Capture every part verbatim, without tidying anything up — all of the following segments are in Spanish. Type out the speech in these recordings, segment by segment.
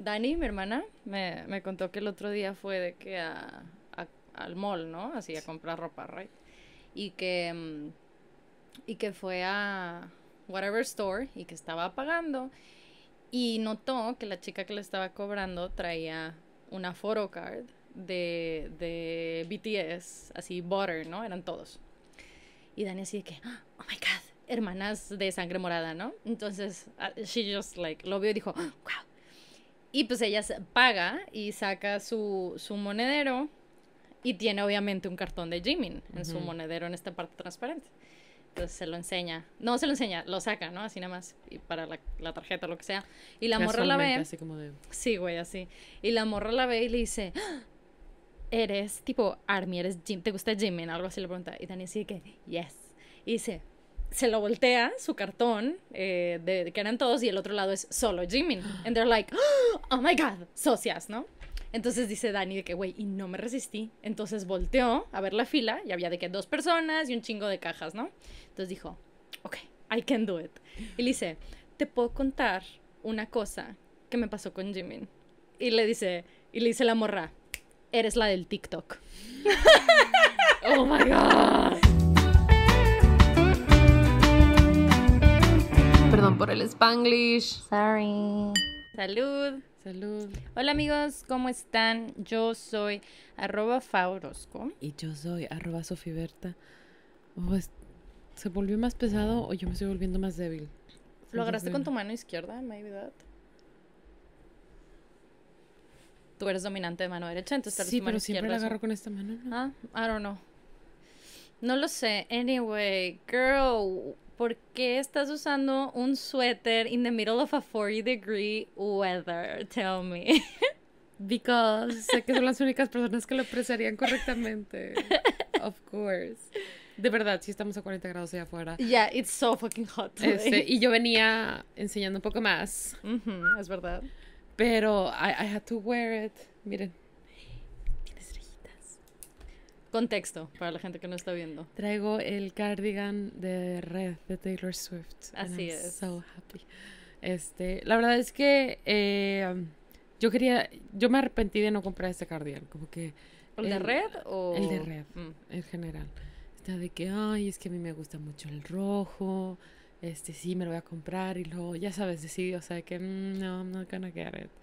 Dani, mi hermana, me, me contó que el otro día fue de que a, a- al mall, ¿no? Así a comprar ropa, right? Y que, mm, y que fue a whatever store y que estaba pagando y notó que la chica que le estaba cobrando traía una photocard de, de B T S, así butter, ¿no? Eran todos. Y Dani así de que, oh my god, hermanas de sangre morada, ¿no? Entonces, uh, she just like, lo vio y dijo, wow. Y pues ella paga y saca su, su monedero y tiene obviamente un cartón de Jimin en uh-huh. su monedero en esta parte transparente. Entonces se lo enseña. No se lo enseña, lo saca, ¿no? Así nada más. Y para la, la tarjeta o lo que sea. Y la morra la ve. Así como de... Sí, güey, así. Y la morra la ve y le dice, eres tipo ARMY, eres Jim, ¿te gusta Jimin? Algo así le pregunta. Y Dani dice que, yes. Y dice, se lo voltea, su cartón, eh, de, de que eran todos, y el otro lado es solo Jimin. And they're like, oh my god, socias, ¿no? Entonces dice Dani de que, güey, y no me resistí. Entonces volteó a ver la fila y había de que dos personas y un chingo de cajas, ¿no? Entonces dijo, ok, I can do it. Y le dice, te puedo contar una cosa que me pasó con Jimin. Y le dice, y le dice la morra, eres la del TikTok. Oh my god. Perdón por el Spanglish. Sorry. Salud. Salud. Hola amigos, ¿cómo están? Yo soy arroba Faurosco. Y yo soy arroba Sofiberta. Oh, es, ¿se volvió más pesado o yo me estoy volviendo más débil? ¿Lo agarraste con tu mano izquierda, maybe that? Tú eres dominante de mano derecha, entonces tal vez sí, tu mano pero siempre la eso. agarro con esta mano, ¿no? Ah, I don't know. No lo sé. Anyway, girl, ¿por qué estás usando un suéter in the middle of a forty degree weather? Tell me. Because sé que son las únicas personas que lo apreciarían correctamente. Of course. De verdad, sí estamos a cuarenta grados allá afuera. Yeah, it's so fucking hot today. Este, y yo venía enseñando un poco más. Mm-hmm, es verdad. Pero I, I had to wear it. Miren. Tiene estrellitas. Contexto, para la gente que no está viendo. Traigo el cardigan de Red de Taylor Swift. Así and I'm es. So happy. Este, la verdad es que eh, yo quería, yo me arrepentí de no comprar este cardigan. Como que ¿El, el de Red o...? El de Red, mm. en general. Está de que, ay, es que a mí me gusta mucho el rojo. Este, sí, me lo voy a comprar. Y luego, ya sabes, decidí, o sea, que mm, no, I'm not gonna get it.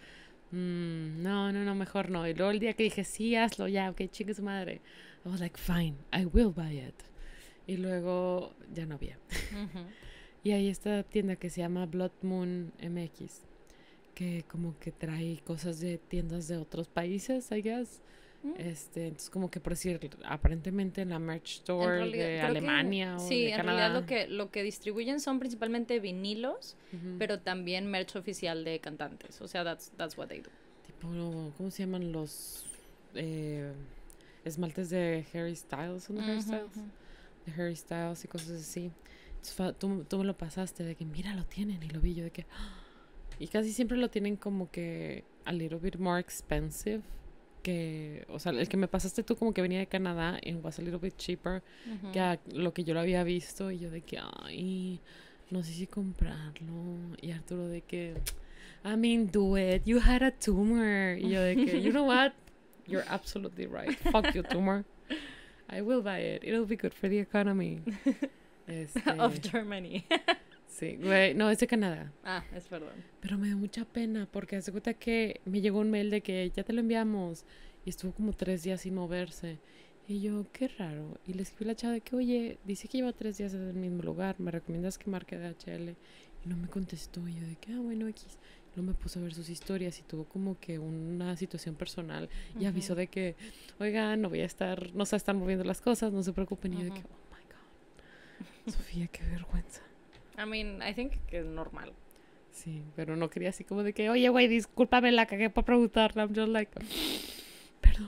Mm, no, no, no, mejor no. Y luego el día que dije, sí, hazlo ya, ok, chingue su madre. I was like, fine, I will buy it. Y luego ya no había. Uh-huh. Y hay esta tienda que se llama Blood Moon M X, que como que trae cosas de tiendas de otros países, I guess. Mm. Este, entonces como que por decir, aparentemente en la merch store realidad, de Alemania que, o sí, de Canadá. Sí, en realidad lo que, lo que distribuyen son principalmente vinilos, uh-huh. pero también merch oficial de cantantes. O sea, that's, that's what they do. Tipo, ¿cómo se llaman los eh, esmaltes de Harry Styles? ¿Son de uh-huh, Harry Styles? Uh-huh. De Harry Styles y cosas así. Entonces, tú, tú me lo pasaste de que, mira, lo tienen. Y lo vi yo de que... Y casi siempre lo tienen como que a little bit more expensive. Que, o sea, el que me pasaste tú como que venía de Canadá and was a little bit cheaper uh-huh. que a lo que yo lo había visto. Y yo de que, ay, no sé si comprarlo. Y Arturo de que, I mean, do it. You had a tumor. Y yo de que, you know what? You're absolutely right. Fuck you, tumor. I will buy it. It'll be good for the economy. Este... Of Germany. Sí, güey, no, es de Canadá. Ah, es verdad. Pero me dio mucha pena porque hace cuenta que me llegó un mail de que ya te lo enviamos y estuvo como tres días sin moverse. Y yo, qué raro. Y le escribí a la chava de que, oye, dice que lleva tres días en el mismo lugar, ¿me recomiendas que marque D H L? Y no me contestó. Y yo de que, ah, bueno, X. Luego me puso a ver sus historias y tuvo como que una situación personal y uh-huh. avisó de que, oigan, no voy a estar, no se están moviendo las cosas, no se preocupen. Uh-huh. Y yo de que, oh my God, Sofía, qué vergüenza. I mean, I think que es normal. Sí, pero no quería así como de que, oye, güey, discúlpame, la cagué para preguntarla. I'm just like, perdón.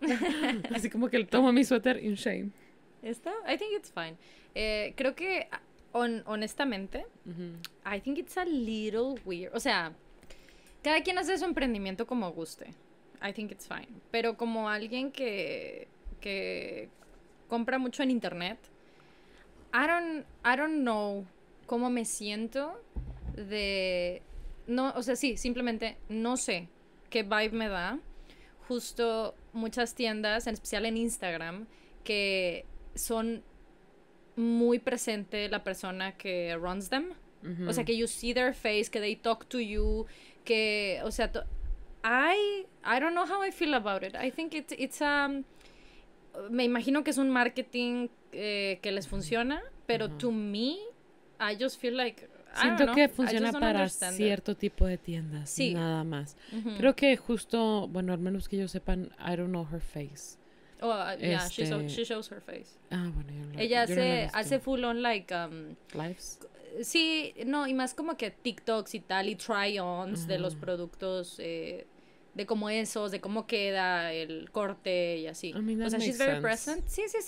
Así como que tomo mi suéter in shame. ¿Está? I think it's fine. Eh, creo que, on, honestamente, uh-huh. I think it's a little weird. O sea, cada quien hace su emprendimiento como guste. I think it's fine. Pero como alguien que, que compra mucho en internet, I don't, I don't know cómo me siento de... No, o sea, sí, simplemente no sé qué vibe me da? Justo muchas tiendas, en especial en Instagram, que son muy presente la persona que runs them. Uh-huh. O sea, que you see their face, que they talk to you, que, o sea, to- I, I don't know how I feel about it. I think it's, it's um, me imagino que es un marketing eh, que les funciona, pero uh-huh. to me, I just feel like, I Siento don't know, que funciona para cierto it. tipo de tiendas, sí. Nada más. Uh-huh. Creo que justo, bueno, al menos que yo sepan, I don't know her face. Oh, uh, yeah, este... she, so, she shows her face. Ah, bueno, yo no, ella yo hace, no hace full on like um, lives. Sí, no, y más como que TikToks y tal, y try-ons uh-huh. de los productos, eh, de cómo esos, de cómo queda el corte y así. I mean, o sea, she's very present. Sí, sí, sí.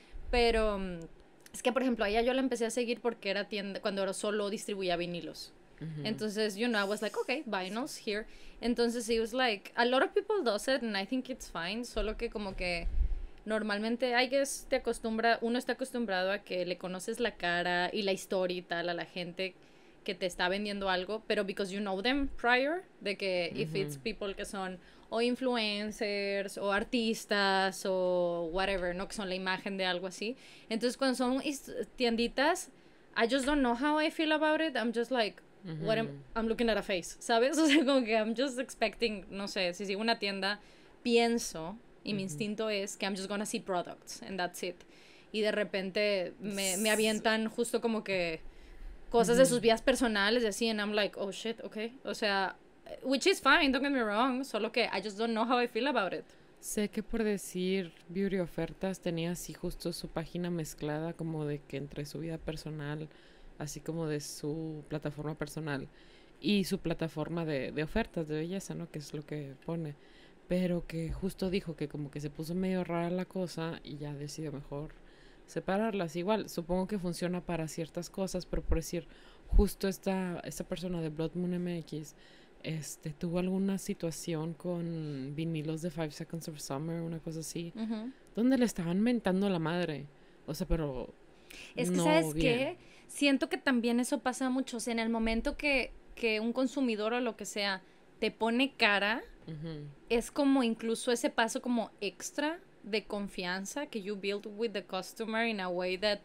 Pero um, es que, por ejemplo, a ella yo la empecé a seguir porque era tienda, cuando era solo distribuía vinilos. Uh-huh. Entonces, you know, I was like, okay, vinyls here. Entonces, it was like, a lot of people does it, and I think it's fine, solo que como que normalmente, I guess, te acostumbra, uno está acostumbrado a que le conoces la cara y la historia y tal a la gente que te está vendiendo algo, pero because you know them prior, de que uh-huh. if it's people que son o influencers o artistas o whatever, ¿no? Que son la imagen de algo así. Entonces, cuando son tienditas, I just don't know how I feel about it. I'm just like, uh-huh. what am, I'm looking at a face, ¿sabes? O sea, como que I'm just expecting, no sé, si sigo una tienda, pienso, y uh-huh. mi instinto es que I'm just gonna see products, and that's it. Y de repente me, me avientan justo como que cosas uh-huh. de sus vidas personales y así, and I'm like, oh shit, okay. O sea, which is fine, don't get me wrong, solo que I just don't know how I feel about it. Sé que por decir Beauty Ofertas tenía así justo su página mezclada como de que entre su vida personal, así como de su plataforma personal y su plataforma de, de ofertas de belleza, ¿no? Que es lo que pone. Pero que justo dijo que como que se puso medio rara la cosa y ya decidió mejor separarlas. Igual, supongo que funciona para ciertas cosas, pero por decir, justo esta, esta persona de Blood Moon M X este, tuvo alguna situación con vinilos de Five Seconds of Summer, una cosa así, uh-huh. donde le estaban mentando a la madre. O sea, pero es que, no ¿sabes bien. qué? Siento que también eso pasa mucho. O sea, en el momento que, que un consumidor o lo que sea te pone cara, uh-huh. es como incluso ese paso como extra de confianza que you build with the customer in a way that,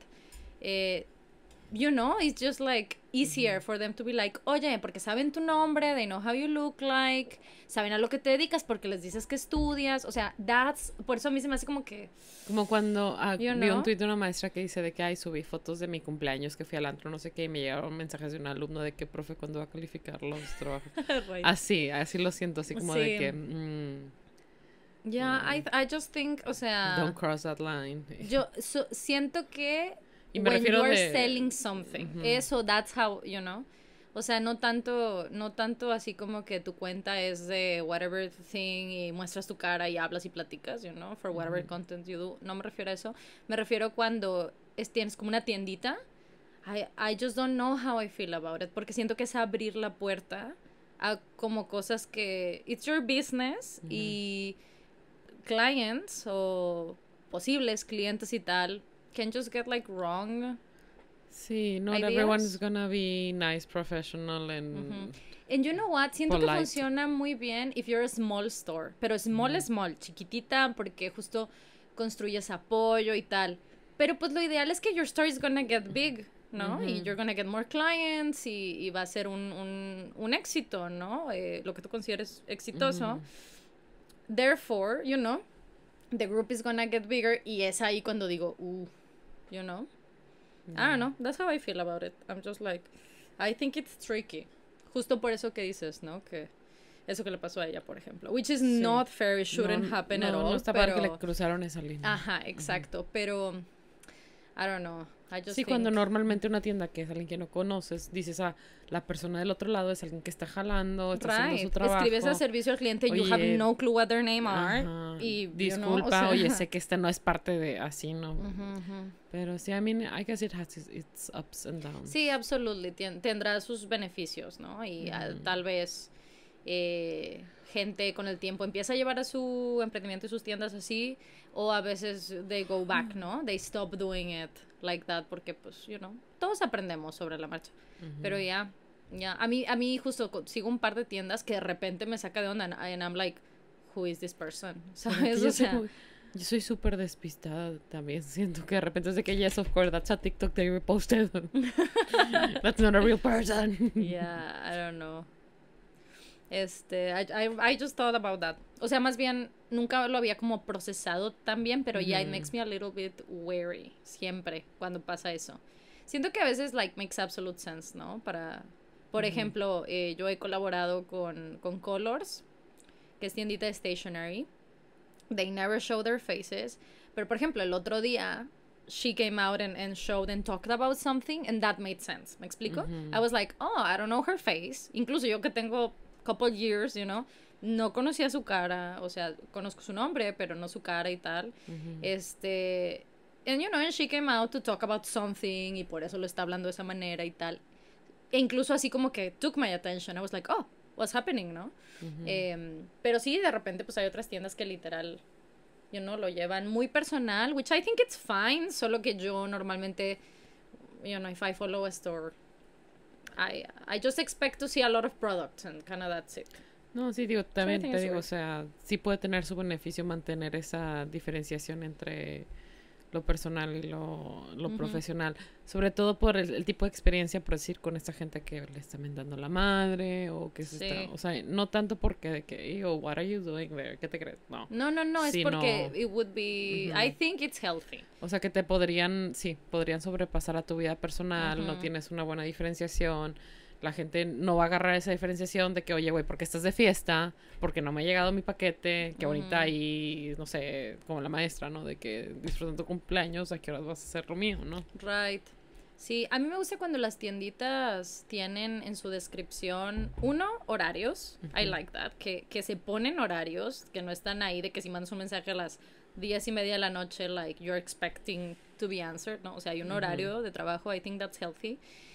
eh, you know, it's just like easier uh-huh. for them to be like, oye, porque saben tu nombre, they know how you look like, saben a lo que te dedicas porque les dices que estudias, o sea, that's, por eso a mí se me hace como que... Como cuando uh, vi know? un tuit de una maestra que dice de que, ay, subí fotos de mi cumpleaños, que fui al antro, no sé qué, y me llegaron mensajes de un alumno de que, profe, ¿cuándo va a calificar los trabajos? Right. Así, así lo siento, así como sí. de que... Mm, yeah, no. I, I just think, o sea... Don't cross that line. Yo so, siento que... Y me when refiero you are de... selling something, uh-huh. eso, that's how, you know, o sea, no tanto, no tanto así como que tu cuenta es de whatever thing y muestras tu cara y hablas y platicas, you know, for whatever uh-huh. content you do, no me refiero a eso, me refiero cuando es, tienes como una tiendita, I, I just don't know how I feel about it, porque siento que es abrir la puerta a como cosas que, it's your business, uh-huh. y clients o posibles clientes y tal, can just get like wrong sí, not ideas. Everyone's gonna be nice, professional and uh-huh. And you know what, siento polite. Que funciona muy bien if you're a small store, pero small uh-huh. small, chiquitita, porque justo construyes apoyo y tal, pero pues lo ideal es que your store is gonna get big, ¿no? Uh-huh. Y you're gonna get more clients y, y va a ser un, un, un éxito, ¿no? Eh, lo que tú consideres exitoso. Uh-huh. Therefore, you know, the group is gonna get bigger y es ahí cuando digo, uh, you know, yeah. I don't know, that's how I feel about it. I'm just like, I think it's tricky. Justo por eso que dices, ¿no? Que eso que le pasó a ella, por ejemplo. Which is sí. not fair, it shouldn't no, happen no, at all. No está pero... para que le cruzaron esa línea. Ajá, exacto, uh-huh. pero, I don't know. I just sí, think... cuando normalmente una tienda que es alguien que no conoces, dices, ah, la persona del otro lado es alguien que está jalando, está right. haciendo su trabajo. Escribes a servicio al cliente, oye, you have no clue what their name are. Ajá, y, disculpa, you know, o sea... oye, sé que esta no es parte de así, ¿no? Uh-huh, uh-huh. Pero sí, I mean, I guess it has its ups and downs. Sí, absolutely, Tien- tendrá sus beneficios, ¿no? Y uh-huh. uh, tal vez eh, gente con el tiempo empieza a llevar a su emprendimiento y sus tiendas así, o a veces they go back, ¿no? They stop doing it like that porque, pues, you know, todos aprendemos sobre la marcha. Uh-huh. Pero ya, yeah, Ya, a mí, a mí justo co- sigo un par de tiendas que de repente me saca de onda and, and I'm like, who is this person? Pero ¿Sabes? que yo O soy sea, muy- yo soy súper despistada también. Siento que de repente es de que, yes, of course, that's a TikTok they reposted. That's not a real person. yeah, I don't know. Este, I, I, I just thought about that. O sea, más bien, nunca lo había como procesado tan bien, pero ya, yeah, it Ujú. makes me a little bit wary, siempre, cuando pasa eso. Siento que a veces, like, makes absolute sense, ¿no? Para, por Ujú. ejemplo, eh, yo he colaborado con, con Colors, que es tiendita de stationery. They never show their faces. Pero, por ejemplo, el otro día, she came out and, and showed and talked about something, and that made sense. ¿Me explico? Ujú. I was like, oh, I don't know her face. Incluso yo que tengo couple years, you know, no conocía su cara, o sea, conozco su nombre, pero no su cara y tal. Ujú. Este, and you know, and she came out to talk about something y por eso lo está hablando de esa manera y tal. E incluso así como que took my attention. I was like, oh, what's happening, ¿no? Ujú. Eh, pero sí, de repente pues hay otras tiendas que literal, you know, lo llevan muy personal, which I think it's fine, solo que yo normalmente, you know, if I follow a store, I, I just expect to see a lot of products and kind of that's it. No, sí, digo, también think te it's digo, o worth. sea, sí puede tener su beneficio mantener esa diferenciación entre lo personal y lo, lo Ujú. profesional. Sobre todo por el, el tipo de experiencia, por decir, con esta gente que le está mentando la madre o que se Sí. está... O sea, no tanto porque de que, yo, what are you doing there? ¿Qué te crees? No. No, no, no, es Sí, porque no. it would be, Ujú. I think it's healthy. O sea, que te podrían, sí, podrían sobrepasar a tu vida personal, no Ujú. tienes una buena diferenciación. La gente no va a agarrar esa diferenciación de que, oye, güey, ¿por qué estás de fiesta? Porque no me ha llegado mi paquete, que ahorita Ujú. ahí, no sé, como la maestra, ¿no? De que disfrutan tu cumpleaños, ¿a qué horas vas a hacer lo mío, no? Right. Sí, a mí me gusta cuando las tienditas tienen en su descripción, uno, horarios. I Ujú. like that. Que, que se ponen horarios, que no están ahí de que si mandas un mensaje a las diez y media de la noche, like, you're expecting to be answered, ¿no? O sea, hay un Ujú. horario de trabajo. I think that's healthy.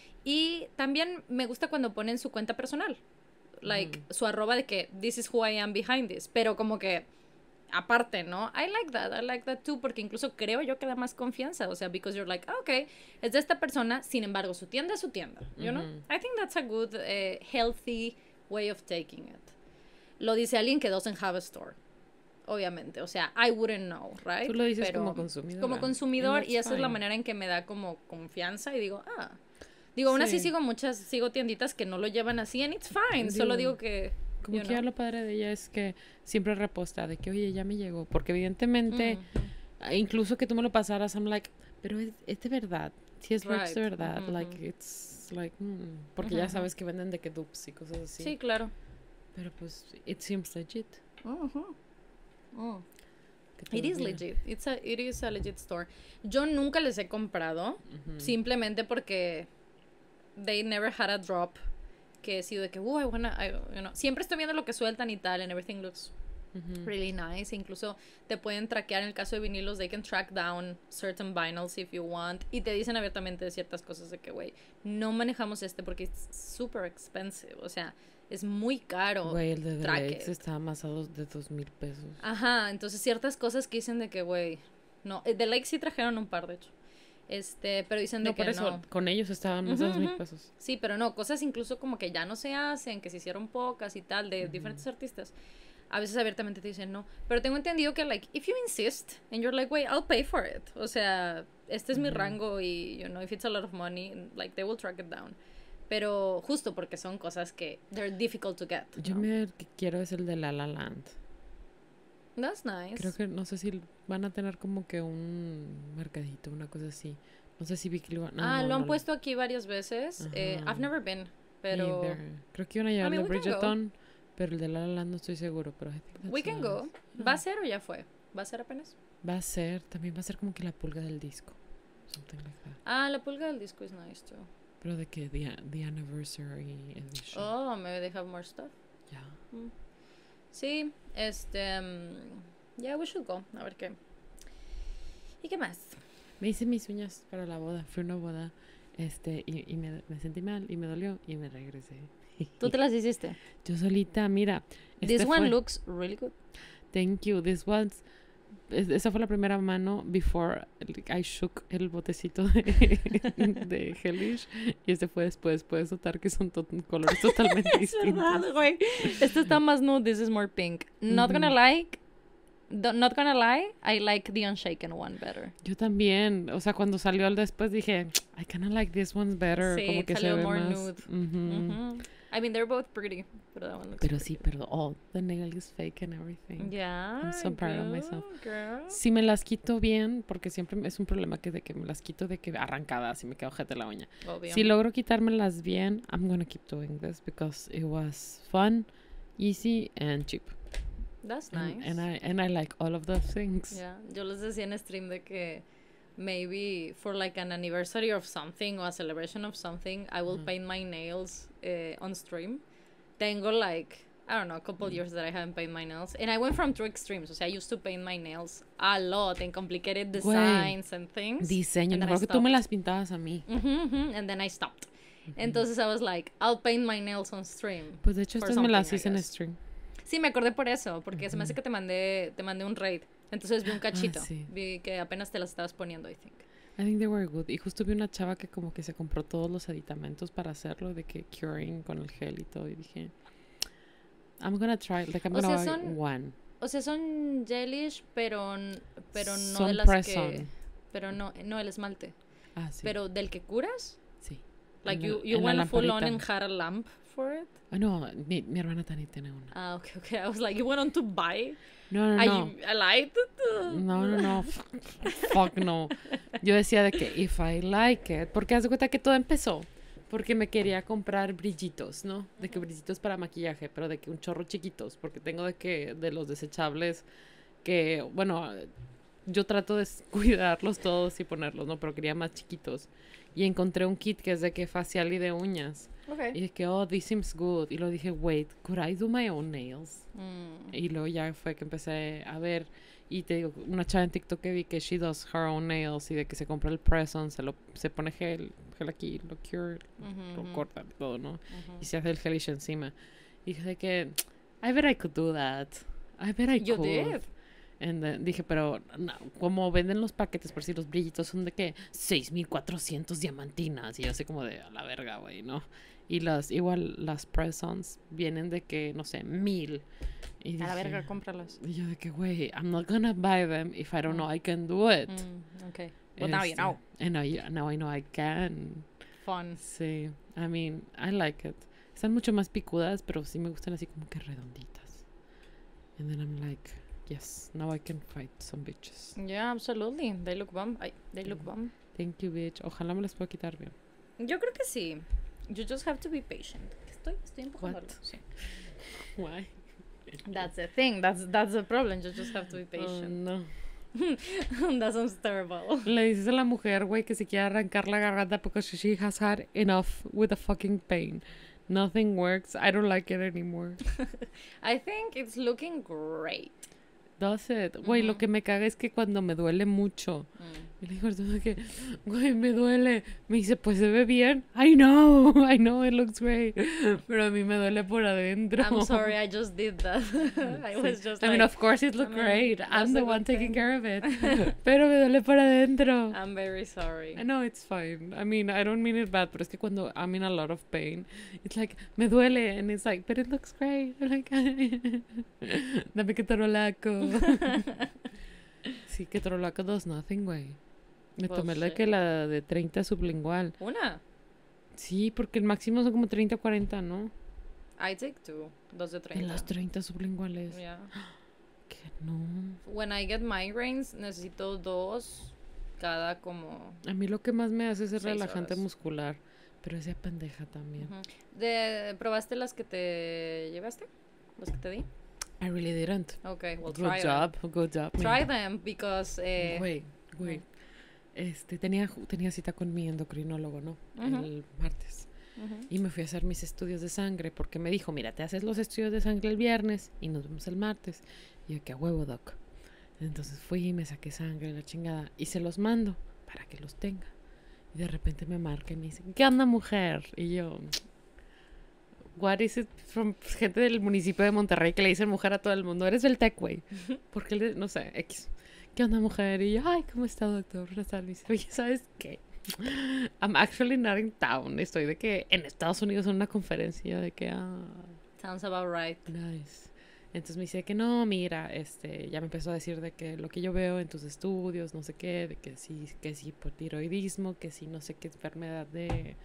Y también me gusta cuando ponen su cuenta personal. Like, Ujú. su arroba de que this is who I am behind this. Pero como que aparte, ¿no? I like that, I like that too, porque incluso creo yo que da más confianza, o sea, because you're like, ah, ok, es de esta persona, sin embargo, su tienda es su tienda, you know? Ujú. I think that's a good, eh, healthy way of taking it. Lo dice alguien que doesn't have a store, obviamente, o sea, I wouldn't know, right? Tú lo dices Pero como consumidora. como consumidor, And y esa that's es la fine. manera en que me da como confianza y digo, ah, digo, aún así Sí. sigo muchas, sigo tienditas que no lo llevan así, and it's fine, Digo, solo digo que, Como you que ya know. lo padre de ella es que siempre reposta de que, oye, ya me llegó. Porque evidentemente, Mm. incluso que tú me lo pasaras, I'm like, pero es, es de verdad. Si es merch Right. de verdad. Ujú, Like, ujú. it's like, mm, porque Ujú, ya ujú. sabes que venden de que dupes y cosas así. Sí, claro. Pero pues, it seems legit. Ujú. Mm. que te It is olvida. legit. It's a, it is a legit store. Yo nunca les he comprado, Ujú. simplemente porque they never had a drop que he sido de que, uh, I wanna, I, you know, siempre estoy viendo lo que sueltan y tal, and everything looks Ujú. really nice. Incluso te pueden traquear en el caso de vinilos, they can track down certain vinyls if you want, y te dicen abiertamente ciertas cosas de que, güey, no manejamos este porque es super expensive, o sea, es muy caro. Güey, el de The track Lakes it. está más a dos de dos mil pesos. Ajá, entonces ciertas cosas que dicen de que, güey, no, eh, The Lake sí trajeron un par, de hecho. Este, pero dicen de No, que por eso, no. con ellos estaban más de Ujú, dos mil ujú. pesos. Sí, pero no, cosas incluso como que ya no se hacen, que se hicieron pocas y tal, de Ujú. diferentes artistas. A veces abiertamente te dicen no. Pero tengo entendido que, like, if you insist, and you're like, wait, I'll pay for it. O sea, este es mi Ujú. rango y, you know, if it's a lot of money, like, they will track it down. Pero justo porque son cosas que they're difficult to get. Yo ¿no? me el que quiero es el de La La Land. That's nice. Creo que no sé si van a tener como que un mercadito, una cosa así. No sé si Vicky lo van ah, no, lo han no, puesto aquí varias veces. Eh, Ajá. I've never been, pero either. Creo que iban a llevar mean, el de we can go. Bridgerton, pero el de La La Land no estoy seguro, pero I think that's we can go. nice. ¿Va a Ah. ser o ya fue? ¿Va a ser apenas? Va a ser, también va a ser como que la pulga del disco. Something like that. Ah, la pulga del disco is nice too. Pero de que the, the anniversary edition. Oh, maybe they have more stuff. Ya. Mm. Sí, este... um, yeah, we should go. A ver qué. ¿Y qué más? Me hice mis uñas para la boda. Fue una boda. Este, y, y me, me sentí mal y me dolió y me regresé. ¿Tú te las hiciste? Yo solita, mira. This este one fue- looks really good. Thank you. This one's es- esa fue la primera mano before I shook el botecito de, de Hellish. Y ese fue después, después de notar que son to- colores totalmente Es distintos. verdad, güey. Este está más nude, this is more pink. Not gonna Ujú. like, do- not gonna lie, I like the unshaken one better. Yo también, o sea, cuando salió el después dije, I kinda like this one's better. Sí, Como que se salió ve more más. nude. Ujú. Ujú. I mean, they're both pretty, but that one looks Pero pretty. sí, pero oh, the nail is fake and everything. Yeah, I'm so proud of girl, myself. girl. Si me las quito bien, porque siempre es un problema que de que me las quito de que arrancadas y me queda ojete la uña. Obvio. Si logro quitármelas bien, I'm gonna keep doing this because it was fun, easy and cheap. That's And, nice. and I and I like all of those things. Yeah, yo les decía en stream de que maybe for like an anniversary of something or a celebration of something, I will Ujú. paint my nails uh, on stream. Tengo like, I don't know, a couple years that I haven't painted my nails. And I went from two extremes. O sea, I used to paint my nails a lot in complicated designs and things. Diseño, And then I mejor que tú me stopped. las pintabas a mí. Mhm, mhm, and then I stopped. Entonces I was like, I'll paint my nails on stream. Pues de hecho For estas me las something, I hice en guess. stream. Sí, me acordé por eso, porque se me hace que te mandé, te mandé un raid. Entonces vi un cachito. sí. Vi que apenas te las estabas poniendo, I think. I think they were good. Y justo vi una chava que como que se compró todos los aditamentos para hacerlo, de que curing con el gel y todo. Y dije, I'm gonna try, like I'm O gonna sea, buy son- one. O sea, son gelish, pero, n- pero no Son de las press-on. que... Pero no, no el esmalte. Ah, sí. Pero del que curas. sí. Like, En you, la- you en la went full on lamparita. and had a lamp for it. Ah, no, mi, mi hermana también tiene una. Ah, okay, okay. I was like, you went on to buy No, no, a, no. a light? No, no, no. Fuck no. Yo decía de que if I like it, porque haz de cuenta que todo empezó porque me quería comprar brillitos, ¿no? De que brillitos para maquillaje, pero de que un chorro chiquitos, porque tengo de que de los desechables que, bueno, yo trato de s- cuidarlos todos y ponerlos, ¿no? Pero quería más chiquitos. Y encontré un kit que es de que facial y de uñas. Y Okay. dije, oh, this seems good. Y lo dije, wait, could I do my own nails? Mm. Y luego ya fue que empecé a ver. Y te digo, una chava en TikTok que vi que she does her own nails y de que se compra el press-on, se, lo, se pone gel, gel aquí, lo cure, Ujú, lo ujú, corta y todo, ¿no? ujú. Y se hace el gelish encima. Y dije de que, I bet I could do that. I bet I You could. did. And then dije, pero no, como venden los paquetes, por si los brillitos son de que seis mil cuatrocientos diamantinas. Y yo así como de, a la verga, güey, ¿no? Y las, igual las press-ons vienen de que, no sé, mil. Y A la dije- verga, cómpralos. y yo de que, güey, I'm not gonna buy them if I don't know I can do it. Mm, okay. Well, now you Este, know. And now, you- now I know I can. Fun. Sí, I mean, I like it. Están mucho más picudas, pero sí me gustan así como que redonditas. And then I'm like, yes, now I can fight some bitches. Yeah, absolutely. They look bomb. Ay, they look Mm. bomb. Thank you, bitch. Ojalá me las pueda quitar bien. Yo creo que sí. You just have to be patient. Estoy, estoy empujando. What? algo, Sí. Why? That's the thing. That's that's the problem. You just have to be Oh, patient. no. That sounds terrible. Le dices a la mujer, güey, que se quiere arrancar la garganta because she has had enough with the fucking pain. Nothing works. I don't like it anymore. I think it's looking great. Does it? Güey, lo Ujú. que me caga es que cuando me duele mucho. Mm. Y le digo todo que, güey, me duele. Me dice, pues se ve bien. I know, I know it looks great. Pero a mí me duele por adentro. I'm sorry, I just did that. I Sí. was just I like, mean, of course it looked I mean, great. that's I'm a the good one taking thing. care of it. Pero me duele por adentro. I'm very sorry. I know it's fine. I mean, I don't mean it bad, pero es que cuando I'm in a lot of pain, it's like, me duele. And it's like, but it looks great. I'm like, dame que torolaco. Sí, que torolaco does nothing, güey. Me Pues tomé la sí. que la de treinta sublingual. Una. Sí, porque el máximo son como treinta o cuarenta, ¿no? I take two. Dos de De treinta. las treinta sublinguales. Yeah. Que no. When I get migraines, necesito dos cada como... A mí lo que más me hace es el Seis relajante horas. muscular. Pero esa pendeja también. Ujú. de, ¿Probaste las que te llevaste? ¿Las que te di? I really didn't. Okay, well, Good try job, them. good job. Try them because... Eh, Güey, güey. Este, tenía, tenía cita con mi endocrinólogo, ¿no? Ujú. El martes. ujú. Y me fui a hacer mis estudios de sangre porque me dijo, mira, te haces los estudios de sangre el viernes y nos vemos el martes. Y yo, que a huevo, doc. Entonces fui y me saqué sangre, la chingada. Y se los mando para que los tenga. Y de repente me marca y me dice, ¿qué onda, mujer? Y yo, what is it from gente del municipio de Monterrey que le dicen mujer a todo el mundo? Eres del Tec, güey. Porque, le- no sé, X. ¿qué onda, mujer? Y yo, ay, ¿cómo está, doctor? Buenas tardes. Me dice, oye, ¿sabes qué? I'm actually not in town. Estoy de que en Estados Unidos en una conferencia de que, ah... Sounds about right. Nice. Entonces me dice que no, mira, este, ya me empezó a decir de que lo que yo veo en tus estudios, no sé qué, de que sí, que sí por tiroidismo, que sí no sé qué enfermedad de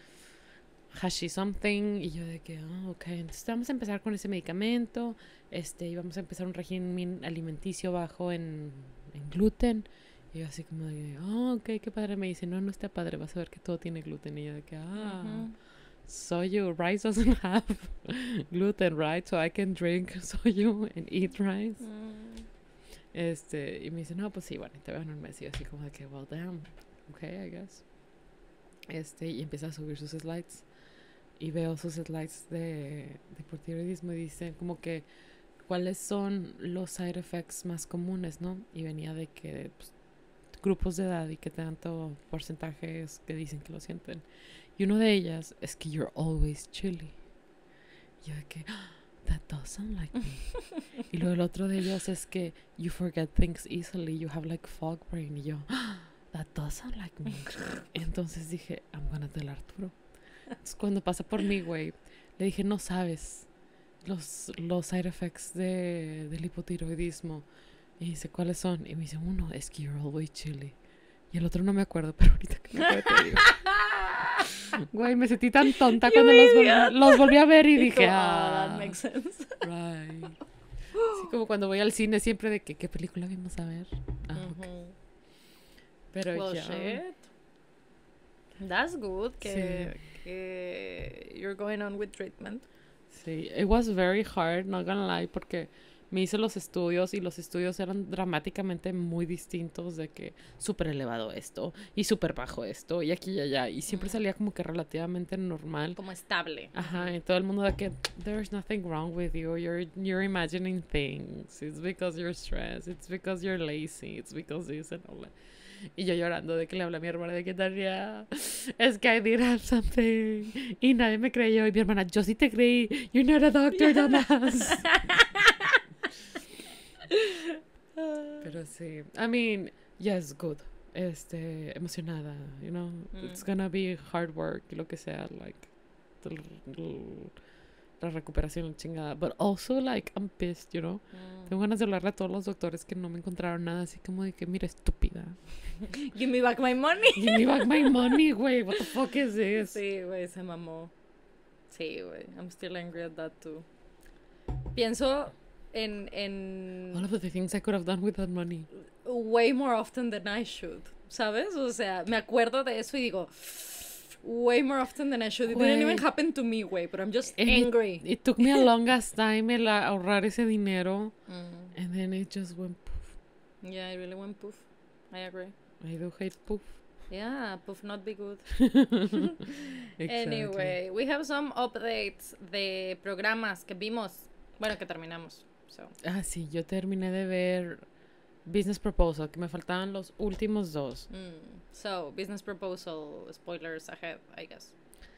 Hashi something, y yo de que, ah, ok, entonces vamos a empezar con ese medicamento, este, y vamos a empezar un régimen alimenticio bajo en, en gluten, y yo así como de, ah, oh, ok, qué padre, me dice, no, no está padre, vas a ver que todo tiene gluten, y yo de que, ah... Uh-huh. Soju, rice doesn't have gluten, right? So I can drink soju and eat rice. Mm. Este, y me dice, no, pues sí, bueno, te veo en un mes. Y así como de que, well, damn, okay, I guess. Este, y empieza a subir sus slides. Y veo sus slides de, de hipotiroidismo y dicen como que, ¿cuáles son los side effects más comunes, no? Y venía de que, pues, grupos de edad y que tanto porcentajes que dicen que lo sienten. Y uno de ellas es que you're always chilly. Y yo de que, oh, that does sound like me. Y luego el otro de ellos es que you forget things easily, you have like fog brain. Y yo, oh, that does sound like me. Entonces dije, I'm gonna tell Arturo. Entonces cuando pasa por mí, güey, le dije, no sabes los, los side effects de, del hipotiroidismo. Y dice, ¿cuáles son? Y me dice, uno es que you're always chilly. Y el otro no me acuerdo, pero ahorita que me acuerdo te digo. Güey, me sentí tan tonta cuando los volví, los volví a ver y dije, ah, that makes sense. Right. Así como cuando voy al cine siempre de que, ¿qué película vimos a ver? Ah, uh-huh. Okay. Pero well, ya. Shit. That's good que, sí. que you're going on with treatment. Sí, it was very hard, not gonna lie, porque me hice los estudios y los estudios eran dramáticamente muy distintos, de que súper elevado esto y súper bajo esto y aquí y allá, y siempre mm. salía como que relativamente normal, como estable. Ajá, y todo el mundo de que there's nothing wrong with you, you're, you're imagining things, it's because you're stressed, it's because you're lazy, it's because this and all that. Y yo llorando de que le hablé a mi hermana de que Tania, es que I did have something y nadie me creyó, y mi hermana, yo sí te creí, you're not a doctor, dumbass. Pero sí, I mean, yes, good. Este, emocionada, you know, mm. it's gonna be hard work y lo que sea, like, the, the, la recuperación, chingada. But also, like, I'm pissed, you know. Mm. Tengo ganas de hablarle a todos los doctores que no me encontraron nada, así como de que, mira, estúpida. Give me back my money. Give me back my money, güey. What the fuck is this? Sí, güey, se mamó. Sí, güey. I'm still angry at that, too. Pienso... En, en all of the things I could have done with that money. Way more often than I should, ¿sabes? O sea, me acuerdo de eso y digo, way more often than I should. It didn't even happen to me, way, but I'm just and angry. It, it took me a longest time el ahorrar ese dinero, mm. and then it just went poof. Yeah, it really went poof. I agree. I do hate poof. Yeah, poof not be good. Exactly. Anyway, we have some updates de programas que vimos, bueno, que terminamos. So. Ah, sí, yo terminé de ver Business Proposal, que me faltaban los últimos dos. Mm. So, Business Proposal, spoilers ahead, I guess.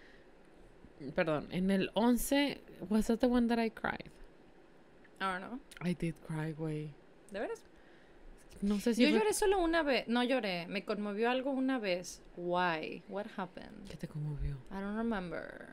Perdón, en el once, was that the one that I cried? I don't know. I did cry, güey. ¿De veras? No sé si Yo fue... lloré solo una vez. No lloré, me conmovió algo una vez. Why? What happened? ¿Qué te conmovió? I don't remember.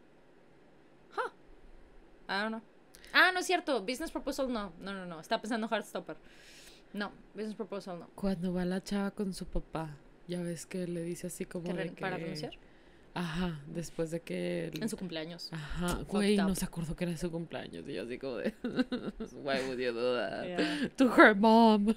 Huh. I don't know. Ah, no es cierto. Business Proposal no. No, no, no. Estaba pensando Heartstopper. No, Business Proposal no. Cuando va la chava con su papá, ya ves que le dice así como ¿Que re- de que... ¿Para renunciar? Ajá, después de que... El... En su cumpleaños. Ajá, güey, no se acordó que era su cumpleaños. Y yo así como de... Why would you do that? Yeah. To her mom.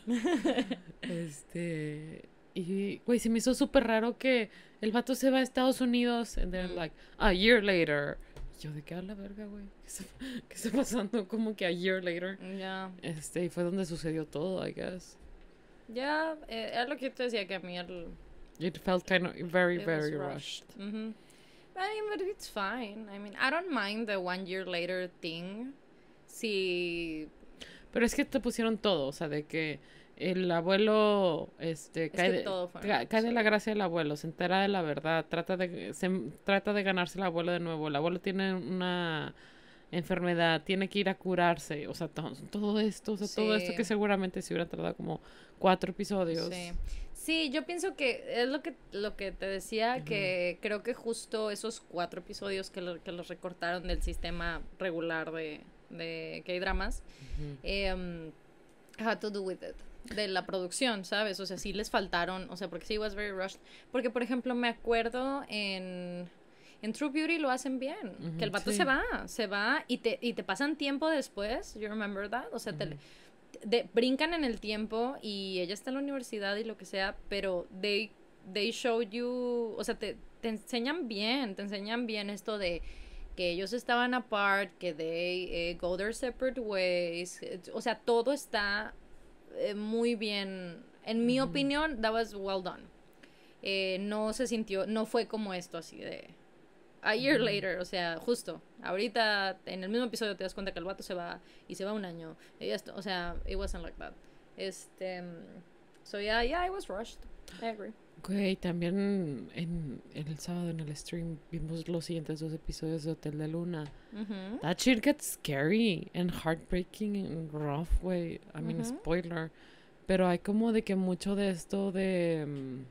este... Y, güey, se me hizo súper raro que el vato se va a Estados Unidos and then, mm. like, a year later... Yo de qué a la verga, güey. ¿Qué está, ¿Qué está pasando? Como que a year later. Ya. Yeah. Este, y fue donde sucedió todo, I guess. Ya, yeah, eh, era lo que yo te decía, que a mí el... It felt kind of very, it very rushed. rushed. Mm-hmm. I mean, but it's fine. I mean, I don't mind the one year later thing. Si... Pero es que te pusieron todo, o sea, de que el abuelo este es cae, que de, todo fue, ca, cae de la gracia del abuelo, se entera de la verdad, trata de se, trata de ganarse el abuelo de nuevo. El abuelo tiene una enfermedad, tiene que ir a curarse, o sea, to- todo esto, o sea, Sí. todo esto que seguramente se hubiera tardado como cuatro episodios. Sí. Sí, yo pienso que es lo que, lo que te decía, Ujú. que creo que justo esos cuatro episodios que, lo- que los recortaron del sistema regular de, de K-dramas, Ujú. eh, had to do with it, de la producción, ¿sabes? O sea, sí les faltaron, o sea, porque sí was very rushed. Porque, por ejemplo, me acuerdo en, en True Beauty lo hacen bien, Ujú, que el vato sí. se va, se va y te, y te pasan tiempo después, you remember that? O sea, te, Ujú. de, brincan en el tiempo y ella está en la universidad y lo que sea, pero they, they show you, o sea, te, te enseñan bien, te enseñan bien esto de que ellos estaban apart, que they eh, go their separate ways, eh, o sea, todo está eh, muy bien, en mi Ujú. opinión, that was well done. Eh, no se sintió, no fue como esto así de a year Ujú. later, o sea, justo, ahorita en el mismo episodio te das cuenta que el vato se va y se va un año, y esto, o sea, it wasn't like that. Este, so yeah, yeah, I was rushed, I agree. Güey, también en, en el sábado en el stream vimos los siguientes dos episodios de Hotel de Luna. Uh-huh. That shit gets scary and heartbreaking and rough, güey. I mean, Ujú. spoiler. Pero hay como de que mucho de esto de...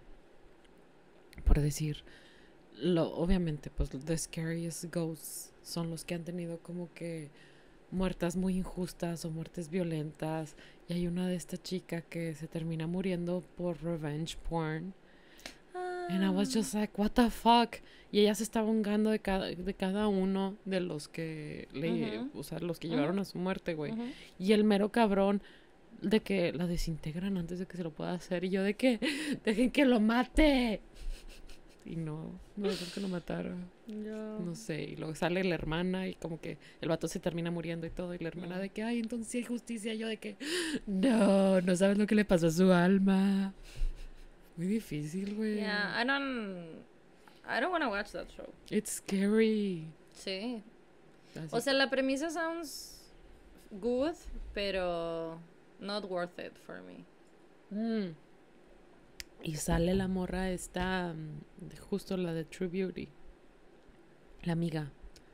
mm, por decir, lo, obviamente, pues the scariest ghosts son los que han tenido como que muertas muy injustas o muertes violentas. Y hay una de esta chica que se termina muriendo por revenge porn. And I was just like, what the fuck? Y ella se estaba vengando de cada, de cada uno de los que le, Ujú. o sea, los que Ujú. llevaron a su muerte, güey. Uh-huh. Y el mero cabrón de que la desintegran antes de que se lo pueda hacer. Y yo de que, dejen que lo mate. Y no, no dejan que lo matara. No. No sé. Y luego sale la hermana y como que el vato se termina muriendo y todo. Y la hermana Mm. de que, ay, entonces sí hay justicia. Y yo de que, no, no sabes lo que le pasó a su alma. Muy difícil, güey. Yeah, I don't, I don't want to watch that show. It's scary. Sí. Así. O sea, la premisa sounds good, pero not worth it for me. Mm. Y sale la morra esta, mm, de- justo la de True Beauty. La amiga.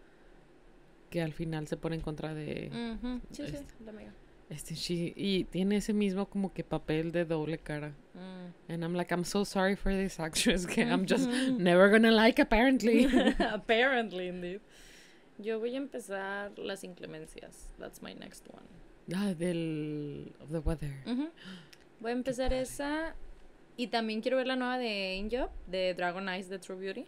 Que al final se pone en contra de... Ujú. Sí, sí, Este. la amiga. Este, she- y tiene ese mismo como que papel de doble cara. Mm. And I'm like, I'm so sorry for this actress que I'm just Ujú. never gonna like apparently. Apparently, indeed. Yo voy a empezar Las Inclemencias. That's my next one. Ah, del... of the weather. Ujú. Voy a empezar padre. esa. Y también quiero ver la nueva de Angel, de Dragon Eyes de True Beauty.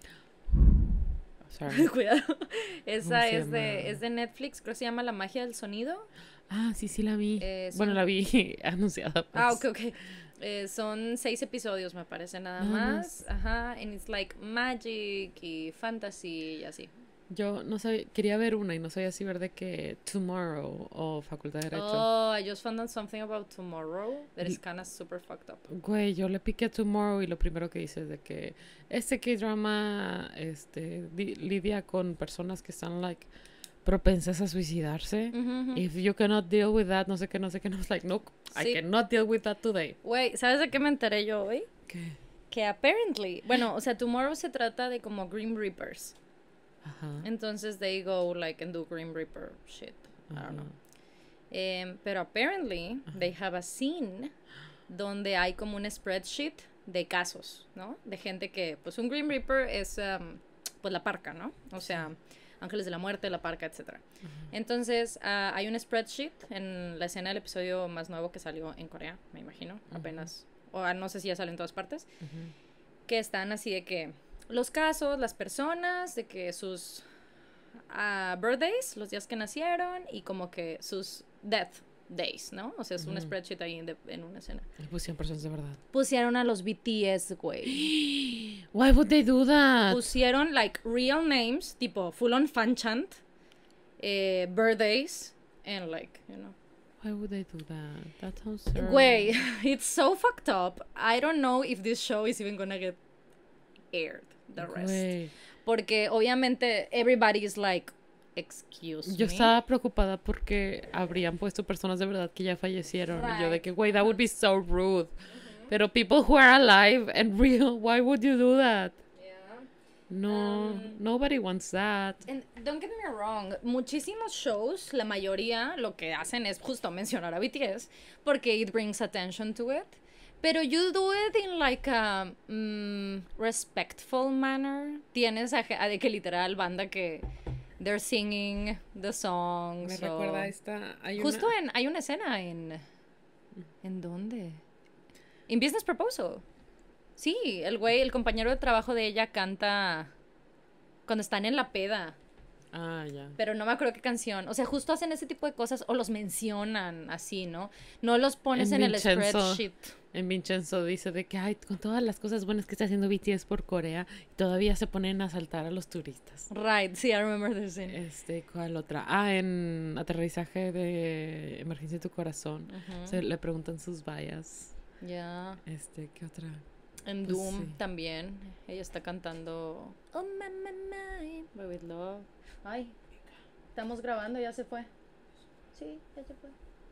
Sorry. Cuidado. Esa se es de, llama? es de Netflix, creo que se llama La Magia del Sonido. Ah, sí, sí la vi. Eh, son- Bueno, la vi anunciada. Pues. Ah, ok, ok. Eh, son seis episodios, me parece, nada Nada más. Ajá, and it's like magic y fantasy y así. Yo no sabía, quería ver una y no sabía si ver de que Tomorrow o Facultad de Derecho. Oh, I just found out something about Tomorrow that is kind of super fucked up. Güey, yo le piqué a Tomorrow y lo primero que dice es de que este K-drama este, di- lidia con personas que están, like, propensas a suicidarse. Ujú, ujú. If you cannot deal with that, no sé qué, no sé qué, no, I was like, no, Sí. I cannot deal with that today. Güey, ¿sabes de qué me enteré yo hoy? ¿Qué? Que apparently, bueno, o sea, Tomorrow se trata de como Grim Reapers. Ajá. Entonces they go like and do Grim Reaper shit. I don't know. Em, pero apparently they have a scene donde hay como un spreadsheet de casos, ¿no? De gente que, pues un Grim Reaper es um, pues la parca, ¿no? O sea, ángeles de la muerte, la parca, etcétera. Entonces ah, hay un spreadsheet en la escena del episodio más nuevo que salió en Corea, me imagino, Ujú. apenas, o ah, no sé si ya sale en todas partes, Ujú. que están así de que los casos, las personas, de que sus ah, birthdays, los días que nacieron y como que sus death days, ¿no? O sea, es un Ujú. spreadsheet ahí en, de- en una escena. Y pusieron personas de verdad. Pusieron a los B T S, güey. Why would they do that? Pusieron like real names, tipo full on fan chant, eh, birthdays, and like, you know. Why would they do that? That sounds terrible. Güey, it's so fucked up. I don't know if this show is even gonna get aired, the rest. Güey. Porque obviamente everybody is like, excuse Yo me. estaba preocupada porque habrían puesto personas de verdad que ya fallecieron. Y yo de Right. que, güey, that would be so rude. Pero people who are alive and real, why would you do that? Yeah. No, um, nobody wants that. And don't get me wrong, muchísimos shows, la mayoría lo que hacen es justo mencionar a B T S porque it brings attention to it. Pero you do it in like a um, respectful manner. Tienes a, a de que literal banda que they're singing the songs. Me so. recuerda esta. Hay justo una... en hay una escena en ¿en dónde? En Business Proposal. Sí, el güey, el compañero de trabajo de ella canta cuando están en la peda. Ah, ya. Pero no me acuerdo qué canción. O sea, justo hacen ese tipo de cosas o los mencionan así, ¿no? No los pones en, en el spreadsheet. En Vincenzo dice de que, ay, con todas las cosas buenas que está haciendo B T S por Corea, todavía se ponen a asaltar a los turistas. Right, sí, I remember this scene. Este, ¿cuál otra? Ah, en Aterrizaje de Emergencia de tu Corazón. Uh-huh. Se le preguntan sus vallas. Ya. Yeah. Este, ¿qué otra? En pues Doom sí. también. Ella está cantando Oh my, my, my, but with love. Ay, estamos grabando, ya se fue. Sí, ya se fue.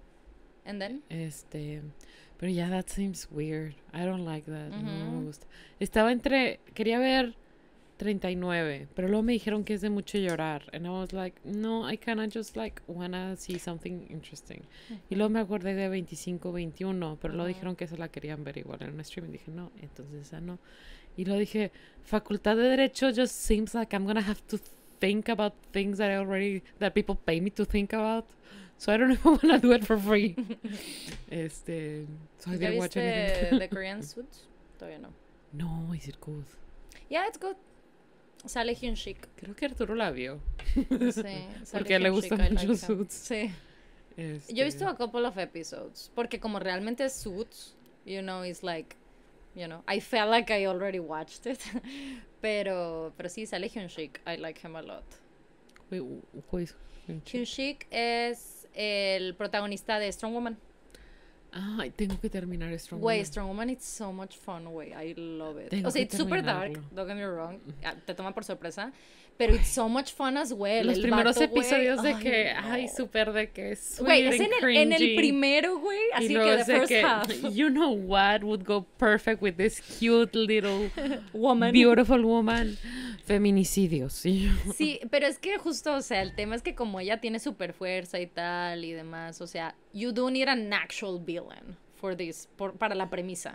And then? Este, pero ya, yeah, that seems weird. I don't like that. Uh-huh. No me gusta. Estaba entre, quería ver treinta y nueve, pero luego me dijeron que es de mucho llorar. And I was like, no, I kinda just like wanna see something interesting. Uh-huh. Y luego me acordé de veinticinco, veintiuno, pero uh-huh. luego dijeron que esa la querían ver igual en un stream. Y dije, no, entonces esa no. Y luego dije, Facultad de Derecho just seems like I'm gonna have to think about things that I already, that people pay me to think about. So I don't even want to do it for free. este, so I didn't watch anything. The Korean Suits? Todavía no. No, is it good? Yeah, it's good. Sale Hyun Sik. Creo que Arturo la vio. Sí. Porque le gustan mucho like Suits. Sí. Este... Yo he visto a couple of episodes. Porque como realmente es Suits, you know, it's like, you know, I felt like I already watched it. pero, pero sí, sale Hyun Sik. I like him a lot. Wait, who is Hyun Sik? Hyun Sik es el protagonista de Strong Woman. Ay, tengo que terminar Strong Güey, Woman. Strong Woman, it's so much fun, güey. I love it. Tengo o sea, que it's super dark, terminarlo. don't get me wrong. Te toma por sorpresa. Pero it's so much fun as well. Los el primeros vato, episodios güey, de que, ay, no. ay, súper de que es sweet Güey, es en and el, en el cringy. primero, güey. Así Y que luego the es de first que, half. you know what would go perfect with this cute little woman. Beautiful woman. Feminicidios, sí. Sí, pero es que justo, o sea, el tema es que como ella tiene super fuerza y tal y demás, o sea, you do need an actual villain for this, por, para la premisa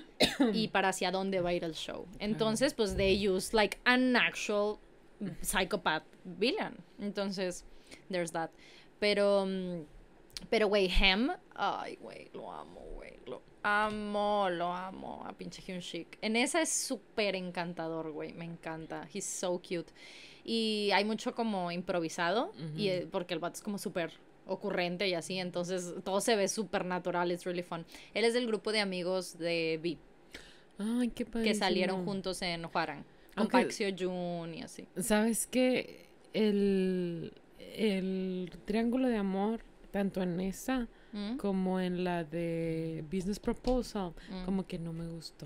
y para hacia dónde va a ir el show. Entonces, pues, they use like an actual psychopath villain. Entonces, there's that. Pero, pero, güey, Hem, ay, güey, lo amo, güey, lo amo, lo amo a pinche Hyun Sik. En esa es súper encantador, güey, me encanta. He's so cute. Y hay mucho como improvisado, uh-huh. y porque el vato es como súper ocurrente y así, entonces todo se ve súper natural, it's really fun. Él es del grupo de amigos de V. Ay, qué padrísimo. Que salieron juntos en Hwarang. Con Okay. Park Seo-joon y así. ¿Sabes qué? El, el triángulo de amor, tanto en esa ¿Mm? como en la de Business Proposal, ¿Mm? como que no me gustó.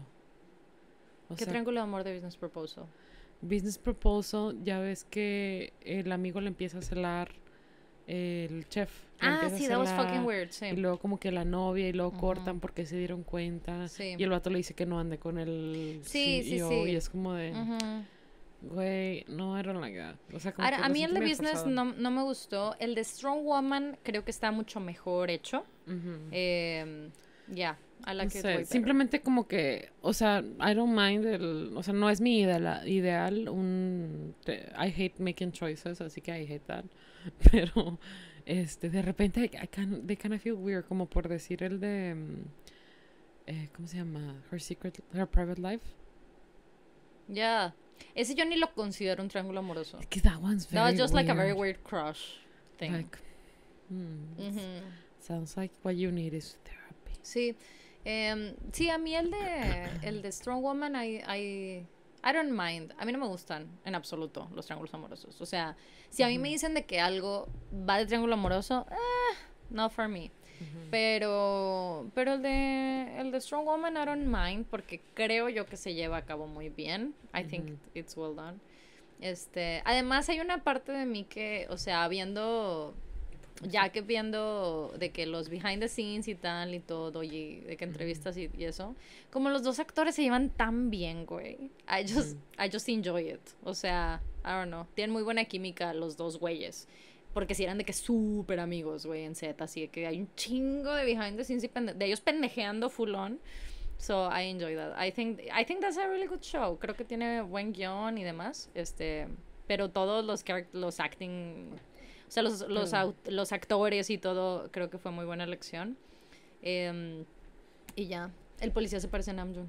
O ¿Qué sea, triángulo de amor de Business Proposal? Business Proposal, ya ves que el amigo le empieza a celar el chef. Ah, sí, that was fucking weird, sí. Y luego como que la novia y luego uh-huh. cortan porque se dieron cuenta. Sí. Y el vato le dice que no ande con el sí, C E O. Sí, sí, y es como de... Uh-huh. Güey, no, I don't like that. O sea, como Ahora, que a mí el de Business no, no... no me gustó. El de Strong Woman creo que está mucho mejor hecho. Uh-huh. Eh, ya, yeah, I like no it sé, way better. simplemente como que, o sea, I don't mind el, o sea, no es mi ideal, ideal un, I hate making choices, así que I hate that, pero, este, de repente, I, I can, they kind of feel weird, como por decir el de, eh, ¿cómo se llama? Her Secret, Her Private Life. Ya, yeah. Ese yo ni lo considero un triángulo amoroso. Es que that one's very That was just weird. like a very weird crush thing. Like, hmm, mm-hmm. Sounds like what you need is therapy. Sí. Um, sí, a mí el de el de Strong Woman I, I, I don't mind. A mí no me gustan en absoluto los triángulos amorosos. O sea, si a mí me dicen de que algo va de triángulo amoroso, eh, not for me. Uh-huh. Pero pero el de el de Strong Woman I don't mind porque creo yo que se lleva a cabo muy bien. I uh-huh. think it's well done. Este, además hay una parte de mí que, o sea, viendo ya que viendo de que los behind the scenes y tal y todo, y de que entrevistas y, y eso, como los dos actores se llevan tan bien, güey. I just, I just enjoy it. O sea, I don't know. Tienen muy buena química los dos güeyes. Porque si eran de que súper amigos, güey, en Z. Así que hay un chingo de behind the scenes y pende- de ellos pendejeando full on. So I enjoy that. I think, I think that's a really good show. Creo que tiene buen guión y demás. Este, pero todos los, los acting... O sea, los, los, aut los actores y todo, creo que fue muy buena elección. Eh, y ya. El policía se parece a Namjoon.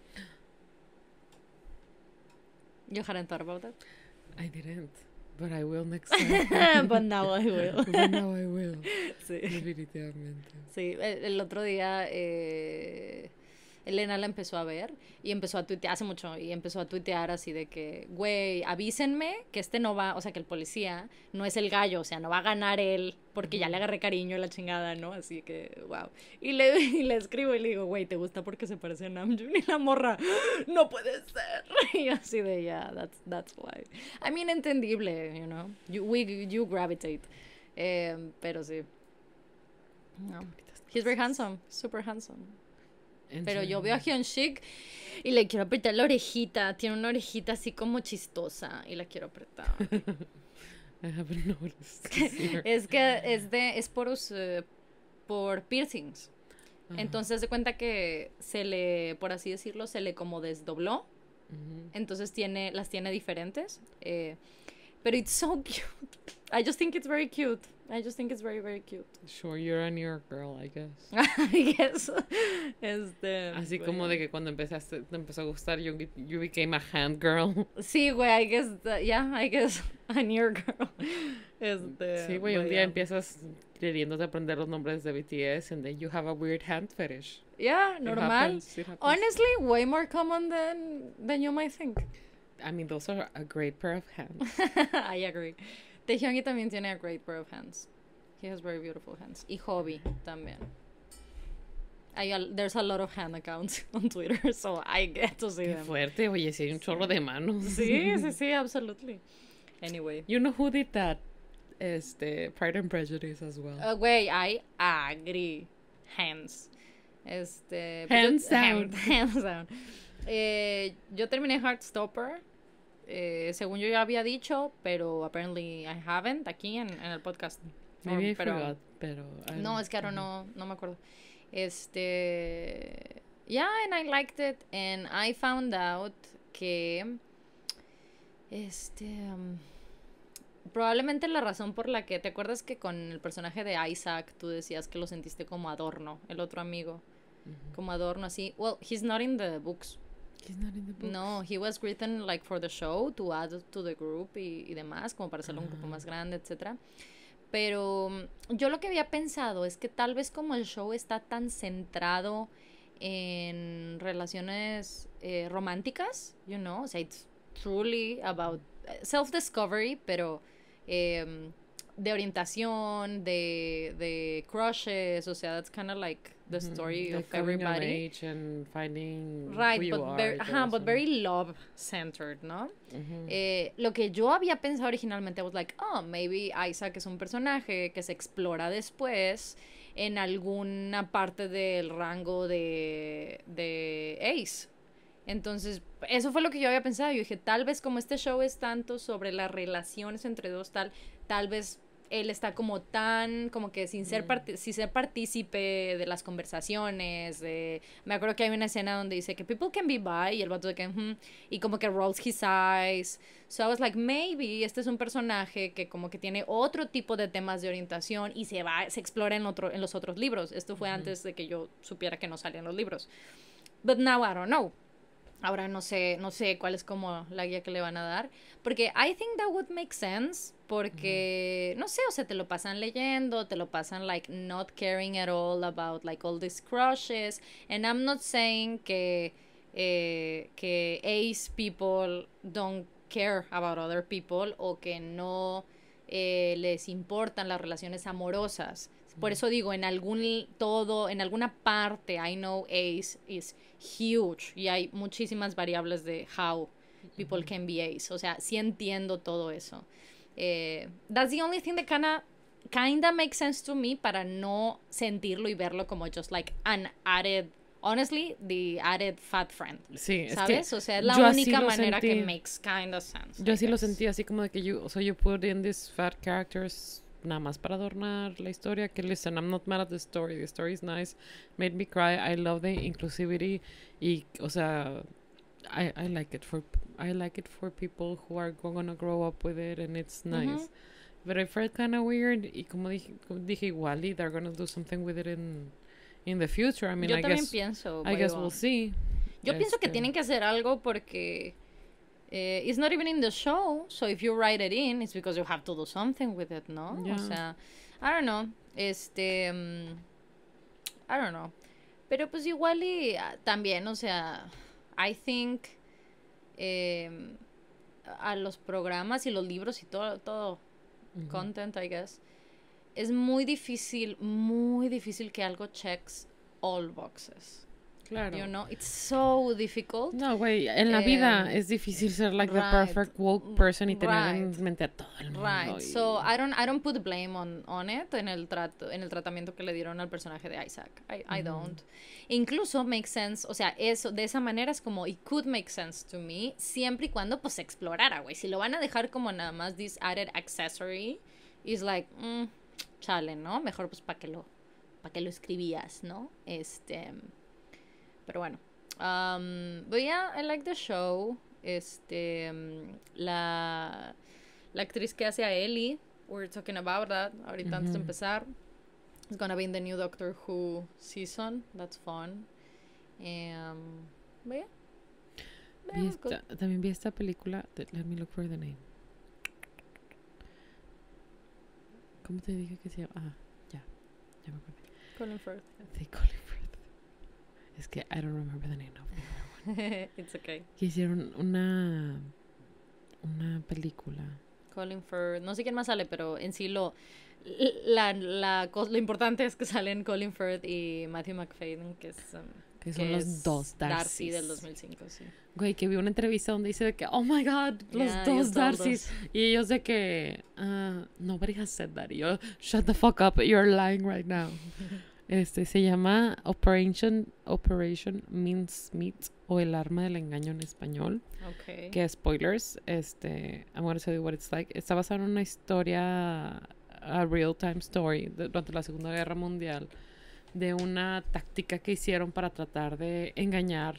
You hadn't thought about that? I didn't. But I will next time. But now I will. But now I will. Sí. Definitivamente. Sí, el, el otro día eh, Elena la empezó a ver y empezó a tuitear, hace mucho, y empezó a tuitear así de que, güey, avísenme que este no va, o sea, que el policía no es el gallo, o sea, no va a ganar él porque ya le agarré cariño a la chingada, ¿no? Así que, wow. Y le, y le escribo y le digo, güey, ¿te gusta porque se parece a Namjoon? Y la morra, no puede ser. Y así de, yeah, that's, that's why. I mean, entendible, you know, you, we, you gravitate. Eh, pero sí. No. He's very handsome, super handsome. Pero yo veo a Hyun-sik y le quiero apretar la orejita. Tiene una orejita así como chistosa y la quiero apretar. I haven't noticed. Es que es de es por, uh, por piercings. Uh-huh. Entonces se cuenta que se le, por así decirlo, se le como desdobló. Uh-huh. Entonces tiene, las tiene diferentes. Eh, pero it's so cute. I just think it's very cute. I just think it's very, very cute. Sure, you're a New York girl, I guess. I guess. Este, Así güey. Como de que cuando empezaste, te empezó a gustar, you, you became a hand girl. Sí, güey, I guess, uh, yeah, I guess a New York girl. Este, sí, güey, un día empiezas queriéndote aprender los nombres de B T S and then you have a weird hand fetish. Yeah, normal. It happens, it happens. Honestly, way more common than, than you might think. I mean, those are a great pair of hands. I agree. Taehyungi también tiene a great pair of hands. He has very beautiful hands. Y Hobby también. Hay a, there's a lot of hand accounts on Twitter, so I get to see Qué them. fuerte, oye, si hay un chorro de manos. Sí, sí, sí, absolutely. Anyway. You know who did that? Este, Pride and Prejudice as well. Uh, Güey, I agree. Hands. Este, hands yo, down. Hand, hands down. Eh, yo terminé Heartstopper. Eh, según yo ya había dicho, pero apparently I haven't aquí en, en el podcast. Maybe no, I pero, forgot, pero... I no, es que ahora no, no me acuerdo. Este... Yeah, and I liked it. And I found out que... Este... Um, probablemente la razón por la que... ¿Te acuerdas que con el personaje de Isaac tú decías que lo sentiste como adorno? El otro amigo. Uh-huh. Como adorno así. Well, he's not in the books. He's not in the books. No, he was written like for the show to add to the group y, y demás, como para hacerlo uh-huh. un grupo más grande, etcétera. Pero yo lo que había pensado es que tal vez como el show está tan centrado en relaciones eh, románticas, you know, o sea, it's truly about self-discovery, pero eh, de orientación, de, de crushes, o sea, that's kind of like the story mm-hmm. of everybody. Age and finding right, who you but are, very, ajá, but very love-centered, ¿no? Uh-huh. Eh, lo que yo había pensado originalmente was like, oh, maybe Isaac es un personaje que se explora después en alguna parte del rango de, de Ace. Entonces, eso fue lo que yo había pensado. Yo dije, tal vez como este show es tanto sobre las relaciones entre dos, tal, tal vez él está como tan, como que sin ser, part- sin ser partícipe de las conversaciones. De, me acuerdo que hay una escena donde dice que people can be bi, y el vato de que, mm, y como que rolls his eyes. So I was like, maybe este es un personaje que como que tiene otro tipo de temas de orientación y se va, se explora en, otro, en los otros libros. Esto fue uh-huh. antes de que yo supiera que no salían los libros. But now I don't know. Ahora no sé, no sé cuál es como la guía que le van a dar. Porque I think that would make sense. Porque, uh-huh. no sé, o sea, te lo pasan leyendo, te lo pasan, like, not caring at all about, like, all these crushes. And I'm not saying que, eh, que ace people don't care about other people o que no eh, les importan las relaciones amorosas. Por eso digo, en algún todo, en alguna parte, I know Ace is huge y hay muchísimas variables de how people can be Ace. O sea, sí entiendo todo eso. Eh, that's the only thing that kinda kinda makes sense to me para no sentirlo y verlo como just like an added, honestly, the added fat friend. Sí, ¿sabes? es que o sea, es la única manera sentí, que makes kind of sense. Yo así lo sentí, así como de que you, so you put in these fat characters nada más para adornar la historia, que listen, I'm not mad at the story, the story is nice, made me cry, I love the inclusivity, y, o sea, I, I like it for, I like it for people who are gonna grow up with it, and it's nice. Uh-huh. But I felt kind of weird, y como dije, como dije igual, y they're gonna do something with it in, in the future. I mean, Yo I también guess, pienso. I guess we'll see. Yo este. pienso que tienen que hacer algo porque eh, it's not even in the show, so if you write it in, it's because you have to do something with it, ¿no? Yeah. O sea, I don't know, este, um, I don't know. Pero pues igual y uh, también, o sea, I think eh, a los programas y los libros y todo, todo uh-huh. content, I guess, es muy difícil, muy difícil que algo checks all boxes. Claro. You know, it's so difficult. No, güey, en la um, vida es difícil ser like right, the perfect woke person y tener right, en mente a todo el mundo. Right. Y... So I don't I don't put blame on on it en el trato en el tratamiento que le dieron al personaje de Isaac. I I mm-hmm. don't. Incluso makes sense, o sea, eso de esa manera es como it could make sense to me siempre y cuando pues se explorara, güey. Si lo van a dejar como nada más this added accessory, is like, mm, chale, ¿no? Mejor pues para que lo para que lo escribías, ¿no? Este Pero bueno, um, but yeah, I like the show. Este, um, la, la actriz que hace a Ellie, we're talking about that ahorita uh-huh. antes de empezar. It's gonna be in the new Doctor Who season. That's fun. Um, but yeah. Vi esta, también vi esta película. Let me look for the name. ¿Cómo te dije que se llama? Ah, ya, ya me acuerdo. Colin Firth. Sí, Colin Firth. Es que I don't remember the name of the other one. It's okay. Que hicieron una una película. Colin Firth, no sé quién más sale, pero en sí lo la, la lo importante es que salen Colin Firth y Matthew McFadden, que es um, que son que los dos Darcys. Darcy del dos mil cinco, sí. Güey, que vi una entrevista donde dice de que oh my god, los yeah, dos Darcys y ellos de que uh, nobody has said that. Y yo, shut the fuck up, you're lying right now. Este se llama Operation Operation Mincemeat o El arma del engaño en español. Okay. Que spoilers, este I'm going to tell you what it's like. Está basado en una historia, a real time story de, durante la Segunda Guerra Mundial, de una táctica que hicieron para tratar de engañar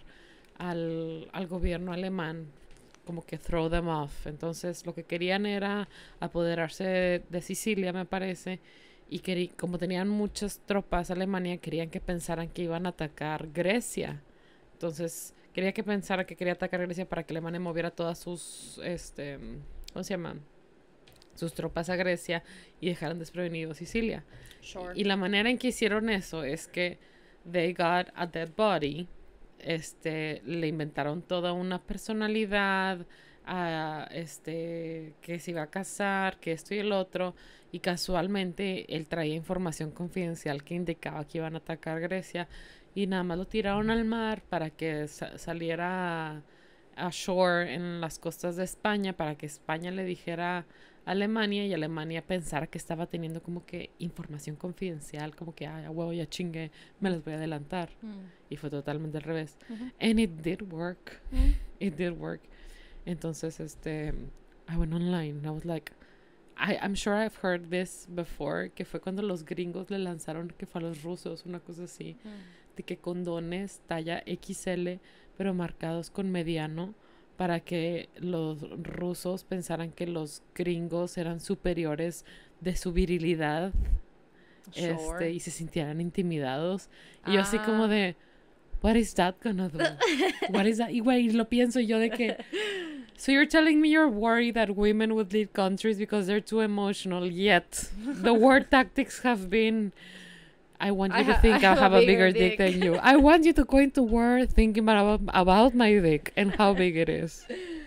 al, al gobierno alemán, como que throw them off. Entonces lo que querían era apoderarse de, de Sicilia, me parece. Y querí, como tenían muchas tropas Alemania, querían que pensaran que iban a atacar Grecia. Entonces, quería que pensara que quería atacar Grecia para que Alemania moviera todas sus, este, ¿cómo se llama? Sus tropas a Grecia y dejaran desprevenido Sicilia. Sure. Y la manera en que hicieron eso es que they got a dead body, este, le inventaron toda una personalidad, a, este, que se iba a casar, que esto y el otro. Y casualmente él traía información confidencial que indicaba que iban a atacar Grecia y nada más lo tiraron al mar para que sa- saliera ashore en las costas de España, para que España le dijera a Alemania y Alemania pensara que estaba teniendo como que información confidencial, como que ay, a huevo, ya chingue, me las voy a adelantar. Mm. Y fue totalmente al revés. Uh-huh. And it did work. Mm. It did work. Entonces, este, I went online and I was like, I, I'm sure I've heard this before, que fue cuando los gringos le lanzaron, que fue a los rusos, una cosa así, mm. de que condones talla equis ele, pero marcados con mediano, para que los rusos pensaran que los gringos eran superiores de su virilidad, sure. este, y se sintieran intimidados. Y ah. yo así como de, what is that gonna do? What is that? Y güey, lo pienso yo de que... So you're telling me you're worried that women would lead countries because they're too emotional, yet the war tactics have been, I want you I to ha- think I, I have a bigger, bigger dick. dick than you. I want you to go into war thinking about, about my dick and how big it is.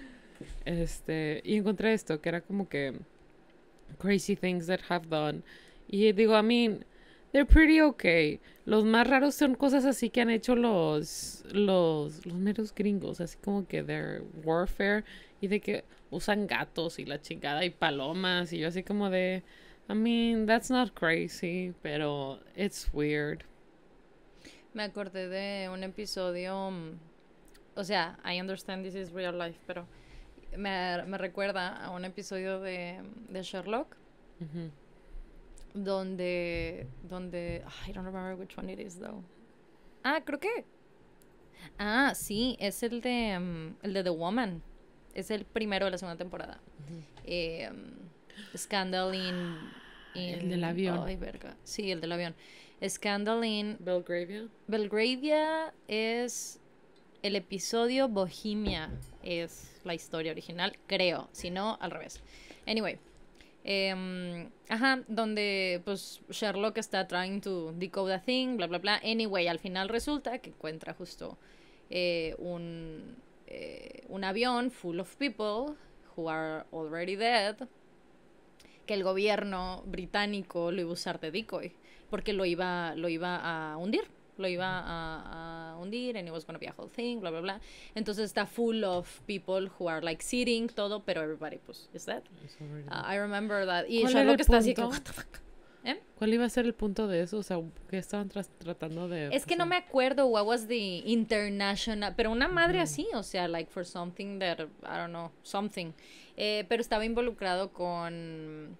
Este, y encontré esto, que era como que crazy things that have done. Y digo, I mean, they're pretty okay. Los más raros son cosas así que han hecho los los los meros gringos, así como que their warfare y de que usan gatos y la chingada y palomas y yo así como de I mean, that's not crazy, pero it's weird. Me acordé de un episodio, mm, o sea, I understand this is real life, pero me, me recuerda a un episodio de, de Sherlock, Ujú. donde, donde, ah, I don't remember which one it is though. Ah, creo que, ah, sí, es el de, mm, el de The Woman, es el primero de la segunda temporada. Eh, mm, Scandal in, in- El del avión. Ay, verga, sí, el del avión. Scandal in Belgravia. Belgravia es el episodio, Bohemia es la historia original, creo, si no, al revés. Anyway, em, ajá, donde pues Sherlock está trying to decode a thing, bla, bla, bla. Anyway, al final resulta que encuentra justo eh, un, eh, un avión full of people who are already dead, que el gobierno británico lo iba a usar de decoy, porque lo iba, lo iba a hundir. Lo iba a, a hundir and it was going to be a whole thing, bla, bla, bla. Entonces está full of people who are like sitting, todo, pero everybody pues is dead. Uh, I remember that. Y ¿Cuál era Sherlock el está así punto? como, what the fuck. ¿Eh? ¿Cuál iba a ser el punto de eso? O sea, ¿qué estaban tras- tratando de...? Es que no me acuerdo what was the international, pero una madre así, o sea, like for something that, I don't know, something. Eh, pero estaba involucrado con,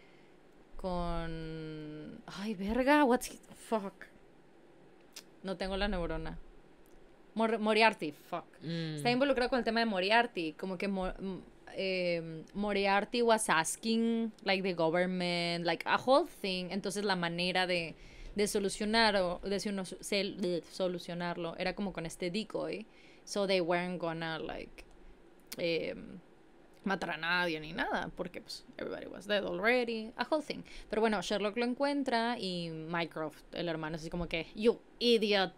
con, ay, verga, what's, he- fuck. No tengo la neurona. Mor- Moriarty, fuck. Mm. Está involucrado con el tema de Moriarty, como que Mo- m- eh, Moriarty was asking like the government, like a whole thing. Entonces la manera de, de solucionar o de, solu- se- de solucionarlo era como con este decoy. So they weren't gonna like eh, matar a nadie ni nada, porque pues everybody was dead already, a whole thing. Pero bueno, Sherlock lo encuentra y Mycroft, el hermano, es así como que, you idiot,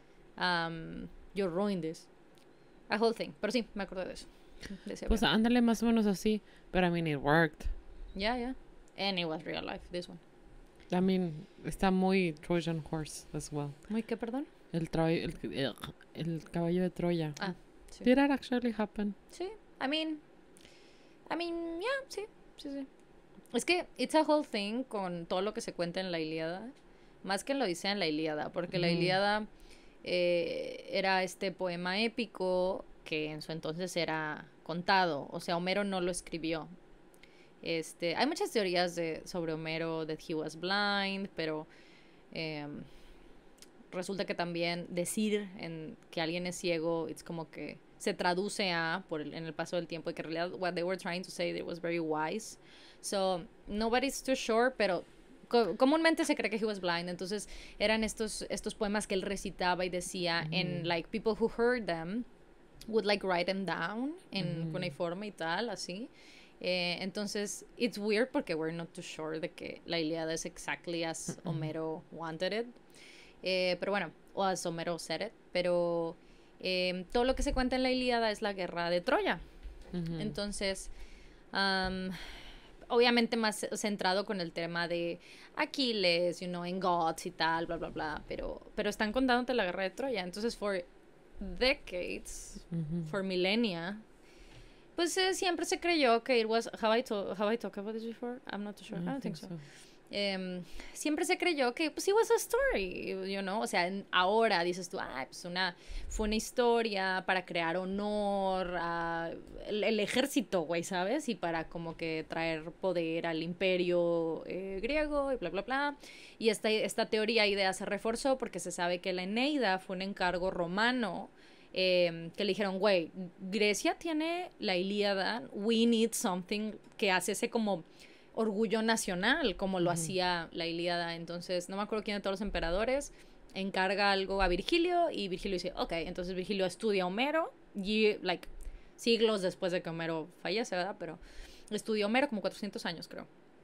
um, you ruined this. A whole thing. Pero sí, me acuerdo de eso. De ese Pues avión. ándale más o menos así. But I mean, it worked. Yeah, yeah. And it was real life, this one. I mean, está muy Trojan horse as well. ¿Muy qué, perdón? El, tra- el, el, el caballo de Troya. Ah, sí. Did that actually happen? Sí, I mean, I mean, yeah, sí, sí, sí. Es que it's a whole thing con todo lo que se cuenta en la Ilíada, más que en la Odisea, en la Ilíada, porque la Ujú. Ilíada eh, era este poema épico que en su entonces era contado, o sea, Homero no lo escribió. Este, hay muchas teorías de, sobre Homero, that he was blind, pero eh, resulta que también decir en, que alguien es ciego, it's como que se traduce a, por el, en el paso del tiempo, y que en realidad what they were trying to say, it was very wise. So, nobody's too sure, pero co comúnmente se cree que he was blind. Entonces, eran estos, estos poemas que él recitaba y decía, mm. and like people who heard them would like write them down en mm. cuneiforme y tal, así. Eh, entonces, it's weird porque we're not too sure de que la Ilíada es exactly as mm-hmm. Homero wanted it. Eh, pero bueno, o as Homero said it. Pero eh, todo lo que se cuenta en la Ilíada es la guerra de Troya. Mm-hmm. Entonces, um, obviamente más centrado con el tema de Aquiles, you know, en gods y tal, bla, bla, bla. Pero, pero están contándote la guerra de Troya. Entonces, for decades, mm-hmm. for millennia, pues eh, siempre se creyó que it was, have I, to, have I talked about this before? I'm not too sure. I don't, I don't think, think so. so. Um, siempre se creyó que pues it was a story, you know, o sea, en, ahora dices tú, ah, pues una, fue una historia para crear honor a el, el ejército, güey, ¿sabes? Y para como que traer poder al imperio eh, griego y bla, bla, bla. Y esta, esta teoría, idea se reforzó porque se sabe que la Eneida fue un encargo romano. Eh, que le dijeron, güey, Grecia tiene la Ilíada, we need something que hace ese como orgullo nacional, como lo uh-huh. hacía la Ilíada. Entonces, no me acuerdo quién de todos los emperadores encarga algo a Virgilio y Virgilio dice, ok, entonces Virgilio estudia a Homero y, like, siglos después de que Homero fallece, ¿verdad? Pero estudió Homero como cuatrocientos años, creo.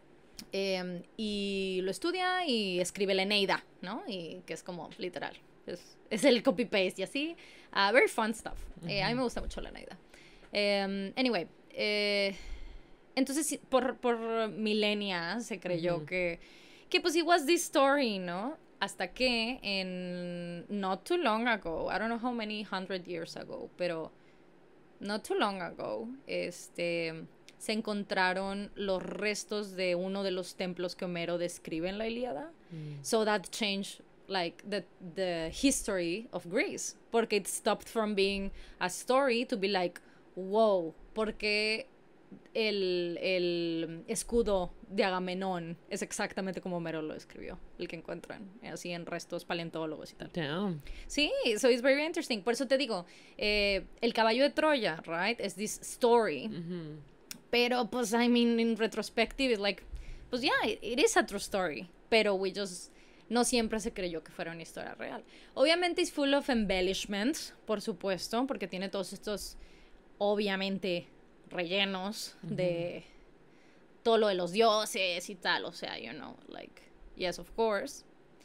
Eh, y lo estudia y escribe la Eneida, ¿no? Y que es como literal. Es, es el copy-paste y así. Uh, very fun stuff. Uh-huh. Eh, a mí me gusta mucho la Eneida. Um, anyway, eh, entonces por, por milenia se creyó uh-huh. que, que pues it was this story, ¿no? Hasta que en not too long ago, I don't know how many hundred years ago, pero not too long ago, este, se encontraron los restos de uno de los templos que Homero describe en la Ilíada. Mm. So that changed like the the history of Greece, porque it stopped from being a story to be like, wow, porque el, el escudo de Agamenón es exactamente como Homero lo escribió, el que encuentran así en restos paleontólogos y tal. Damn. Sí, so it's very interesting. Por eso te digo, eh, el caballo de Troya, right, es this story. Mm-hmm. Pero pues, I mean, in retrospective, it's like, pues yeah, it, it is a true story, pero we just no siempre se creyó que fuera una historia real. Obviamente it's full of embellishments, por supuesto, porque tiene todos estos, obviamente, rellenos uh-huh. de todo lo de los dioses y tal, o sea, you know, like, yes, of course.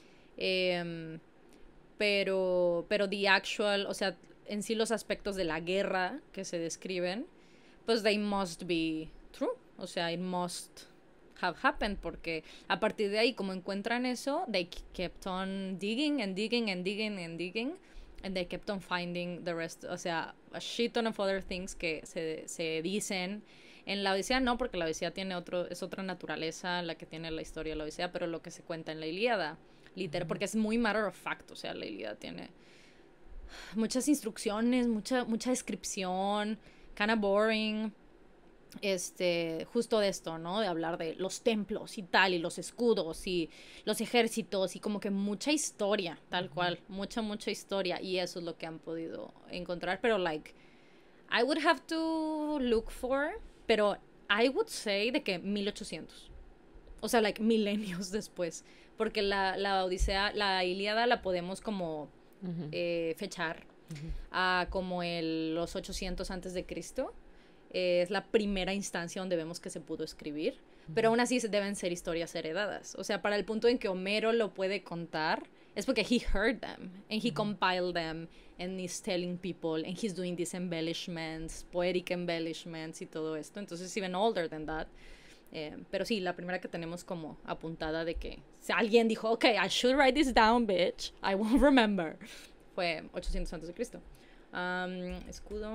Um, pero, pero the actual, o sea, en sí los aspectos de la guerra que se describen, pues they must be true, o sea, it must have happened, porque a partir de ahí, como encuentran eso, they kept on digging and digging and digging and digging, and they kept on finding the rest, o sea, a shit ton of other things que se, se dicen en la Odisea, no, porque la Odisea tiene otro, es otra naturaleza la que tiene la historia de la Odisea, pero lo que se cuenta en la Ilíada, literal, porque es muy matter of fact, o sea, la Ilíada tiene muchas instrucciones, mucha, mucha descripción, kind of boring, este, justo de esto, ¿no? De hablar de los templos y tal, y los escudos y los ejércitos, y como que mucha historia, tal uh-huh. cual, mucha, mucha historia, y eso es lo que han podido encontrar, pero like, I would have to look for, pero I would say de que mil ochocientos, o sea, like, milenios después, porque la, la Odisea, la Ilíada la podemos como uh-huh. eh, fechar uh-huh. a como el, los ochocientos antes de Cristo. Es la primera instancia donde vemos que se pudo escribir, uh-huh. pero aún así deben ser historias heredadas. O sea, para el punto en que Homero lo puede contar, es porque he heard them, and he uh-huh. compiled them, and he's telling people, and he's doing these embellishments, poetic embellishments y todo esto. Entonces, even older than that. Eh, pero sí, la primera que tenemos como apuntada de que si alguien dijo, ok, I should write this down, bitch, I won't remember, fue ochocientos antes de Cristo. Um, escudo...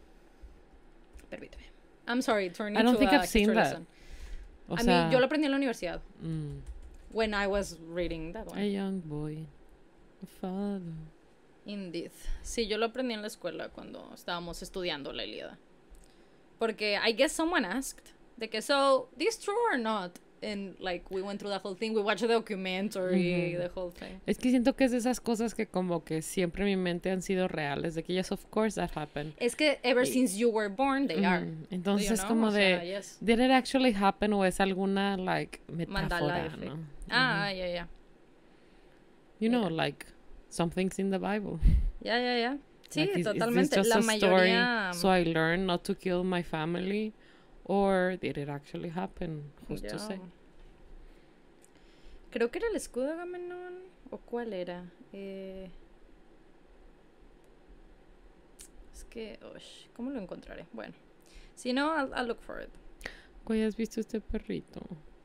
Permíteme. I'm sorry, turning I don't to think a I've seen that. O I sea, mean, yo lo aprendí en la universidad. Mm. When I was reading that one. A young boy. A father. Indeed. Sí, yo lo aprendí en la escuela cuando estábamos estudiando la Ilíada. Porque I guess someone asked, de que, so, this true or not? And, like, we went through the whole thing. We watched the documentary, mm-hmm. the whole thing. Es que siento que es de esas cosas que como que siempre en mi mente han sido reales. De que, yes, of course that happened. Es que ever y, since you were born, they mm, are. Entonces es you know? como o de, sea, yes. did it actually happen? O es alguna, like, metáfora, ¿no? Ah, mm-hmm. yeah, yeah. You know, yeah. like, some things in the Bible. Yeah, yeah, yeah. Sí, like, is, totalmente. Is this just la a mayoría... story, so I learned not to kill my family? Or did it actually happen? Who's yeah. to say? Creo que era el escudo de Agamenón. ¿O cuál era? Eh... Es que... Ush, ¿cómo lo encontraré? Bueno. Si no, I'll, I'll look for it. ¿Cuál has visto este perrito?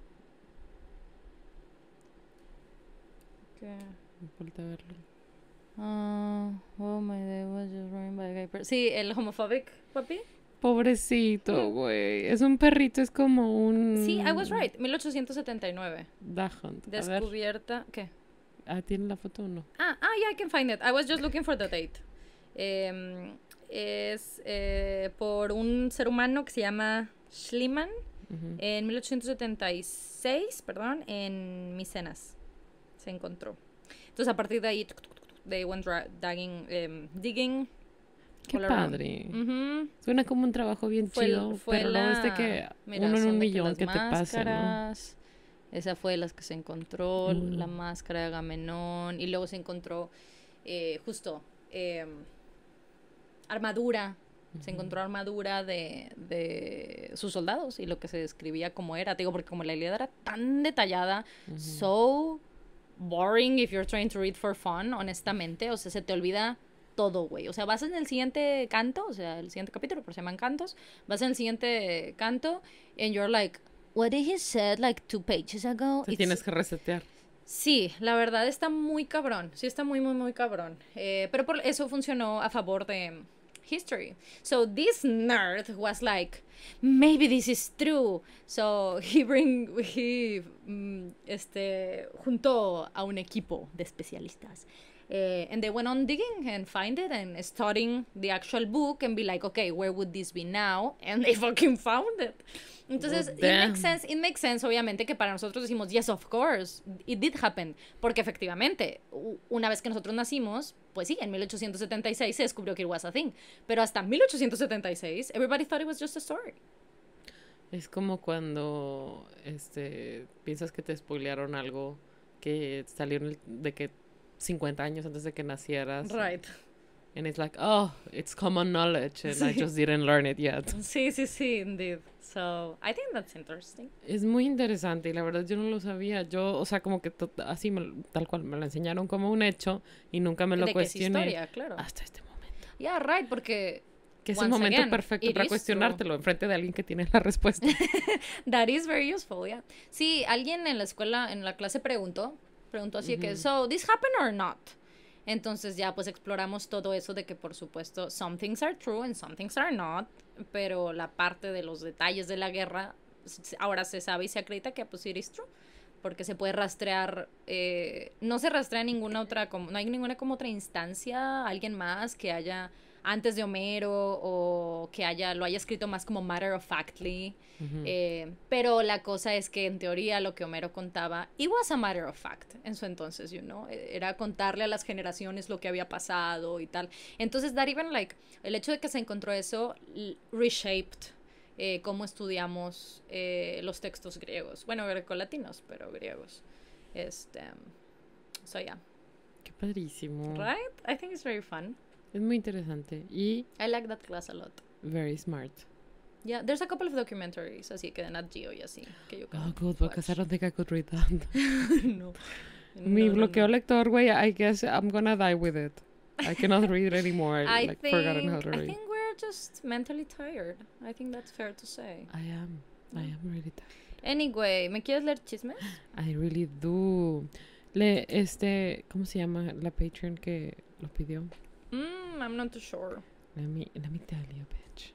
¿Qué? Falta verlo. Uh, oh my God, was just ruined by a gay person. Sí, el homophobic papi. Pobrecito, güey. Es un perrito, es como un... Sí, I was right. mil ochocientos setenta y nueve. Dahunt. Descubierta... ¿Qué? Ah, ¿tiene la foto o no? Ah, ah, yeah, I can find it. I was just looking for the date. Eh, es eh, por un ser humano que se llama Schliemann uh-huh. en mil ochocientos setenta y seis, perdón, en Micenas. Se encontró. Entonces, a partir de ahí, they went digging... Um, digging Qué padre. Uh-huh. Suena como un trabajo bien fue, chido, fue pero la, no es de que mira, uno en un millón que, que te pase, ¿no? Esa fue de las que se encontró, mm. la máscara de Agamenón, y luego se encontró eh, justo eh, armadura, uh-huh. se encontró armadura de, de sus soldados y lo que se describía como era, te digo, porque como la Ilíada era tan detallada, uh-huh. so boring if you're trying to read for fun, honestamente, o sea, se te olvida todo, güey. O sea, vas en el siguiente canto, o sea, el siguiente capítulo, pero se llaman cantos, vas en el siguiente canto, and you're like, what did he said like two pages ago? Te It's... tienes que resetear. Sí, la verdad está muy cabrón, sí está muy, muy, muy cabrón. Eh, pero por eso funcionó a favor de history. So this nerd was like, maybe this is true. So he bring he um, este juntó a un equipo de especialistas. Uh, and they went on digging and find it and studying the actual book and be like, okay, where would this be now? And they fucking found it. Entonces, well, it makes sense, it makes sense, obviamente, que para nosotros decimos, yes, of course, it did happen. Porque efectivamente, una vez que nosotros nacimos, pues sí, en mil ochocientos setenta y seis se descubrió que it was a thing. Pero hasta mil ochocientos setenta y seis, everybody thought it was just a story. Es como cuando este piensas que te spoilearon algo que salió en el, de que cincuenta años antes de que nacieras. Right. And it's like, oh, it's common knowledge and sí. I just didn't learn it yet. Sí, sí, sí, indeed. So, I think that's interesting. Es muy interesante y la verdad yo no lo sabía. Yo, o sea, como que así, me, tal cual, me lo enseñaron como un hecho y nunca me lo de cuestioné. Que es historia, claro. Hasta este momento. Yeah, right, porque... Que es el momento again, perfecto para cuestionártelo en frente de alguien que tiene la respuesta. That is very useful, yeah. Sí, alguien en la escuela, en la clase preguntó, preguntó así uh-huh. que, so, this happened or not? Entonces ya pues exploramos todo eso de que por supuesto some things are true and some things are not, pero la parte de los detalles de la guerra ahora se sabe y se acredita que pues it is true, porque se puede rastrear, eh, no se rastrea ninguna otra, como, no hay ninguna como otra instancia, alguien más que haya antes de Homero o que haya lo haya escrito más como matter of factly, uh-huh. eh, pero la cosa es que en teoría lo que Homero contaba it was a matter of fact en su entonces, you know, era contarle a las generaciones lo que había pasado y tal. Entonces that even like el hecho de que se encontró eso reshaped eh, cómo estudiamos eh, los textos griegos, bueno, grecolatinos, pero griegos. Este, so yeah. Qué padrísimo. Right? I think it's very fun. Es muy interesante y I like that class a lot. Very smart. Yeah, there's a couple of documentaries así que de Nat Geo y así que yo Oh, good, because I don't think I could read that. No. Mi no, bloqueo no, no. lector, güey, I guess I'm gonna die with it. I cannot read it anymore. I like think, forgotten how to read. I think we're just mentally tired. I think that's fair to say. I am. I am really tired. Anyway, ¿me quieres leer chismes? I really do. Le, este, ¿cómo se llama la Patreon que lo pidió? Mm, I'm not too sure. Let me, let me tell you, bitch.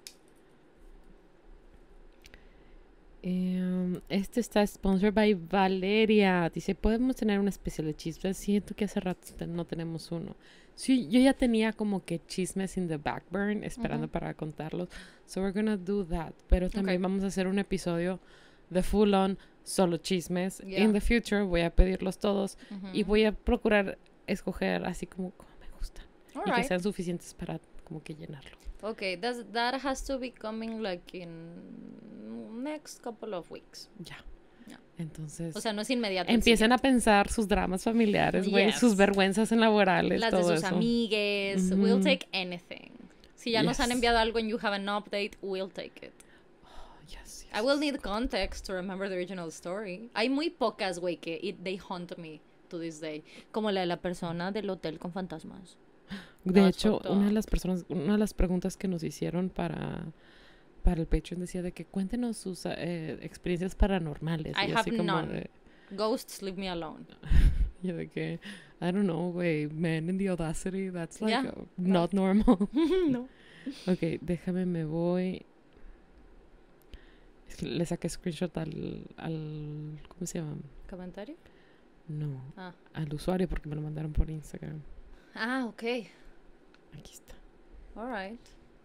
Um, este está sponsored by Valeria. Dice, ¿podemos tener un especial de chismes? Siento que hace rato no tenemos uno. Sí, yo ya tenía como que chismes in the backburn esperando uh-huh. para contarlos. So we're gonna do that. Pero también okay. vamos a hacer un episodio de full on solo chismes. Yeah. In the future voy a pedirlos todos uh-huh. y voy a procurar escoger así como, como me gustan. All y right. que sean suficientes para como que llenarlo. Okay, that's, that has to be coming like in next couple of weeks. Ya. Yeah. Entonces, o sea, no es inmediato. Empiecen a pensar sus dramas familiares, güey, yes. sus vergüenzas en laborales, las todo de sus eso. amigues. Mm-hmm. We'll take anything. Si ya yes. nos han enviado algo and you have an update, we'll take it. Oh, yes, yes, I will need context to remember the original story. Hay muy pocas, güey, que it, they haunt me to this day. Como la de la persona del hotel con fantasmas. De no, hecho, una de las personas, una de las preguntas que nos hicieron para, para el Patreon decía de que cuéntenos sus eh, experiencias paranormales. I y have así como none. De, Ghosts, leave me alone. Y de que, I don't know, güey, men in the audacity, that's like yeah. uh, not no. normal. No. Ok, déjame, me voy. Es que le saqué screenshot al, al, ¿cómo se llama? ¿Comentario? No, ah. al usuario porque me lo mandaron por Instagram. Ah, ok. Aquí está. All right.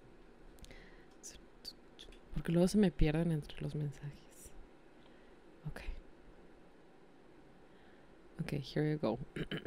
Porque luego se me pierden entre los mensajes. Ok. Ok, here you go.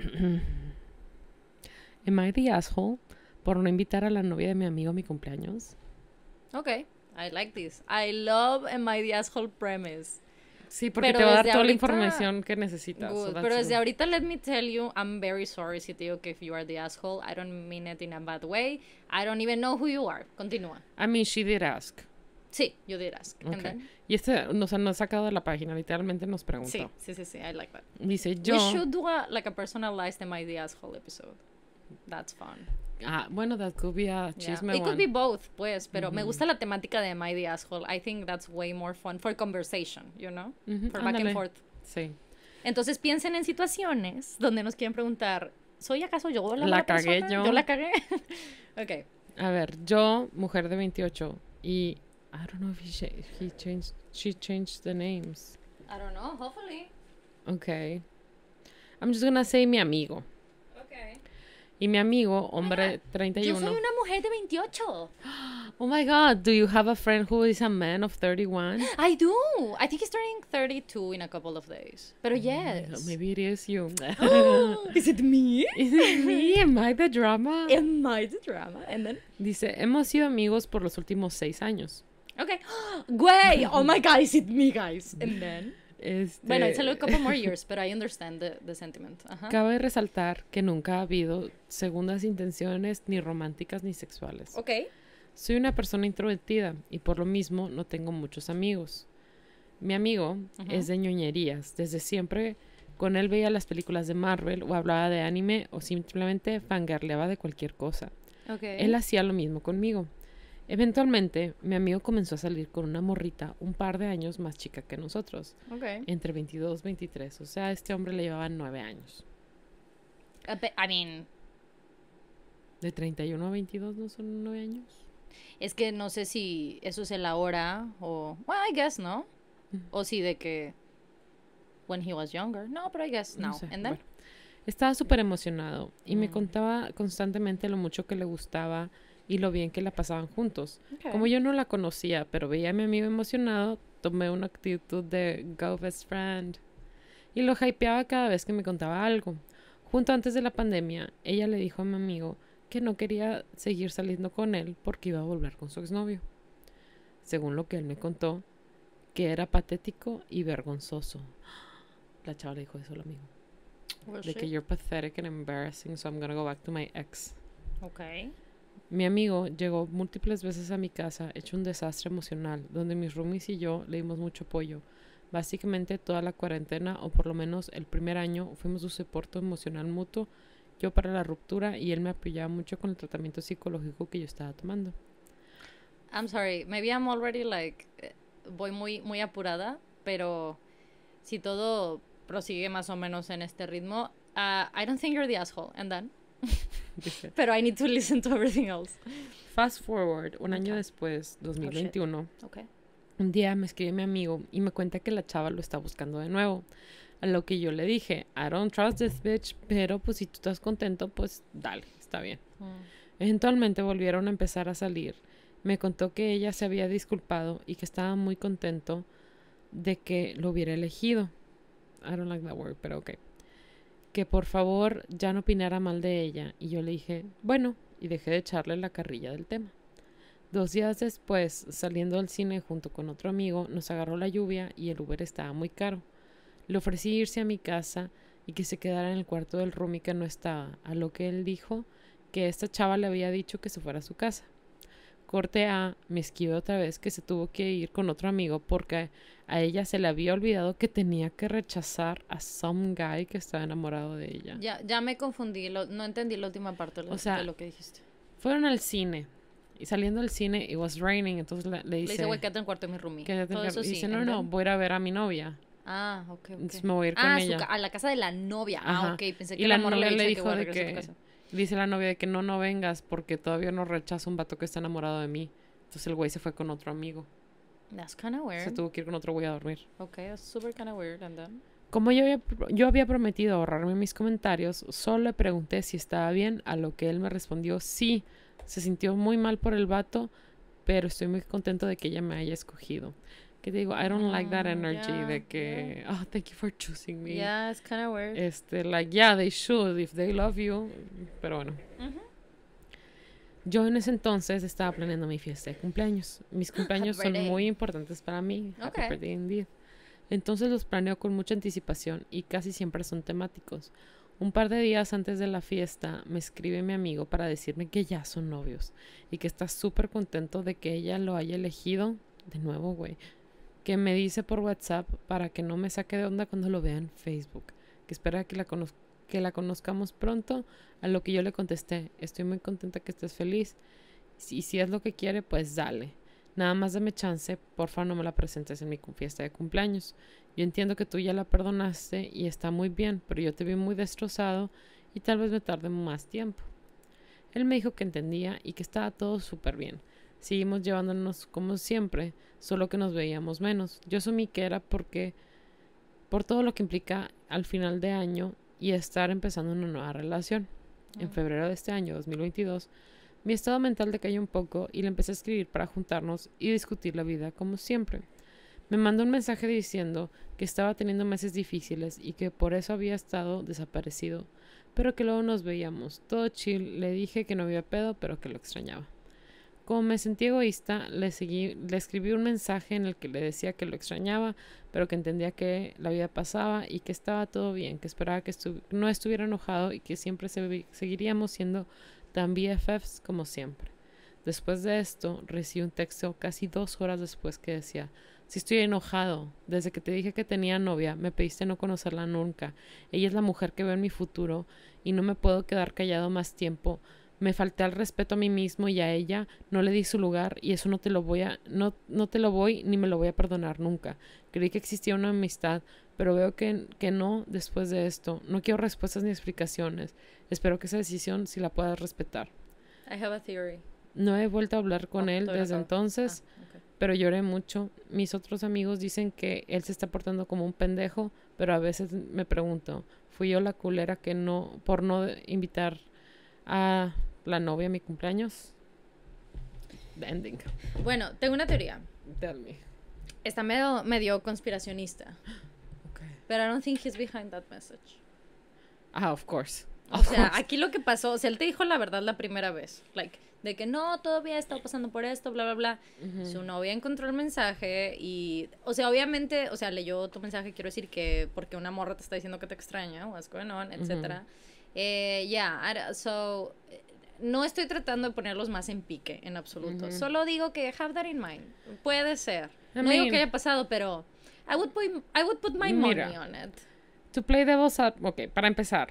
Am I the asshole por no invitar a la novia de mi amigo a mi cumpleaños? Ok, I like this. I love Am I the asshole premise. Sí, porque pero te va a dar toda ahorita, la información que necesitas. Good, so pero desde good. ahorita, let me tell you, I'm very sorry si te digo que if you are the asshole, I don't mean it in a bad way. I don't even know who you are. Continúa. I mean, she did ask. Sí, you did ask. Okay. And then? Y este nos ha sacado de la página, literalmente nos preguntó. Sí, sí, sí, sí, I like that. Dice, yo... We should do a, like a personalized Am I the asshole episode. That's fun. Ah, bueno, that could be a chisme yeah. It one. could be both, pues, pero mm-hmm. me gusta la temática de Am I the asshole. I think that's way more fun for conversation, you know? Mm-hmm. For back Ándale. and forth. Sí. Entonces piensen en situaciones donde nos quieren preguntar, ¿soy acaso yo la, la mala cagué persona? yo. ¿Yo la cagué? Ok. A ver, yo, mujer de veintiocho, y I don't know if he, cha- he changed, she changed the names. I don't know, hopefully. Okay. I'm just gonna say mi amigo. Okay. Y mi amigo, hombre treinta y uno. Yo soy una mujer de veintiocho. Oh my God, do you have a friend who is a man of thirty-one? I do. I think he's turning thirty-two in a couple of days. Pero Oh my yes. God, maybe it is you. Is it me? Is it me? Am I the drama? Am I the drama? And then? Dice, hemos sido amigos por los últimos seis años. Okay. Güey, oh my God, is it me, guys? And then? Este, Bueno, it's a little couple more years, but I understand the, the sentiment. Ajá. Cabe resaltar que nunca ha habido segundas intenciones ni románticas ni sexuales. Okay. Soy una persona introvertida y por lo mismo no tengo muchos amigos. Mi amigo Ujú. es de ñoñerías. Desde siempre con él veía las películas de Marvel o hablaba de anime o simplemente fangirleaba de cualquier cosa. Okay. Él hacía lo mismo conmigo. Eventualmente, mi amigo comenzó a salir con una morrita un par de años más chica que nosotros, Okay. entre veintidós y veintitrés. O sea, a este hombre le llevaban nueve años. A bit- I mean, De treinta y uno a veintidós no son nueve años. es que no sé si eso es el ahora o... Well, I guess, ¿no? Mm. O si de que... When he was younger. No, but I guess No now. sé, And then? bueno. Estaba súper emocionado y me Mm. contaba constantemente lo mucho que le gustaba y lo bien que la pasaban juntos. Okay. Como yo no la conocía, pero veía a mi amigo emocionado, tomé una actitud de go best friend. Y lo hypeaba cada vez que me contaba algo. Junto antes de la pandemia, ella le dijo a mi amigo que no quería seguir saliendo con él porque iba a volver con su exnovio. Según lo que él me contó, que era patético y vergonzoso. La chava le dijo eso al amigo. Well, De que shit. you're pathetic and embarrassing, so I'm gonna go back to my ex. Okay. Mi amigo llegó múltiples veces a mi casa, hecho un desastre emocional, donde mis roomies y yo le dimos mucho apoyo. Básicamente toda la cuarentena, o por lo menos el primer año, fuimos su soporte emocional mutuo, yo para la ruptura y él me apoyaba mucho con el tratamiento psicológico que yo estaba tomando. I'm sorry. Maybe I'm already like... eh, voy muy, muy apurada, pero si todo prosigue más o menos en este ritmo, uh, I don't think you're the asshole. And then? Dice, Pero I need to listen to everything else. fast forward, un año Ok. después, dos mil veintiuno, Okay. un día me escribe mi amigo y me cuenta que la chava lo está buscando de nuevo. A lo que yo le dije, I don't trust this bitch, pero pues si tú estás contento, pues dale, está bien. Mm. Eventualmente volvieron a empezar a salir. Me contó que ella se había disculpado y que estaba muy contento de que lo hubiera elegido. I don't like that word, pero ok. Que por favor ya no opinara mal de ella. Y yo le dije, bueno, y dejé de echarle la carrilla del tema. Dos días después, saliendo del cine junto con otro amigo, nos agarró la lluvia y el Uber estaba muy caro. Le ofrecí irse a mi casa y que se quedara en el cuarto del roomie que no estaba, a lo que él dijo que esta chava le había dicho que se fuera a su casa. Corte A, me esquivé otra vez que se tuvo que ir con otro amigo porque a ella se le había olvidado que tenía que rechazar a some guy que estaba enamorado de ella. Ya, ya me confundí, lo- no entendí la última parte de lo, O sea, de lo que dijiste. Fueron al cine y saliendo del cine, it was raining, entonces le, le Le dice... dice, güey, quédate en el cuarto de mi roomie. "Quédate en Todo el eso car-". Y sí. dice, no, and no, then- voy a ir a ver a mi novia. Ah, ok, ok. Entonces me voy a ir con Ah, su ella. ca- a la casa de la novia. Ajá. Ah, ok, pensé que Y la la morra novia le le dijo dijo que de regresó a tu que... casa. Dice la novia de que no, no vengas porque todavía no rechazo un vato que está enamorado de mí. Entonces el güey se fue con otro amigo. That's kind of weird. Se tuvo que ir con otro güey a dormir. Ok, that's super kind of weird. And then? Como yo había, yo había prometido ahorrarme mis comentarios, solo le pregunté si estaba bien, a lo que él me respondió sí. Se sintió muy mal por el vato, pero estoy muy contento de que ella me haya escogido. Que te digo, I don't like that Mm, energy yeah, de que, oh, thank you for choosing me. Yeah, it's kind of weird. Este, like, yeah, they should if they love you. Pero bueno. Ujú. Yo en ese entonces estaba planeando mi fiesta de cumpleaños. Mis cumpleaños son birthday. muy importantes para mí. Happy Ok. birthday indeed. Entonces los planeo con mucha anticipación y casi siempre son temáticos. Un par de días antes de la fiesta me escribe mi amigo para decirme que ya son novios y que está súper contento de que ella lo haya elegido. De nuevo, güey. Que me dice por WhatsApp para que no me saque de onda cuando lo vea en Facebook. Que espera que la, conoz- que la conozcamos pronto. A lo que yo le contesté, estoy muy contenta que estés feliz. Y si es lo que quiere, pues dale. Nada más dame chance, porfa no me la presentes en mi cum- fiesta de cumpleaños. Yo entiendo que tú ya la perdonaste y está muy bien, pero yo te vi muy destrozado y tal vez me tarde más tiempo. Él me dijo que entendía y que estaba todo súper bien. Seguimos llevándonos como siempre, solo que nos veíamos menos. Yo asumí que era porque por todo lo que implica al final de año y estar empezando una nueva relación. Mm. En febrero de este año, dos mil veintidós, mi estado mental decayó un poco y le empecé a escribir para juntarnos y discutir la vida como siempre. Me mandó un mensaje diciendo que estaba teniendo meses difíciles y que por eso había estado desaparecido, pero que luego nos veíamos. Todo chill, le dije que no había pedo, pero que lo extrañaba. Como me sentí egoísta, le, seguí, le escribí un mensaje en el que le decía que lo extrañaba, pero que entendía que la vida pasaba y que estaba todo bien, que esperaba que estu- no estuviera enojado y que siempre se seguiríamos siendo tan B F Fs como siempre. Después de esto, recibí un texto casi dos horas después que decía: si estoy enojado, desde que te dije que tenía novia, me pediste no conocerla nunca. Ella es la mujer que veo en mi futuro y no me puedo quedar callado más tiempo. Me falté al respeto a mí mismo y a ella, no le di su lugar y eso no te lo voy a, no, no te lo voy ni me lo voy a perdonar nunca. Creí que existía una amistad, pero veo que, que no después de esto. No quiero respuestas ni explicaciones. Espero que esa decisión sí la puedas respetar. I have a theory. No he vuelto a hablar con oh, él desde acabo. entonces, ah, okay. pero lloré mucho. Mis otros amigos dicen que él se está portando como un pendejo, pero a veces me pregunto, ¿fui yo la culera que no, por no invitar a la novia a mi cumpleaños? The ending. Bueno, tengo una teoría. Tell me. Está medio, medio conspiracionista. Okay. But I don't think he's behind that message. Ah, of course. O of sea, course. aquí lo que pasó, o sea, él te dijo la verdad la primera vez. Like, de que no, todavía he estado pasando por esto, bla, bla, bla. Uh-huh. Su novia encontró el mensaje y, o sea, obviamente, o sea, leyó tu mensaje, quiero decir que porque una morra te está diciendo que te extraña, what's going on, etcétera. Uh-huh. Eh, ya, yeah, so, no estoy tratando de ponerlos más en pique, en absoluto. Uh-huh. Solo digo que have that in mind. Puede ser. I no mean, digo que haya pasado, pero I would put, I would put my mira, money on it. To play devil's advocate, ok, para empezar,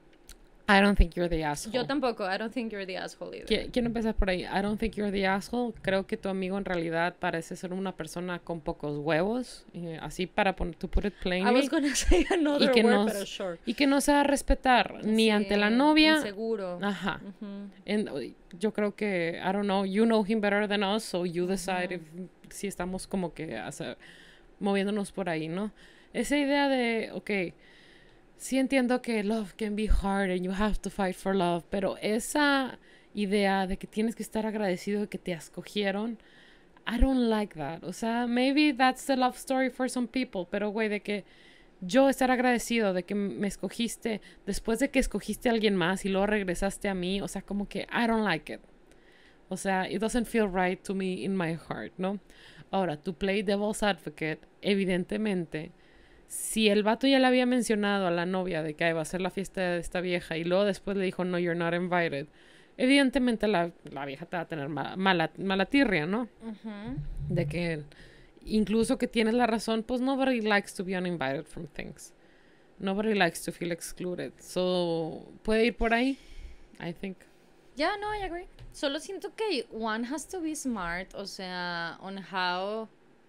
I don't think you're the asshole. Yo tampoco. I don't think you're the asshole either. Qu- quiero empezar por ahí. I don't think you're the asshole. Creo que tu amigo en realidad parece ser una persona con pocos huevos. Eh, así para poner, to put it plainly. I was gonna say another word, no, pero sure. Y que no se va a respetar ni sí, ante la novia. Inseguro. Ajá. Uh-huh. En, yo creo que, I don't know, you know him better than us, so you decide uh-huh. if, si estamos como que hacer, moviéndonos por ahí, ¿no? Esa idea de, ok, sí entiendo que love can be hard and you have to fight for love, pero esa idea de que tienes que estar agradecido de que te escogieron, I don't like that. O sea, maybe that's the love story for some people, pero güey, de que yo estar agradecido de que me escogiste después de que escogiste a alguien más y luego regresaste a mí, o sea, como que I don't like it. O sea, it doesn't feel right to me in my heart, ¿no? Ahora, to play devil's advocate, evidentemente, si el vato ya le había mencionado a la novia de que iba a ser la fiesta de esta vieja y luego después le dijo, no, you're not invited, evidentemente la, la vieja te va a tener mala, mala, mala tirria, ¿no? Uh-huh. De que incluso que tienes la razón, pues nobody likes to be uninvited from things. Nobody likes to feel excluded. So, puede ir por ahí, I think. Yeah, no, I agree. Solo siento que one has to be smart, o sea, on how...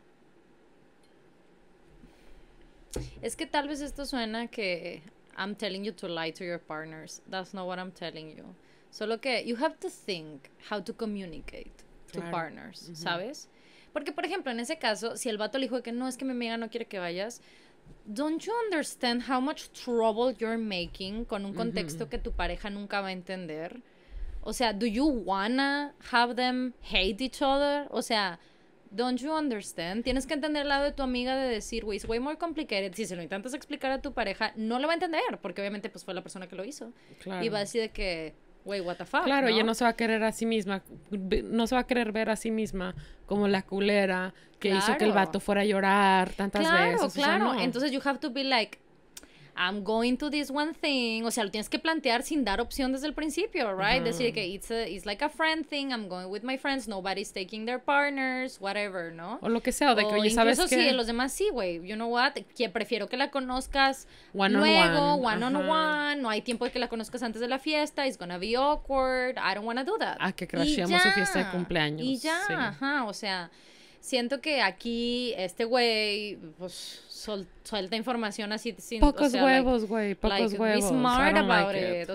Es que tal vez esto suena que I'm telling you to lie to your partners. That's not what I'm telling you. Solo que you have to think how to communicate to claro. partners, uh-huh. ¿sabes? Porque, por ejemplo, en ese caso, si el vato le dijo que no, es que mi amiga no quiere que vayas, don't you understand how much trouble you're making con un contexto uh-huh. que tu pareja nunca va a entender? O sea, do you wanna have them hate each other? O sea... Don't you understand? Tienes que entender el lado de tu amiga de decir, güey, it's way more complicated. Si se lo intentas explicar a tu pareja, no lo va a entender, porque obviamente pues fue la persona que lo hizo. Claro. Y va a decir de que, güey, what the fuck, claro, ¿no? ella no se va a querer a sí misma, no se va a querer ver a sí misma como la culera que claro. hizo que el vato fuera a llorar tantas claro, veces. Claro, claro. No. Entonces you have to be like, I'm going to this one thing. O sea, lo tienes que plantear sin dar opción desde el principio, right? Uh-huh. Decir que it's, a, it's like a friend thing. I'm going with my friends. Nobody's taking their partners, whatever, ¿no? O lo que sea, o de que, oye, ¿sabes qué? Incluso sí, los demás sí, güey. You know what? Que prefiero que la conozcas one luego, on one. one on one. No hay tiempo de que la conozcas antes de la fiesta. It's gonna be awkward. I don't wanna do that. Ah, que crasheamos su fiesta de cumpleaños. Y ya, sí. Ajá, o sea... Siento que aquí este güey pues sol, suelta información así sin pocos o sea, huevos, güey, like, pocos like, huevos. Be smart about like it. it. O sea,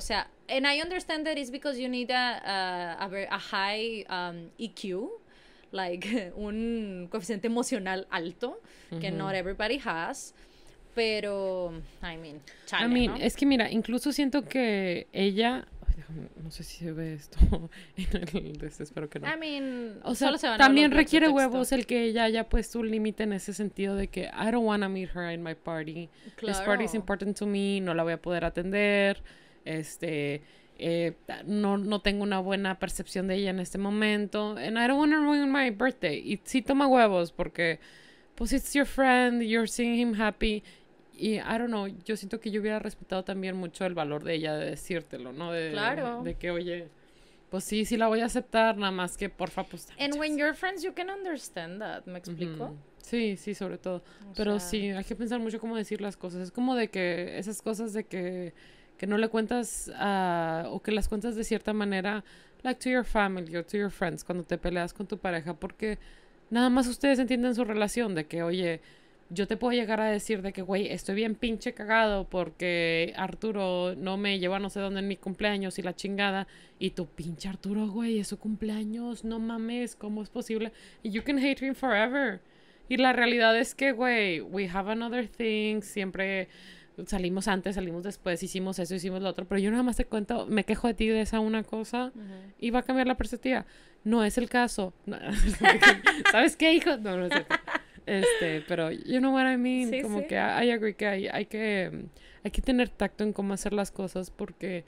and I understand that it's because you need a, a, a, ver- a high um, E Q, like un coeficiente emocional alto, que not everybody has. Pero, I mean, chale, I mean, ¿no? es que mira, incluso siento que ella... Ay, déjame, no sé si se ve esto en el de este, espero que no. I mean, O sea, solo se van a ver también los blogs de requiere texto. huevos el que ella haya puesto un límite en ese sentido de que I don't want to meet her in my party. This party is Claro. important to me, no la voy a poder atender. Este, eh, no, no tengo una buena percepción de ella en este momento. And I don't want to ruin my birthday. Y sí toma huevos porque, pues, it's your friend, you're seeing him happy. Y, I don't know, yo siento que yo hubiera respetado también mucho el valor de ella de decírtelo, ¿no? De, Claro. de que, oye, pues sí, sí la voy a aceptar, nada más que, porfa, pues... dame And when chance. you're friends, you can understand that. ¿Me explico? Ujú. Sí, sí, sobre todo. O Pero sea, sí, hay que pensar mucho cómo decir las cosas. Es como de que esas cosas de que, que no le cuentas a... o que las cuentas de cierta manera, like to your family or to your friends, cuando te peleas con tu pareja, porque nada más ustedes entienden su relación, de que, oye, yo te puedo llegar a decir de que, güey, estoy bien pinche cagado porque Arturo no me lleva no sé dónde en mi cumpleaños y la chingada. Y tu pinche Arturo, güey, es su cumpleaños, no mames, ¿cómo es posible? Y you can hate him forever. Y la realidad es que, güey, we have another thing, siempre salimos antes, salimos después, hicimos eso, hicimos lo otro, pero yo nada más te cuento, me quejo de ti de esa una cosa ujú. y va a cambiar la perspectiva. No es el caso. No, ¿sabes qué, hijo? No, no es cierto. Este, pero you know what I mean, Sí, como sí. que I, I agree que hay, hay que hay que tener tacto en cómo hacer las cosas porque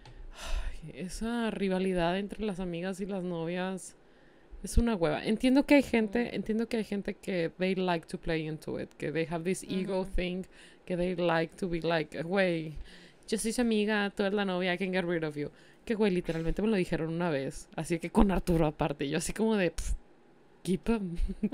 ay, esa rivalidad entre las amigas y las novias es una hueva. Entiendo que hay gente, entiendo que hay gente que they like to play into it, que they have this ego Ujú. thing, que they like to be like, güey, yo soy su amiga, tú eres la novia, I can get rid of you. Que güey, literalmente me lo dijeron una vez, así que con Arturo aparte, yo así como de pff, keep him.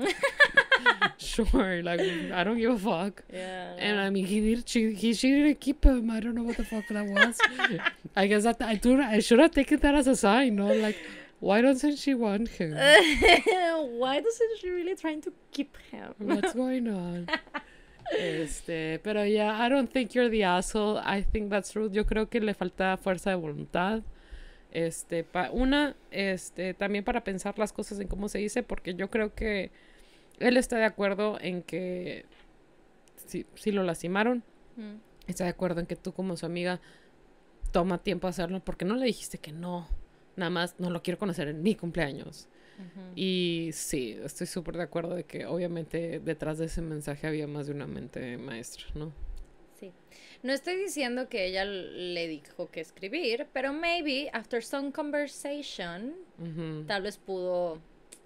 Sure, like I don't give a fuck. Yeah. And I mean, he did. She he she didn't keep him. I don't know what the fuck that was. I guess that I do. I should have taken that as a sign. No, like, why doesn't she want him? Why doesn't she really trying to keep him? What's going on? Este, pero yeah, I don't think you're the asshole. I think that's rude. Yo creo que le falta fuerza de voluntad. Este, pa, una, este, también para pensar las cosas en cómo se dice, porque yo creo que él está de acuerdo en que si, si lo lastimaron, Mm. está de acuerdo en que tú como su amiga toma tiempo a hacerlo, porque no le dijiste que no, nada más no lo quiero conocer en mi cumpleaños. Ujú. Y sí, estoy súper de acuerdo de que obviamente detrás de ese mensaje había más de una mente maestra, ¿no? Sí. No estoy diciendo que ella le dijo que escribir, pero maybe after some conversation, Ujú. tal vez pudo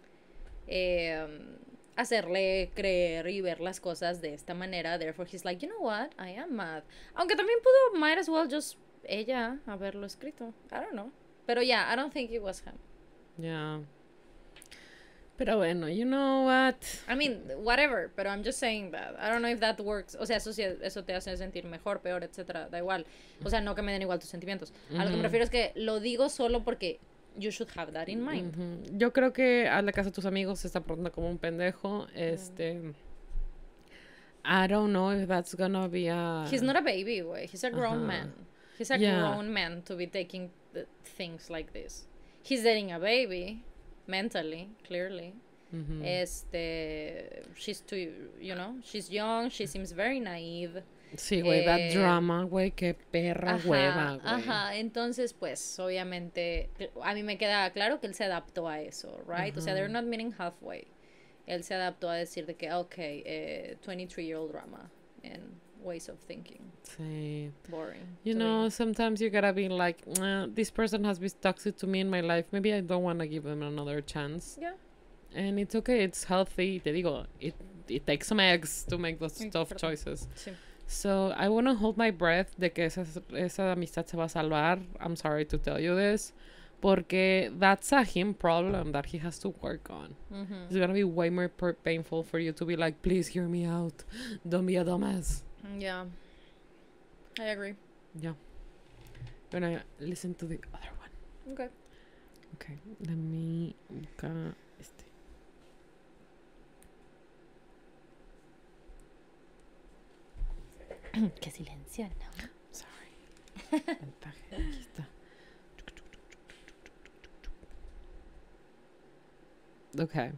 eh, hacerle creer y ver las cosas de esta manera. Therefore he's like, you know what, I am mad. Aunque también pudo, might as well just ella haberlo escrito. I don't know. Pero yeah, I don't think it was him. Ya. Pero bueno, you know what? I mean, whatever, pero I'm just saying that. I don't know if that works. O sea, eso sí, eso te hace sentir mejor, peor, etcétera, da igual. O sea, no que me den igual tus sentimientos. A lo que me Ujú. refiero es que lo digo solo porque you should have that in mind. Ujú. Yo creo que hazle caso a tus amigos, se está portando como un pendejo. Este. I don't know if that's gonna be a. He's not a baby, güey. He's a grown Ajá. man. He's a Yeah. grown man to be taking the things like this. He's dating a baby, mentally, clearly. Ujú. Este, she's too, you know, she's young, she seems very naive. Sí, güey, that eh, drama, güey, qué perra Ajá, hueva, güey. ajá, entonces pues obviamente a mí me queda claro que él se adaptó a eso, right? O sea, they're not meeting halfway. Él se adaptó a decir de que, ok, eh, twenty-three year old drama and ways of thinking. Sí. Boring. You to know, me. sometimes you gotta be like, "Uh, this person has been toxic to me in my life. Maybe I don't want to give them another chance. Yeah. And it's okay, it's healthy. Te digo, it, it takes some eggs to make those tough Exacto. choices. Sí. So I want to hold my breath de que esa, esa amistad se va a salvar. I'm sorry to tell you this. Porque that's a him problem that he has to work on. Ujú. It's gonna be way more per- painful for you to be like, please hear me out. Don't be a dumbass. Yeah. I agree. Yeah. Gonna listen to the other one. Okay. Okay. Let me buscar este. Qué silencio, ¿no? Sorry. Mensaje. Aquí está. Ok.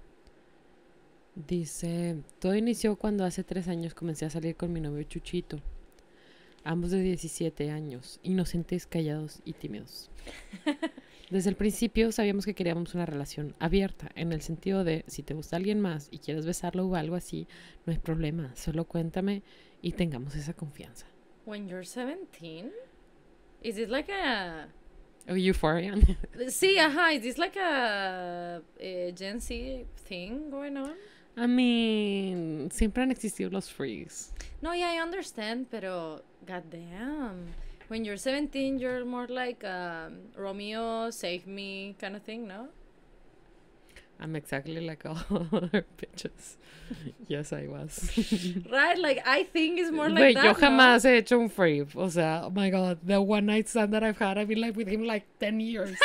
Dice, todo inició cuando hace tres años comencé a salir con mi novio Chuchito. Ambos de diecisiete años, inocentes, callados y tímidos. Desde el principio sabíamos que queríamos una relación abierta, en el sentido de, si te gusta alguien más y quieres besarlo o algo así, no hay problema, solo cuéntame y tengamos esa confianza. When you're seventeen? Is it like a... Oh, Euphoria. Sí, ajá, is this like a, a Gen Z thing going on? I mean, siempre han existido los freaks. No, yeah, I understand, pero goddamn. When you're seventeen, you're more like um, Romeo, save me kind of thing, no? I'm exactly like all other bitches. Yes, I was. Right, like I think it's more like Wait, that. yo no? jamás he hecho un freak. O sea, oh my god, the one night stand that I've had, I've been like with him like ten years.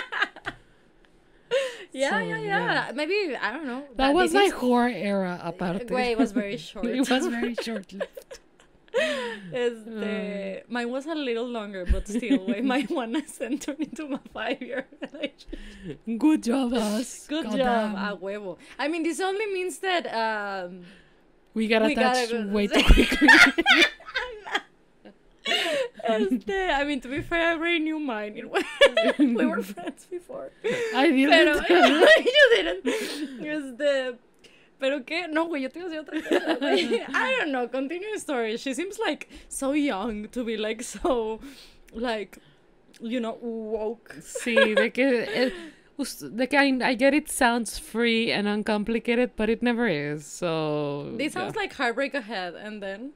Yeah, So, yeah, yeah, yeah. Maybe, I don't know. That was this my is- whore era, aparte. Wait, it was very short. It was very short-lived. Este, mine was a little longer, but still, wait, my one night stand turned into my five-year relationship. Good job, us. Good God job, damn. a huevo. I mean, this only means that um, We got we gotta attached go- way too quickly. este, I mean, to be fair, I already knew mine. It was- we were friends before. I didn't. Pero, you didn't. Este, pero qué, no, güey, yo te iba a decir otra cosa, güey. I don't know, continue story. She seems like so young to be like so, like, you know, woke. Sí, de que, eh, us- de que I, I get it sounds free and uncomplicated, but it never is. So. This sounds yeah. like Heartbreak Ahead, and then.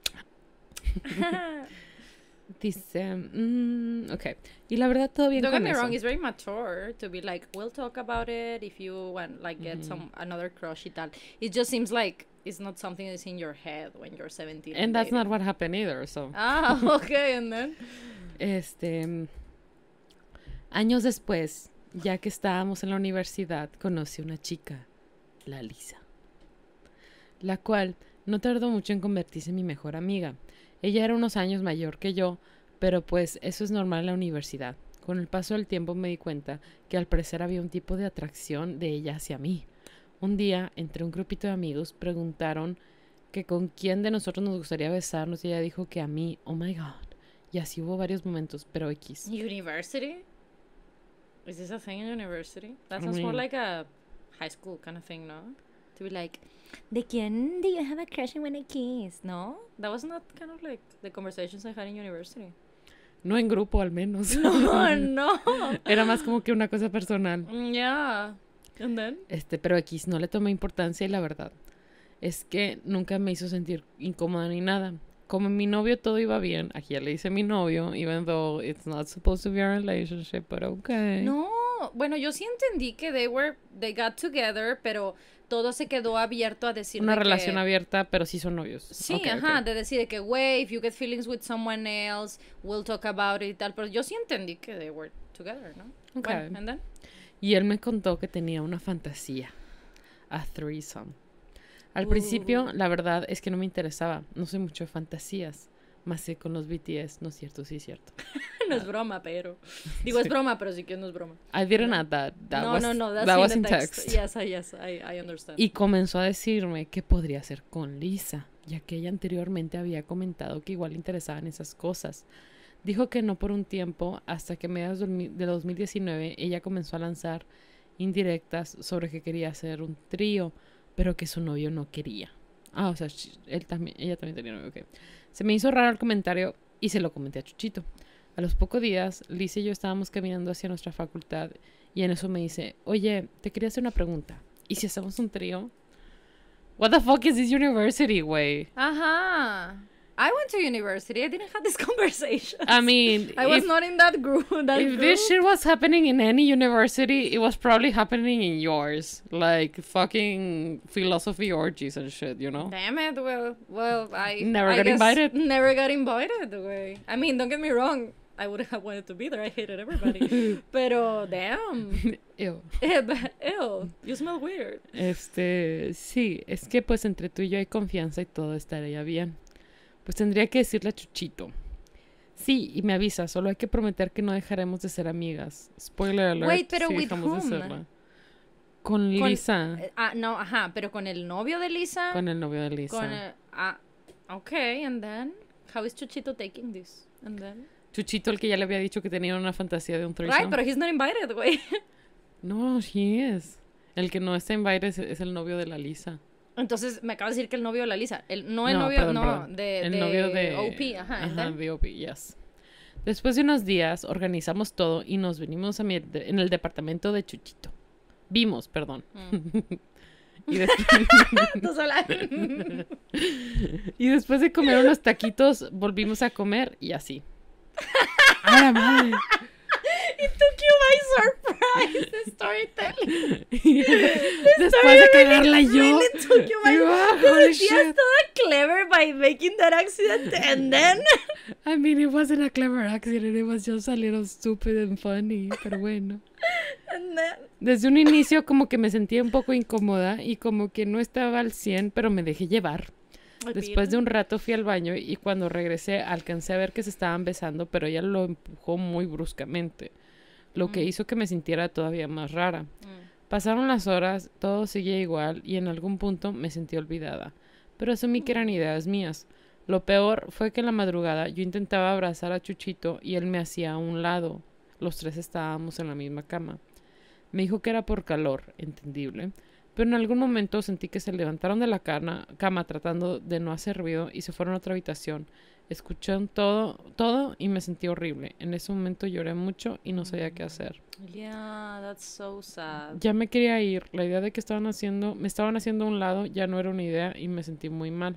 Dice, mm, ok. Y la verdad, todo bien Don't con get me eso. wrong, it's very mature to be like, we'll talk about it if you want, like, get Mhm. some another crush y tal. It just seems like it's not something that's in your head when you're seventeen. And that's not dating. what happened either, so. Ah, okay, and then. Este. Años después, ya que estábamos en la universidad, conocí una chica, la Lisa, la cual no tardó mucho en convertirse en mi mejor amiga. Ella era unos años mayor que yo, pero pues eso es normal en la universidad. Con el paso del tiempo me di cuenta que al parecer había un tipo de atracción de ella hacia mí. Un día, entre un grupito de amigos, preguntaron que con quién de nosotros nos gustaría besarnos y ella dijo que a mí. Oh my god. Y así hubo varios momentos, pero X. University? Is this a thing in university? That I sounds more mean- like a high school kind of thing, no? To be like, ¿de quién do you have a crush when I kiss? No? That was not kind of like the conversations I had in university. No en grupo, al menos. No, no. Era más como que una cosa personal. Mm, yeah. And then? Este, pero X no le tomé importancia y la verdad es que nunca me hizo sentir incómoda ni nada. Como mi novio todo iba bien, aquí ya le hice mi novio, even though it's not supposed to be a relationship, but okay. No, bueno, yo sí entendí que they were, they got together, pero todo se quedó abierto a decir Una de relación que, abierta, pero sí son novios. Sí, Ok, ajá, ok. de decir de que, güey, if you get feelings with someone else, we'll talk about it y tal, pero yo sí entendí que they were together, ¿no? Ok. Bueno, and then? Y él me contó que tenía una fantasía, a threesome. Al Uh. principio, la verdad es que no me interesaba, no soy mucho de fantasías, más que con los B T S, no es cierto, sí es cierto. No es broma, pero. Digo, es Sí. broma, pero sí que no es broma. I didn't No. add that. That no, was, no, no, that's that in was the in text. text. Yes, I, yes, I, I understand. Y comenzó a decirme que podría hacer con Lisa, ya que ella anteriormente había comentado que igual le interesaban esas cosas. Dijo que no por un tiempo, hasta que a mediados del mi- de dos mil diecinueve ella comenzó a lanzar indirectas sobre que quería hacer un trío, pero que su novio no quería. Ah, o sea, sh- él también, ella también tenía novio, ok. Se me hizo raro el comentario y se lo comenté a Chuchito. A los pocos días, Lisa y yo estábamos caminando hacia nuestra facultad y en eso me dice, oye, te quería hacer una pregunta. ¿Y si hacemos un trío? What the fuck is this university, güey? Ajá. I went to university. I didn't have this conversation. I mean, I was if, not in that group. That if group. this shit was happening in any university, it was probably happening in yours. Like fucking philosophy orgies and shit, you know? Damn it. Well, well, I Never I got guess invited? Never got invited. Güey. I mean, don't get me wrong. I would have wanted to be there. I hated everybody. Pero damn. Ew. Ew. You smell weird. Este, sí, es que pues entre tú y yo hay confianza y todo estaría bien. Pues tendría que decirle a Chuchito. Sí, y me avisa, solo hay que prometer que no dejaremos de ser amigas. Spoiler alert. Wait, pero sí with dejamos de whom? serla. Con Lisa. Con, ah, no, ajá, pero con el novio de Lisa. Con el novio de Lisa. Con el, ah, okay, and then, how is Chuchito taking this? And then... Chuchito, el que ya le había dicho que tenía una fantasía de un threesome. Right, pero he's not invited, güey. No, he is. El que no está invited es, es el novio de la Lisa. Entonces, me acaba de decir que el novio de la Lisa. El, no el no, novio, perdón, no, perdón. de, el de novio de O P, ajá. Ajá, de O P, yes. Después de unos días, organizamos todo y nos vinimos a mi, de, en el departamento de Chuchito. Vimos, perdón. Mm. y, des y después de comer unos taquitos, volvimos a comer y así. ¡A la madre! It took you by surprise, the storytelling. Después de cagarla yo. Really took you by surprise. Shit. toda clever by making that accident and then... I mean, it wasn't a clever accident. It was just a little stupid and funny. Pero bueno. And then... Desde un inicio como que me sentía un poco incómoda y como que no estaba al cien, pero me dejé llevar. Después de un rato fui al baño y cuando regresé alcancé a ver que se estaban besando, pero ella lo empujó muy bruscamente, lo mm. que hizo que me sintiera todavía más rara. Mm. Pasaron las horas, todo seguía igual y en algún punto me sentí olvidada, pero asumí que eran ideas mías. Lo peor fue que en la madrugada yo intentaba abrazar a Chuchito y él me hacía a un lado. Los tres estábamos en la misma cama. Me dijo que era por calor, entendible. Pero en algún momento sentí que se levantaron de la cama, cama tratando de no hacer ruido y se fueron a otra habitación. Escuché todo, todo y me sentí horrible. En ese momento lloré mucho y no sabía qué hacer. Yeah, that's so sad. Ya me quería ir. La idea de que estaban haciendo, me estaban haciendo a un lado ya no era una idea y me sentí muy mal.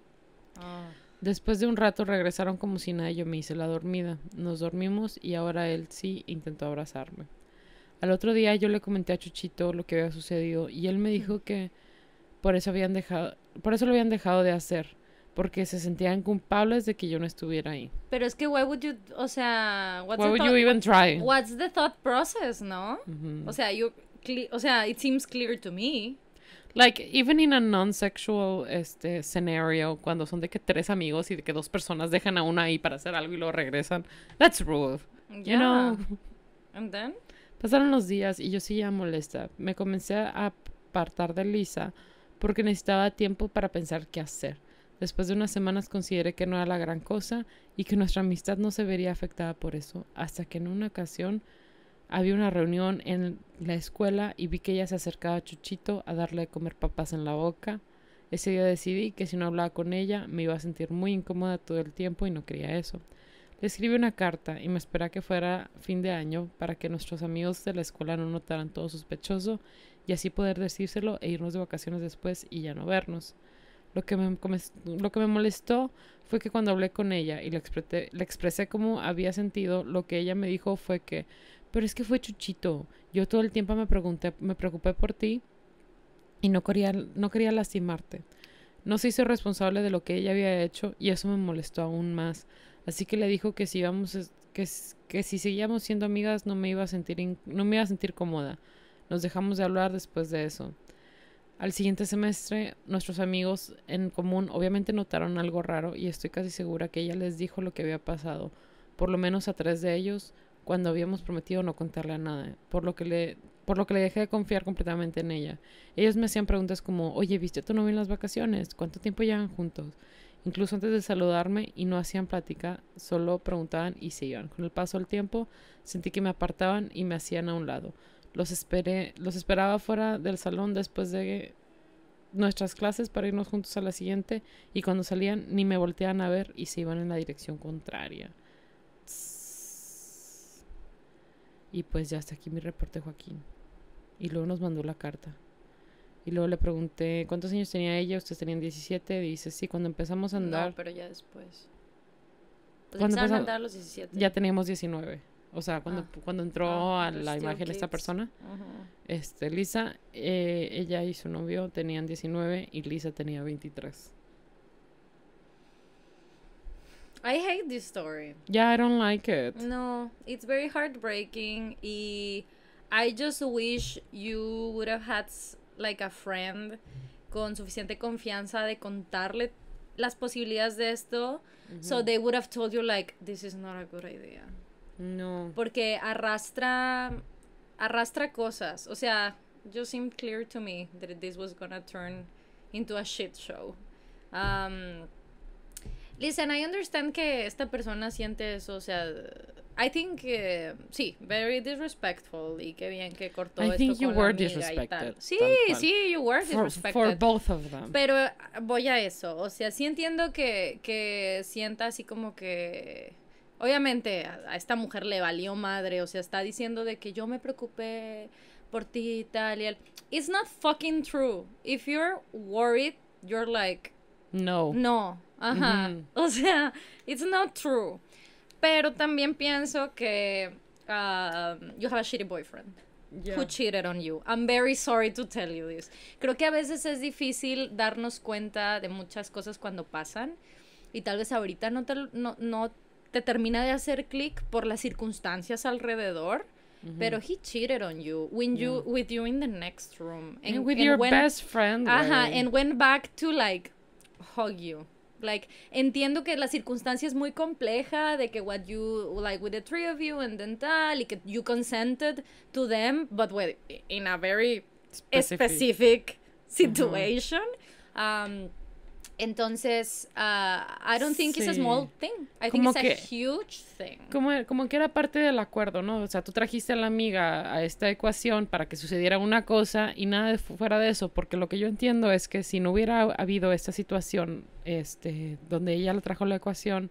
Oh. Después de un rato regresaron como si nada y yo me hice la dormida. Nos dormimos y ahora él sí intentó abrazarme. Al otro día yo le comenté a Chuchito lo que había sucedido y él me dijo que por eso habían dejado, por eso lo habían dejado de hacer, porque se sentían culpables de que yo no estuviera ahí. Pero es que why would you, o sea, what's why the would thought, you even try? What's the thought process, ¿no? Mm-hmm. O sea, you, o sea, it seems clear to me. Like, even in a non-sexual este, scenario, cuando son de que tres amigos y de que dos personas dejan a una ahí para hacer algo y luego regresan, that's rude, yeah. You know? And then? Pasaron los días y yo seguía molesta. Me comencé a apartar de Lisa porque necesitaba tiempo para pensar qué hacer. Después de unas semanas consideré que no era la gran cosa y que nuestra amistad no se vería afectada por eso, hasta que en una ocasión había una reunión en la escuela y vi que ella se acercaba a Chuchito a darle de comer papas en la boca. Ese día decidí que si no hablaba con ella me iba a sentir muy incómoda todo el tiempo y no quería eso. Le escribí una carta y me esperaba que fuera fin de año para que nuestros amigos de la escuela no notaran todo sospechoso y así poder decírselo e irnos de vacaciones después y ya no vernos. Lo que me, lo que me molestó fue que cuando hablé con ella y le expresé, le expresé cómo había sentido, lo que ella me dijo fue que, pero es que fue Chuchito, yo todo el tiempo me pregunté, me preocupé por ti y no quería, no quería lastimarte. No se hizo responsable de lo que ella había hecho y eso me molestó aún más. Así que le dijo que si íbamos, que, que si seguíamos siendo amigas no me iba a sentir in, no me iba a sentir cómoda. Nos dejamos de hablar después de eso. Al siguiente semestre, nuestros amigos en común obviamente notaron algo raro y estoy casi segura que ella les dijo lo que había pasado, por lo menos a tres de ellos, cuando habíamos prometido no contarle a nada, por lo que le, por lo que le dejé de confiar completamente en ella. Ellos me hacían preguntas como, oye, ¿viste a tu novio en las vacaciones? ¿Cuánto tiempo llevan juntos? Incluso antes de saludarme y no hacían plática, solo preguntaban y se iban. Con el paso del tiempo, sentí que me apartaban y me hacían a un lado. Los esperé, los esperaba fuera del salón después de nuestras clases para irnos juntos a la siguiente y cuando salían ni me volteaban a ver y se iban en la dirección contraria. Y pues ya hasta aquí mi reporte, Joaquín. Y luego nos mandó la carta. Y luego le pregunté, ¿cuántos años tenía ella? Ustedes tenían diecisiete. Dice, sí, cuando empezamos a andar... No, pero ya después. Pues cuando empezaron a andar a los diecisiete. Ya teníamos diecinueve. O sea, cuando, ah. cuando entró ah, a la imagen kids. Esta persona, uh-huh. este, Lisa, eh, ella y su novio tenían diecinueve y Lisa tenía veintitrés. I hate this story. Yeah, I don't like it. No, it's very heartbreaking. Y I just wish you would have had... like a friend con suficiente confianza de contarle las posibilidades de esto, mm-hmm. so they would have told you like this is not a good idea. No. Porque arrastra arrastra cosas, o sea, just seemed clear to me that this was gonna turn into a shit show. Um, listen, I understand que esta persona siente eso, o sea, I think, uh, sí, very disrespectful, y qué bien que cortó I esto think you con were la amiga disrespected. y tal. Sí, tal cual. sí, you were For, disrespected. for both of them. Pero voy a eso, o sea, sí entiendo que, que sienta así como que... Obviamente a, a esta mujer le valió madre, o sea, está diciendo de que yo me preocupé por ti y tal y él. It's not fucking true. If you're worried, you're like... No. No, ajá. Mm-hmm. O sea, it's not true. Pero también pienso que um, you have a shitty boyfriend. Yeah. Who cheated on you. I'm very sorry to tell you this. Creo que a veces es difícil darnos cuenta de muchas cosas cuando pasan y tal vez ahorita no te, no, no te termina de hacer clic por las circunstancias alrededor, mm-hmm. pero he cheated on you when you yeah. with you in the next room and, and with and your went, best friend. Ajá, like. and went back to like hug you. Like, entiendo que la circunstancia es muy compleja, de que what you, like, with the three of you, and then tal, y que you consented to them, but with, in a very specific, specific situation. Uh-huh. Um, entonces, uh, I don't think sí. it's a small thing. I como think it's que, a huge thing. Como, como que era parte del acuerdo, ¿no? O sea, tú trajiste a la amiga a esta ecuación para que sucediera una cosa y nada de fuera de eso, porque lo que yo entiendo es que si no hubiera habido esta situación, este, donde ella le trajo la ecuación,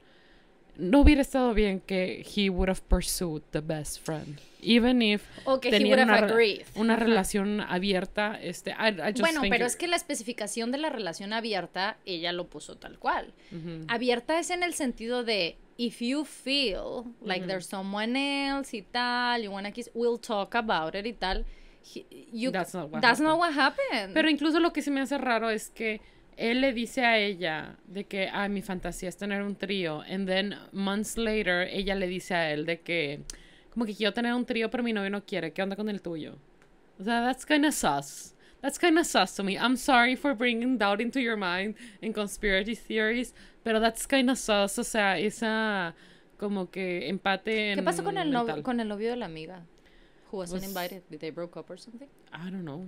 no hubiera estado bien que he would have pursued the best friend, even if okay, tenían una, una relación abierta. Este, I, I just bueno, think pero it... es que la especificación de la relación abierta, ella lo puso tal cual. Uh-huh. Abierta es en el sentido de, if you feel like uh-huh. there's someone else y tal, you wanna kiss, we'll talk about it y tal. He, you, that's not what that's happened. not what happened. Pero incluso lo que se me hace raro es que él le dice a ella de que, ah, mi fantasía es tener un trío. And then, months later, ella le dice a él de que, como que quiero tener un trío, pero mi novio no quiere. ¿Qué onda con el tuyo? O sea, that's kind of sus. That's kind of sus to me. I'm sorry for bringing doubt into your mind and conspiracy theories, pero that's kind of sus. O sea, esa como que empate en ¿Qué pasó con el, novio, con el novio de la amiga? Who wasn't Was, invited? Did they broke up or something? I don't know.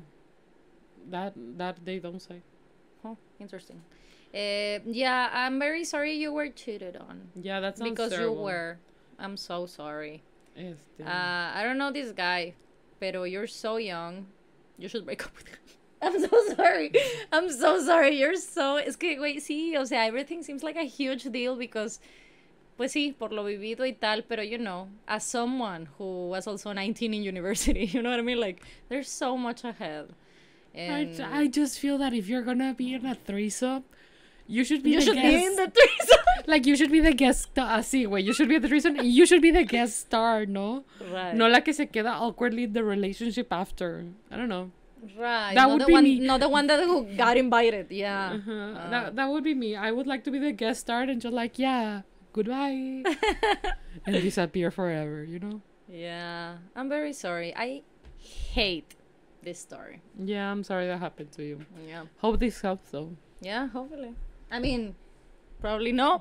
That, that they don't say. Oh, interesting. Uh, yeah, I'm very sorry you were cheated on. Yeah, that sounds because terrible. you were. I'm so sorry. Este. Uh, I don't know this guy, pero you're so young. You should break up with him. I'm so sorry. I'm so sorry. You're so... Es que, güey, sí, o sea, everything seems like a huge deal because, pues sí, por lo vivido y tal, pero, you know, as someone who was also nineteen in university, you know what I mean? Like, there's so much ahead. And I, I just feel that if you're gonna be in a threesome, you should be you the should guest. be in the threesome. Like, you should be the guest star. Así, güey. You should be the threesome and you should be the guest star, ¿no? Right. No la que se queda awkwardly in the relationship after. I don't know. Right. That not would the be one, me. Not the one that who got invited. Yeah. Uh-huh. Uh. That, that would be me. I would like to be the guest star and just like, yeah, goodbye. And disappear forever, you know? Yeah. I'm very sorry. I hate this story. Yeah, I'm sorry that happened to you. Yeah. Hope this helps, though. Yeah, hopefully. I mean, probably not.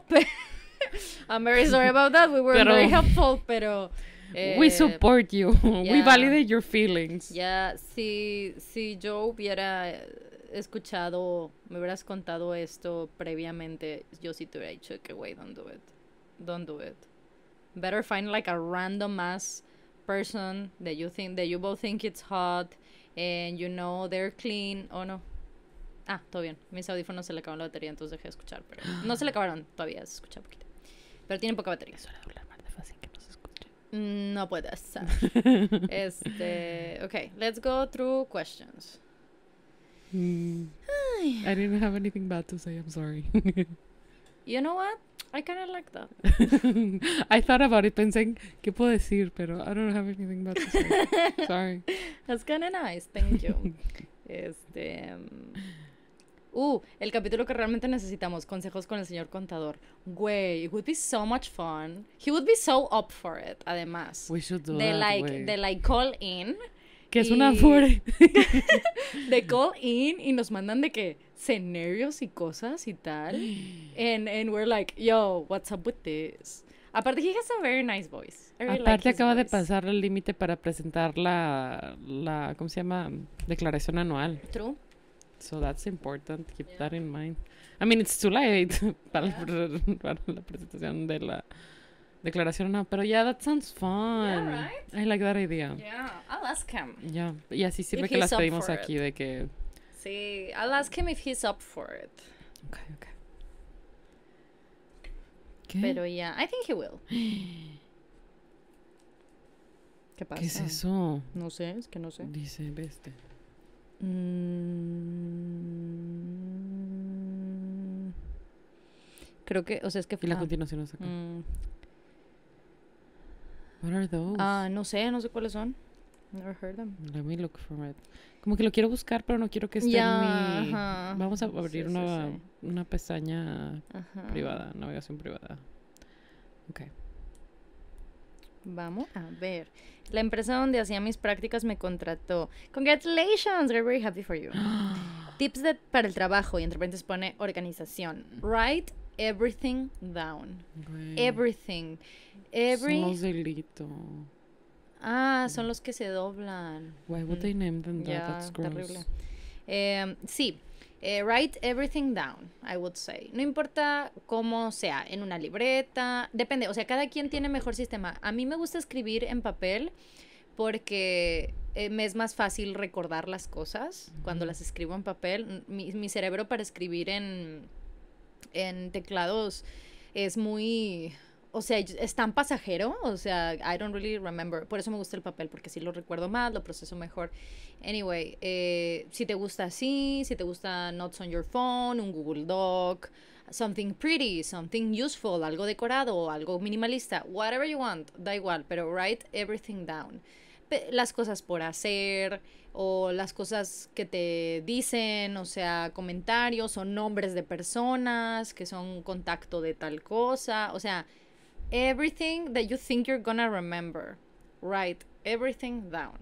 I'm very sorry about that. We were pero, very helpful, pero... Eh, we support you. Yeah. We validate your feelings. Yeah, si, si yo hubiera escuchado, me hubieras contado esto previamente, yo sí te hubiera dicho que, wait, don't do it. Don't do it. Better find like a random ass person that you think, that you both think it's hot, and you know they're clean. Oh, no. Ah, todo bien. Mis audífonos se le acabaron la batería, entonces dejé de escuchar, pero no se le acabaron todavía, se escucha poquito. Pero tienen poca batería. Suele hablar más de fácil que no se escuche. No puede ser. este, okay, let's go through questions. Mm. I didn't have anything bad to say, I'm sorry. You know what? I kind of like that. I thought about it, pensé, ¿qué puedo decir? Pero I don't have anything bad to say. Sorry. That's kind of nice, thank you. Este... Um, uh, el capítulo que realmente necesitamos, consejos con el señor contador. Güey, it would be so much fun. He would be so up for it, además. We should do de that, like, wey. de like call in. Que es y... una fure. De call in y nos mandan de que scenarios y cosas y tal. And, and we're like, yo, what's up with this? Aparte, he has a very nice voice. I really Aparte like his acaba de voice. pasar el límite para presentar la, la, ¿cómo se llama? Declaración anual. True. So that's important. Keep yeah. that in mind. I mean, it's too late para, yeah. para la presentación de la declaración anual. Pero yeah, that sounds fun. Yeah, right? I like that idea. Yeah, I'll ask him. Yeah, y así sirve If que las he's up pedimos for aquí it. de que... Sí, I'll ask him if he's up for it. Okay, okay. ¿Qué? Pero yeah, I think he will. ¿Qué pasa? ¿Qué es eso? No sé, es que no sé. Dice, veste. Mm, creo que, o sea, es que... Y la ah, continuación es acá. mm, What are those? Ah, no sé, no sé cuáles son. Never heard them. Let me look for it. Como que lo quiero buscar, pero no quiero que esté Ya, en mi... ajá. Vamos a abrir Sí, sí, una, sí. una pestaña Ajá. privada, navegación privada. Ok. Vamos a ver. La empresa donde hacía mis prácticas me contrató. Congratulations, we're very happy for you. Tips de, para el trabajo, y entre paréntesis pone organización. Write everything down. Güey. Everything. Every... Son los delito. Ah, son los que se doblan. Why would Mm. they name them that? Ya, That's gross. terrible. Eh, sí, eh, write everything down, I would say. No importa cómo sea, en una libreta, depende, o sea, cada quien tiene mejor sistema. A mí me gusta escribir en papel porque eh, me es más fácil recordar las cosas cuando las escribo en papel. Mi, mi cerebro para escribir en, en teclados es muy... O sea, es tan pasajero, o sea, I don't really remember. Por eso me gusta el papel, porque sí lo recuerdo más, lo proceso mejor. Anyway, eh, si te gusta así, si te gusta Notes on your phone, un Google Doc, something pretty, something useful, algo decorado, algo minimalista, whatever you want, da igual, pero write everything down. Pe- las cosas por hacer, o las cosas que te dicen, o sea, comentarios o nombres de personas que son contacto de tal cosa, o sea... Everything that you think you're gonna remember. Write everything down.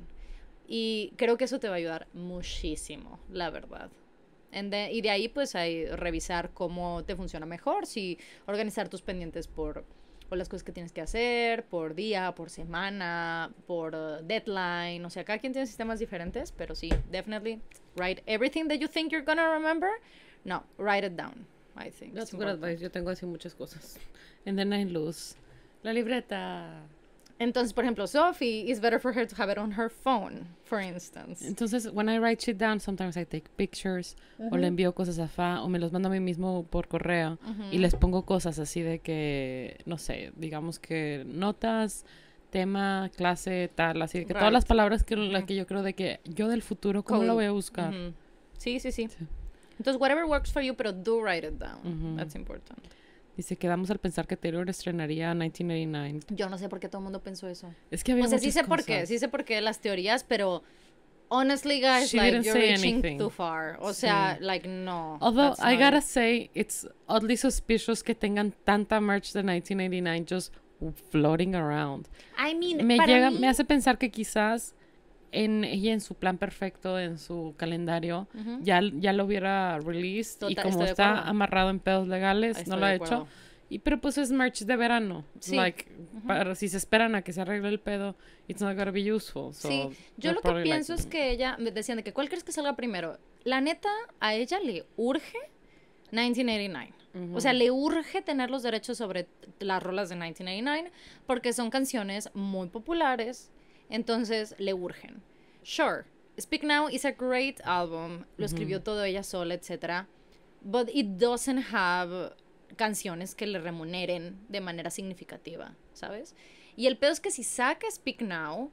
Y creo que eso te va a ayudar muchísimo, la verdad. And then, y de ahí, pues, hay revisar cómo te funciona mejor. Si organizar tus pendientes por... O las cosas que tienes que hacer por día, por semana, por uh, deadline. O sea, cada quien tiene sistemas diferentes. Pero sí, definitely write everything that you think you're gonna remember. No, write it down, I think. That's good advice. Yo tengo así muchas cosas. And then I lose. La libreta. Entonces, por ejemplo, Sophie, it's better for her to have it on her phone, for instance. Entonces, when I write shit down, sometimes I take pictures, uh-huh. o le envío cosas a Fa, o me los mando a mí mismo por correo, uh-huh. y les pongo cosas así de que, no sé, digamos que notas, tema, clase, tal, así de que right. todas las palabras que, uh-huh. las que yo creo de que yo del futuro, ¿cómo Code. Lo voy a buscar? Uh-huh. Sí, sí, sí, sí. Entonces, whatever works for you, pero do write it down. Uh-huh. That's important. Dice, quedamos al pensar que Taylor estrenaría nineteen eighty-nine. Yo no sé por qué todo el mundo pensó eso. Es que había O sea, muchas sí sé cosas. por qué, sí sé por qué las teorías, pero honestly, guys, She like, didn't you're say reaching anything. too far. O sea, Sí. like, no. Although, that's I not gotta it. say, it's oddly suspicious que tengan tanta merch de nineteen eighty-nine just floating around. I mean, Me para llega, mí... me hace pensar que quizás en ella en su plan perfecto, en su calendario, Uh-huh. ya, ya lo hubiera released. Total, y como estoy de está acuerdo. amarrado en pedos legales, Estoy no lo de ha hecho. acuerdo. Y, pero pues es merch de verano. Sí. Like, Uh-huh. para, si se esperan a que se arregle el pedo, it's not gonna be useful. So Sí, yo they'll lo que probably pienso like es it. que ella, me decían de que ¿cuál crees que salga primero? La neta, a ella le urge nineteen eighty-nine. Ujú. O sea, le urge tener los derechos sobre las rolas de nineteen eighty-nine porque son canciones muy populares, entonces le urgen. Sure, Speak Now is a great album, lo escribió Ujú. todo ella sola, etcétera, but it doesn't have canciones que le remuneren de manera significativa, ¿sabes? Y el pedo es que si saca Speak Now,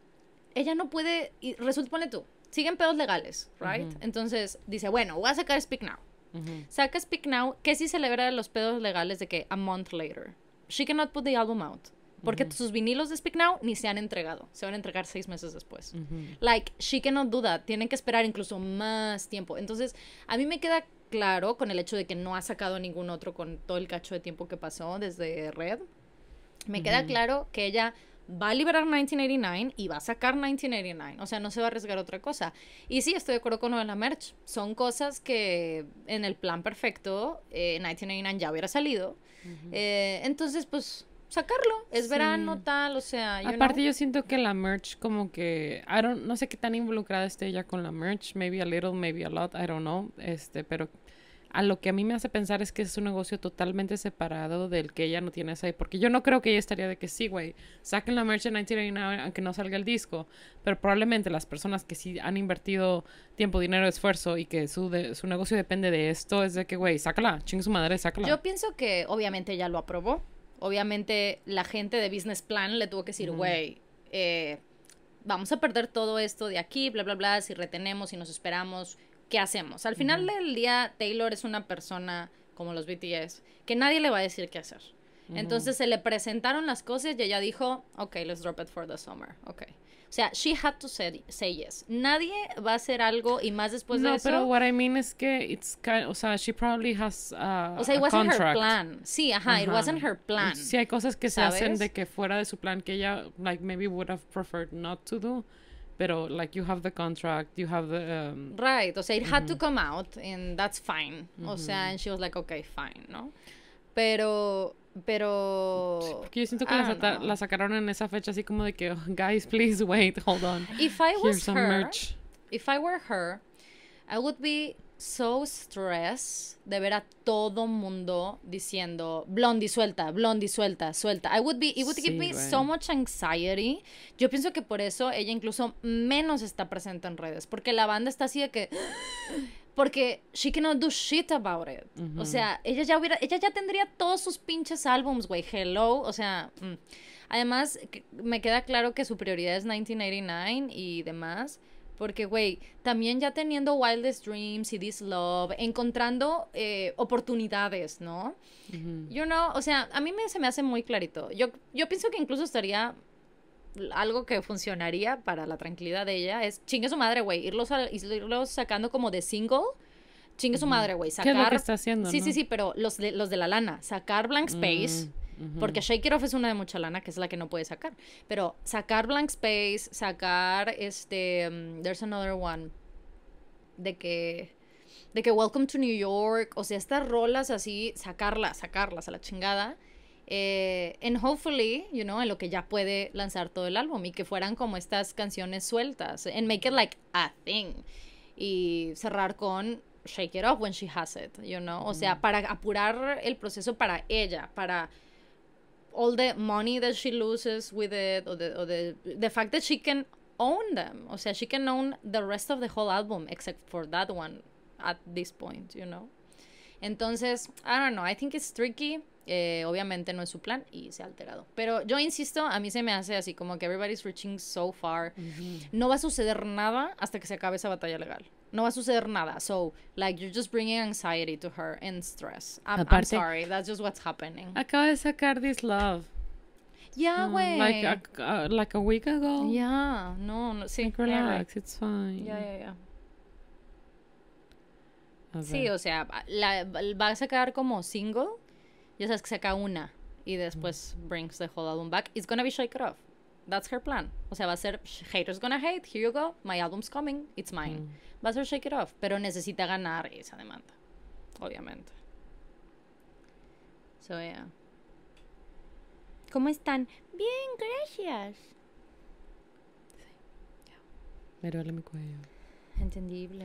ella no puede, y resulta, ponle tú, siguen pedos legales, right? Ujú. Entonces dice, bueno, voy a sacar Speak Now. Ujú. Saca Speak Now, que si celebra los pedos legales de que a month later. She cannot put the album out. Porque Ujú. sus vinilos de Speak Now ni se han entregado. Se van a entregar seis meses después. Ujú. Like, she cannot do that. Tienen que esperar incluso más tiempo. Entonces, a mí me queda claro con el hecho de que no ha sacado ningún otro con todo el cacho de tiempo que pasó desde Red. Me Ujú. queda claro que ella va a liberar nineteen eighty-nine y va a sacar nineteen eighty-nine. O sea, no se va a arriesgar a otra cosa. Y sí, estoy de acuerdo con lo de la merch. Son cosas que en el plan perfecto, eh, nineteen eighty-nine ya hubiera salido. Ujú. Eh, entonces, pues, sacarlo. Es Sí. verano, tal, o sea, you Aparte know. yo siento que la merch como que, I don't, no sé qué tan involucrada esté ella con la merch, maybe a little, maybe a lot, I don't know, este, pero a lo que a mí me hace pensar es que es un negocio totalmente separado del que ella no tiene esa, porque yo no creo que ella estaría de que sí, güey, saquen la merch en diecinueve ochenta y nueve aunque no salga el disco, pero probablemente las personas que sí han invertido tiempo, dinero, esfuerzo y que su, de, su negocio depende de esto, es de que, güey, sácala, chingue su madre, sácala. Yo pienso que obviamente ella lo aprobó. Obviamente la gente de Business Plan le tuvo que decir, güey, uh-huh. eh, vamos a perder todo esto de aquí, bla, bla, bla, si retenemos, si nos esperamos, ¿qué hacemos? Al final uh-huh. del día, Taylor es una persona, como los B T S, que nadie le va a decir qué hacer. Uh-huh. Entonces se le presentaron las cosas y ella dijo, ok, let's drop it for the summer, ok. O sea, she had to say, say yes. Nadie va a hacer algo y más después no, de eso. No, pero what I mean es que it's kind, o sea, she probably has uh, o sea, it a wasn't contract. her plan. Sí, ajá, ajá, it wasn't her plan. Sí, hay cosas que ¿sabes? se hacen de que fuera de su plan que ella, like, maybe would have preferred not to do. Pero, like, you have the contract, you have the... Um, right, o sea, it uh-huh. had to come out, and that's fine. Uh-huh. O sea, and she was like, okay, fine, ¿no? Pero... Pero... Porque yo siento que la, sata- la sacaron en esa fecha así como de que, oh, guys, please wait, hold on. If I was Here's some her, merch. If I were her, I would be so stressed de ver a todo mundo diciendo Blondie suelta, Blondie suelta, suelta. I would be, it would sí, give me right. so much anxiety. Yo pienso que por eso ella incluso menos está presente en redes, porque la banda está así de que... Porque she cannot do shit about it. Uh-huh. O sea, ella ya hubiera, ella ya tendría todos sus pinches álbums, güey. Hello, o sea, mm. además me queda claro que su prioridad es nineteen eighty-nine y demás, porque, güey, también ya teniendo Wildest Dreams y This Love, encontrando eh, oportunidades, ¿no? Uh-huh. You know, o sea, a mí me, se me hace muy clarito. Yo, yo pienso que incluso estaría... algo que funcionaría para la tranquilidad de ella es chingue su madre, güey, irlos, irlos sacando como de single, chingue su madre, güey, sacar... ¿Qué es lo que está haciendo, Sí, no? sí, sí, pero los de, los de la lana, sacar Blank Space, mm, uh-huh. porque Shake It Off es una de mucha lana, que es la que no puede sacar, pero sacar Blank Space, sacar este, um, There's Another One, de que... de que Welcome to New York, o sea, estas rolas así, sacarlas, sacarlas a la chingada... Eh, and hopefully, you know, en lo que ya puede lanzar todo el álbum y que fueran como estas canciones sueltas and make it like a thing y cerrar con Shake It Off when she has it, you know, o sea, para apurar el proceso para ella, para all the money that she loses with it, or the, or the, the fact that she can own them, o sea, she can own the rest of the whole album except for that one at this point, you know. Entonces, I don't know, I think it's tricky. Eh, obviamente no es su plan y se ha alterado. Pero yo insisto, a mí se me hace así como que everybody's reaching so far. Uh-huh. No va a suceder nada hasta que se acabe esa batalla legal. No va a suceder nada. So, like, you're just bringing anxiety to her and stress. I'm, Aparte, I'm sorry, that's just what's happening. Acaba de sacar This Love. Yeah, güey. Uh, like, a, uh, like a week ago. Yeah, no, no, sí. Like, relax, it's fine. Yeah, yeah, yeah. Okay. Sí, o sea, la, va a sacar como single. Ya sabes que saca una y después mm. brings the whole album back. It's gonna be Shake It Off. That's her plan. O sea, va a ser haters gonna hate. Here you go. My album's coming. It's mine. Mm. Va a ser Shake It Off. Pero necesita ganar esa demanda. Obviamente. So, yeah. ¿Cómo están? Bien, gracias. Sí. Yeah. Me duele mi cuello. Entendible.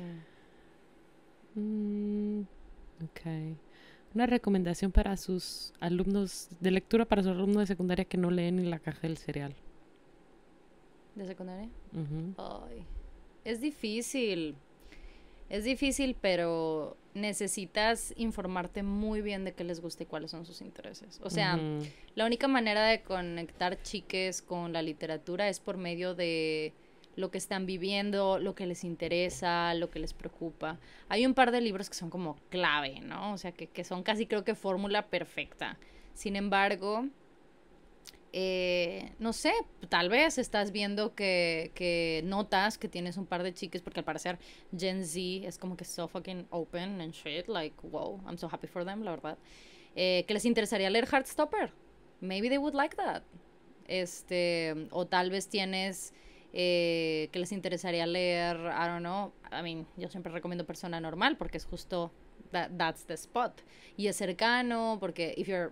Mm, ok. Una recomendación para sus alumnos, de lectura para sus alumnos de secundaria que no leen ni la caja del cereal. ¿De secundaria? Uh-huh. Ay, es difícil. Es difícil, pero necesitas informarte muy bien de qué les gusta y cuáles son sus intereses. O sea, uh-huh. la única manera de conectar chiques con la literatura es por medio de lo que están viviendo, lo que les interesa, lo que les preocupa. Hay un par de libros que son como clave, ¿no? O sea, que, que son casi creo que fórmula perfecta. Sin embargo, eh, no sé, tal vez estás viendo que, que notas que tienes un par de chiques, porque al parecer Gen Z es como que so fucking open and shit, like, wow, I'm so happy for them, la verdad. Eh, que les interesaría leer Heartstopper. Maybe they would like that. Este, o tal vez tienes... Eh, que les interesaría leer, I don't know, I mean, yo siempre recomiendo Persona Normal porque es justo that, that's the spot y es cercano porque if you're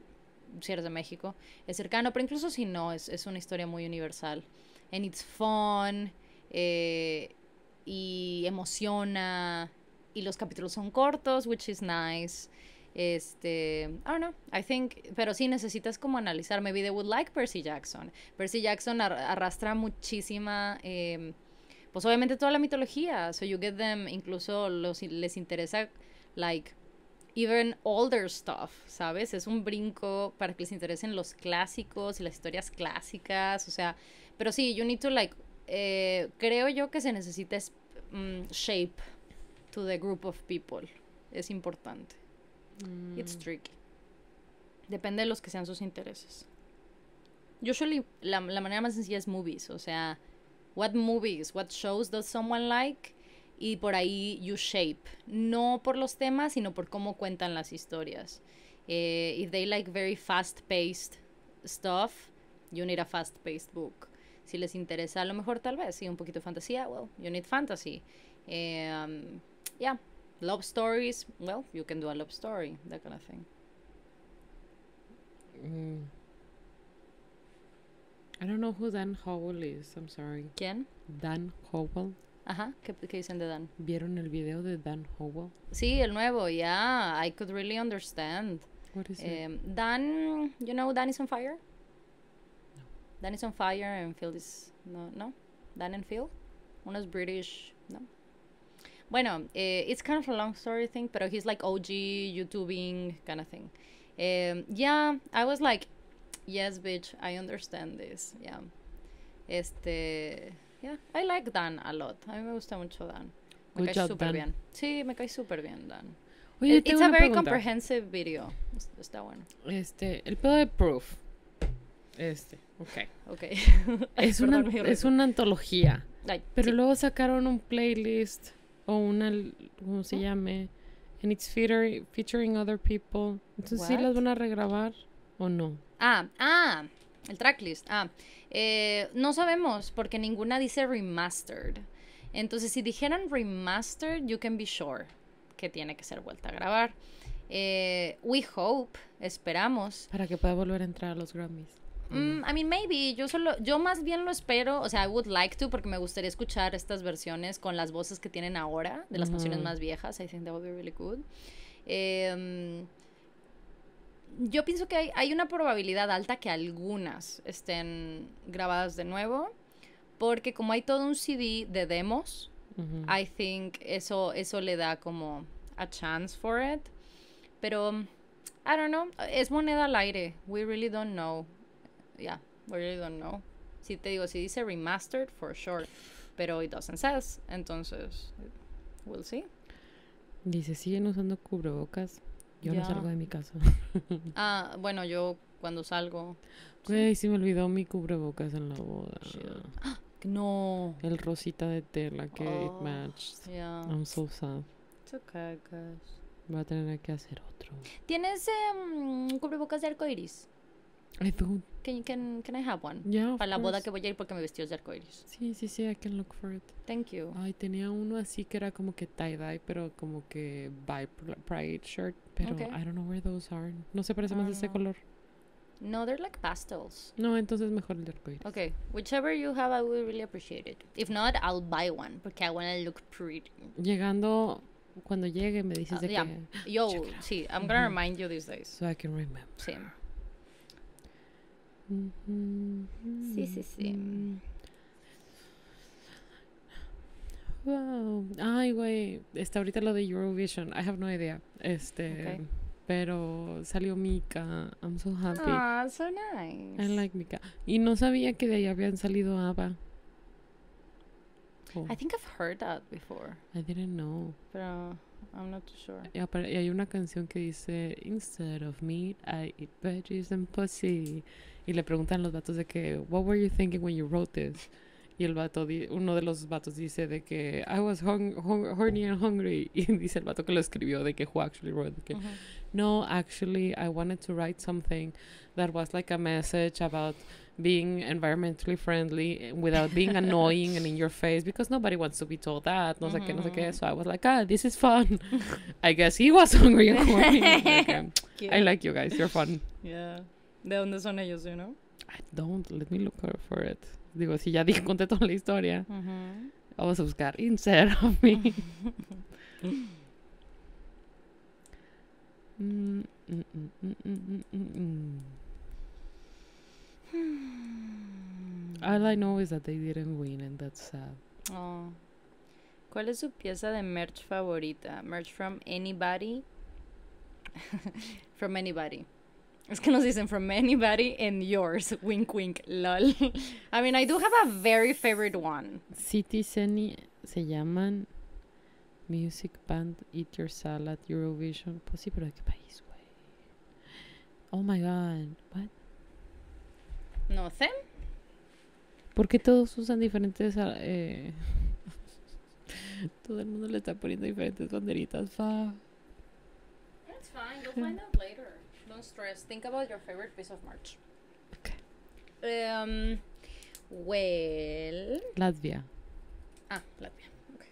si eres de México, es cercano, pero incluso si no, es, es una historia muy universal. And it's fun, eh, y emociona, y los capítulos son cortos, which is nice. Este, I don't know, I think, pero sí necesitas como analizar, maybe they would like Percy Jackson. Percy Jackson ar arrastra muchísima, eh, pues obviamente toda la mitología, so you get them, incluso los, les interesa, like, even older stuff, ¿sabes? Es un brinco para que les interesen los clásicos y las historias clásicas, o sea, pero sí, you need to, like, eh, creo yo que se necesita um, shape to the group of people, es importante. Mm. It's tricky. Depende de los que sean sus intereses. Usually, la, la manera más sencilla es movies, o sea, what movies, what shows does someone like, y por ahí you shape, no por los temas, sino por cómo cuentan las historias. Eh, if they like very fast-paced stuff, you need a fast-paced book. Si les interesa a lo mejor tal vez, sí, un poquito de fantasía, well, you need fantasy. Eh, um, yeah, love stories, well, you can do a love story, that kind of thing. Mm. I don't know who Dan Howell is, I'm sorry. ¿Quién? Dan Howell. Ajá, ¿qué, qué dicen de Dan? ¿Vieron el video de Dan Howell? Sí, el nuevo, yeah, I could really understand. What is um, it? Dan, you know Dan is on fire? No. Dan is on fire and Phil is, no, no? Dan and Phil? Unos British, no? Bueno, eh, it's kind of a long story thing, pero he's like O G YouTubing kind of thing. Um, yeah, I was like, yes, bitch, I understand this, yeah. Este... Yeah, I like Dan a lot. A mí me gusta mucho Dan. Me Good cae job, súper Dan. bien. Sí, me cae súper bien, Dan. Oye, It, it's a very comprehensive video. Está bueno. Este, el pedo de Proof. Este, ok. Ok. Es, una, es una antología. Ay, pero sí. luego sacaron un playlist o una, ¿cómo se llame? And it's feature, featuring other people. Entonces, What? ¿sí las van a regrabar o no? Ah, ah, el tracklist. Ah, eh, no sabemos porque ninguna dice remastered. Entonces, si dijeran remastered, you can be sure que tiene que ser vuelta a grabar. Eh, we hope, esperamos. Para que pueda volver a entrar a los Grammys. Mm, I mean, maybe. Yo solo, yo más bien lo espero. O sea, I would like to porque me gustaría escuchar estas versiones con las voces que tienen ahora de las Uh-huh. canciones más viejas. I think that would be really good. Eh, yo pienso que hay, hay una probabilidad alta que algunas estén grabadas de nuevo, porque como hay todo un C D de demos, Uh-huh. I think eso, eso le da como a chance for it. Pero, I don't know, es moneda al aire. We really don't know. Yeah, we really don't know. Si te digo, si dice remastered, for sure. Pero it doesn't says. Entonces, we'll see. Dice, siguen usando cubrebocas. Yo Ya. no salgo de mi casa. Ah, bueno, yo cuando salgo... Güey, sí me olvidó mi cubrebocas en la boda. Shit. No. El rosita de tela que Oh, it matched. Yeah. I'm so sad. It's okay, guys. Voy a tener que hacer otro. ¿Tienes um, cubrebocas de arcoiris? I do. Can, can, can I have one? Yeah, of Para la boda course. que voy a ir porque me vestió de arcoiris. Sí, sí, sí, I can look for it. Thank you. Ay, tenía uno así que era como que tie-dye, pero como que by Pride shirt. Pero Okay. I don't know where those are. No se parece más Ah, a ese no. color. No, they're like pastels. No, entonces mejor el de arcoíris. Okay, whichever you have, I would really appreciate it. If not, I'll buy one porque I want to look pretty. Llegando, cuando llegue me dices Ah, de yeah. que... Yo, Check it out. sí, I'm gonna Ujú. remind you these days. So I can remember. Sí. Mhm. Sí, sí, sí. Mm. Wow. Ay, güey. Está ahorita lo de Eurovision. I have no idea. Este... Okay. Pero salió Mika. I'm so happy. Ah, so nice. I like Mika. Y no sabía que de ahí habían salido ABBA. Oh, I think I've heard that before, I didn't know. pero I'm not too sure. Y, apare- y hay una canción que dice Instead of meat, I eat veggies and pussy. Y le preguntan los vatos de que What were you thinking when you wrote this? Y el vato, di- uno de los vatos dice de que I was hung- hung- horny and hungry. Y dice el vato que lo escribió de que who actually wrote de que Ujú. no, actually, I wanted to write something that was like a message about being environmentally friendly without being annoying and in your face because nobody wants to be told that. No sé qué, no sé qué. Ujú. So I was like, ah, this is fun. I guess he was hungry and horny. Like, um, Cute. I like you guys. You're fun. Yeah. ¿De dónde son ellos, you know? I don't. Let me look for it. Digo, si ya dije, conté toda la historia. Uh-huh. Vamos a buscar Inside of Me. mm, mm, mm, mm, mm, mm, mm. All I know is that they didn't win and that's sad. Oh. ¿Cuál es su pieza de merch favorita? Merch from anybody? From anybody. Es que nos dicen from anybody and yours. Wink, wink, lol. I mean, I do have a very favorite one. Citizen se llaman Music Band, Eat Your Salad, Eurovision. Pues sí, pero ¿de qué país, güey? Oh my god. What? No sé. ¿Por qué todos usan diferentes... Eh... Todo el mundo le está poniendo diferentes banderitas. Fa. That's fine. You'll find out later. Don't stress. Think about your favorite piece of merch. Okay. Um, well... Latvia. Ah, Latvia. Okay.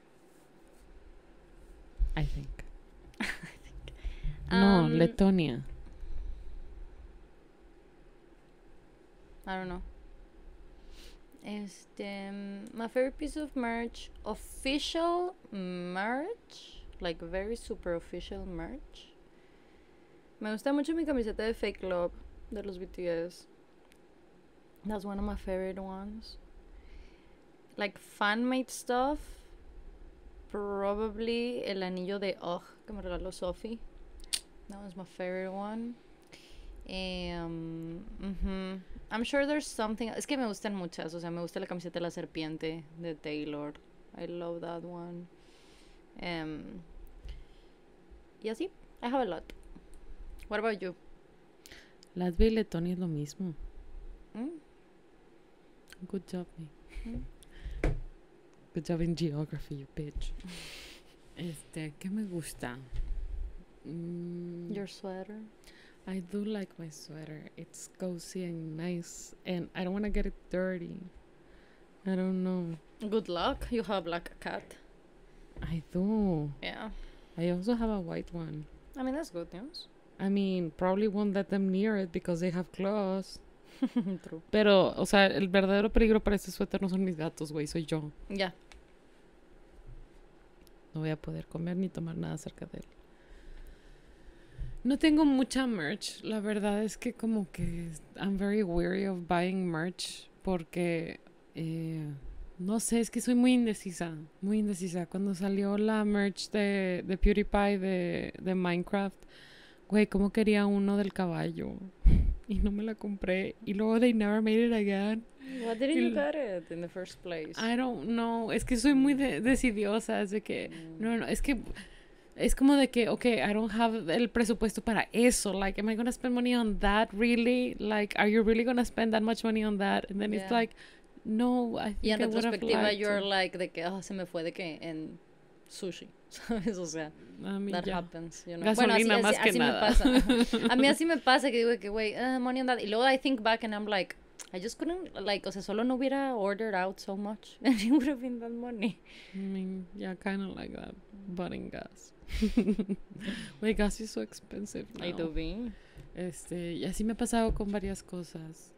I think. I think. No, Um, Letonia. I don't know. Este, my favorite piece of merch, official merch, like very super official merch. Me gusta mucho mi camiseta de Fake Love de los B T S. That's one of my favorite ones. Like fan-made stuff, probably el anillo de Ugh que me regaló Sophie. That was my favorite one. Um, mm-hmm. I'm sure there's something. Es que me gustan muchas. O sea, me gusta la camiseta de la serpiente de Taylor. I love that one. Um, y así, I have a lot. What about you? Latvia y Letonia es lo mismo. Mm? Good job, me. Mm? Good job in geography, you bitch. Este, ¿qué me gusta? Mm, Your sweater. I do like my sweater. It's cozy and nice, and I don't want to get it dirty. I don't know. Good luck. You have like a cat. I do. Yeah. I also have a white one. I mean, that's good news. I mean, probably won't let them near it because they have claws. True. Pero, o sea, el verdadero peligro para este suéter no son mis gatos, güey, soy yo. Ya. Yeah. No voy a poder comer ni tomar nada cerca de él. No tengo mucha merch. La verdad es que como que I'm very weary of buying merch porque eh, no sé, es que soy muy indecisa, muy indecisa. Cuando salió la merch de, de PewDiePie de, de Minecraft, güey, como quería uno del caballo y no me la compré y luego they never made it again. Why didn't you get it in the first place? I don't know, es que soy muy de, decidiosa, es de que no, no, es que es como de que, okay, I don't have el presupuesto para eso. Like, am I going to spend money on that really? Like, are you really going to spend that much money on that? And then yeah. It's like, no, I think y en I would have retrospectiva, liked you're to. like, de que, oh, se me fue de que en sushi, ¿sabes? O sea, I mean, that yeah. happens, you know. Gasolina bueno, así, más así, que así nada. me pasa. A mí así me pasa que digo que, güey, uh, money on that. Y luego I think back and I'm like, I just couldn't, like, o sea, solo no hubiera ordered out so much. And it would have been that money. I mean, yeah, kind of like that. But in gas. Wait, gas is so expensive now. I do be. Este, y así me ha pasado con varias cosas.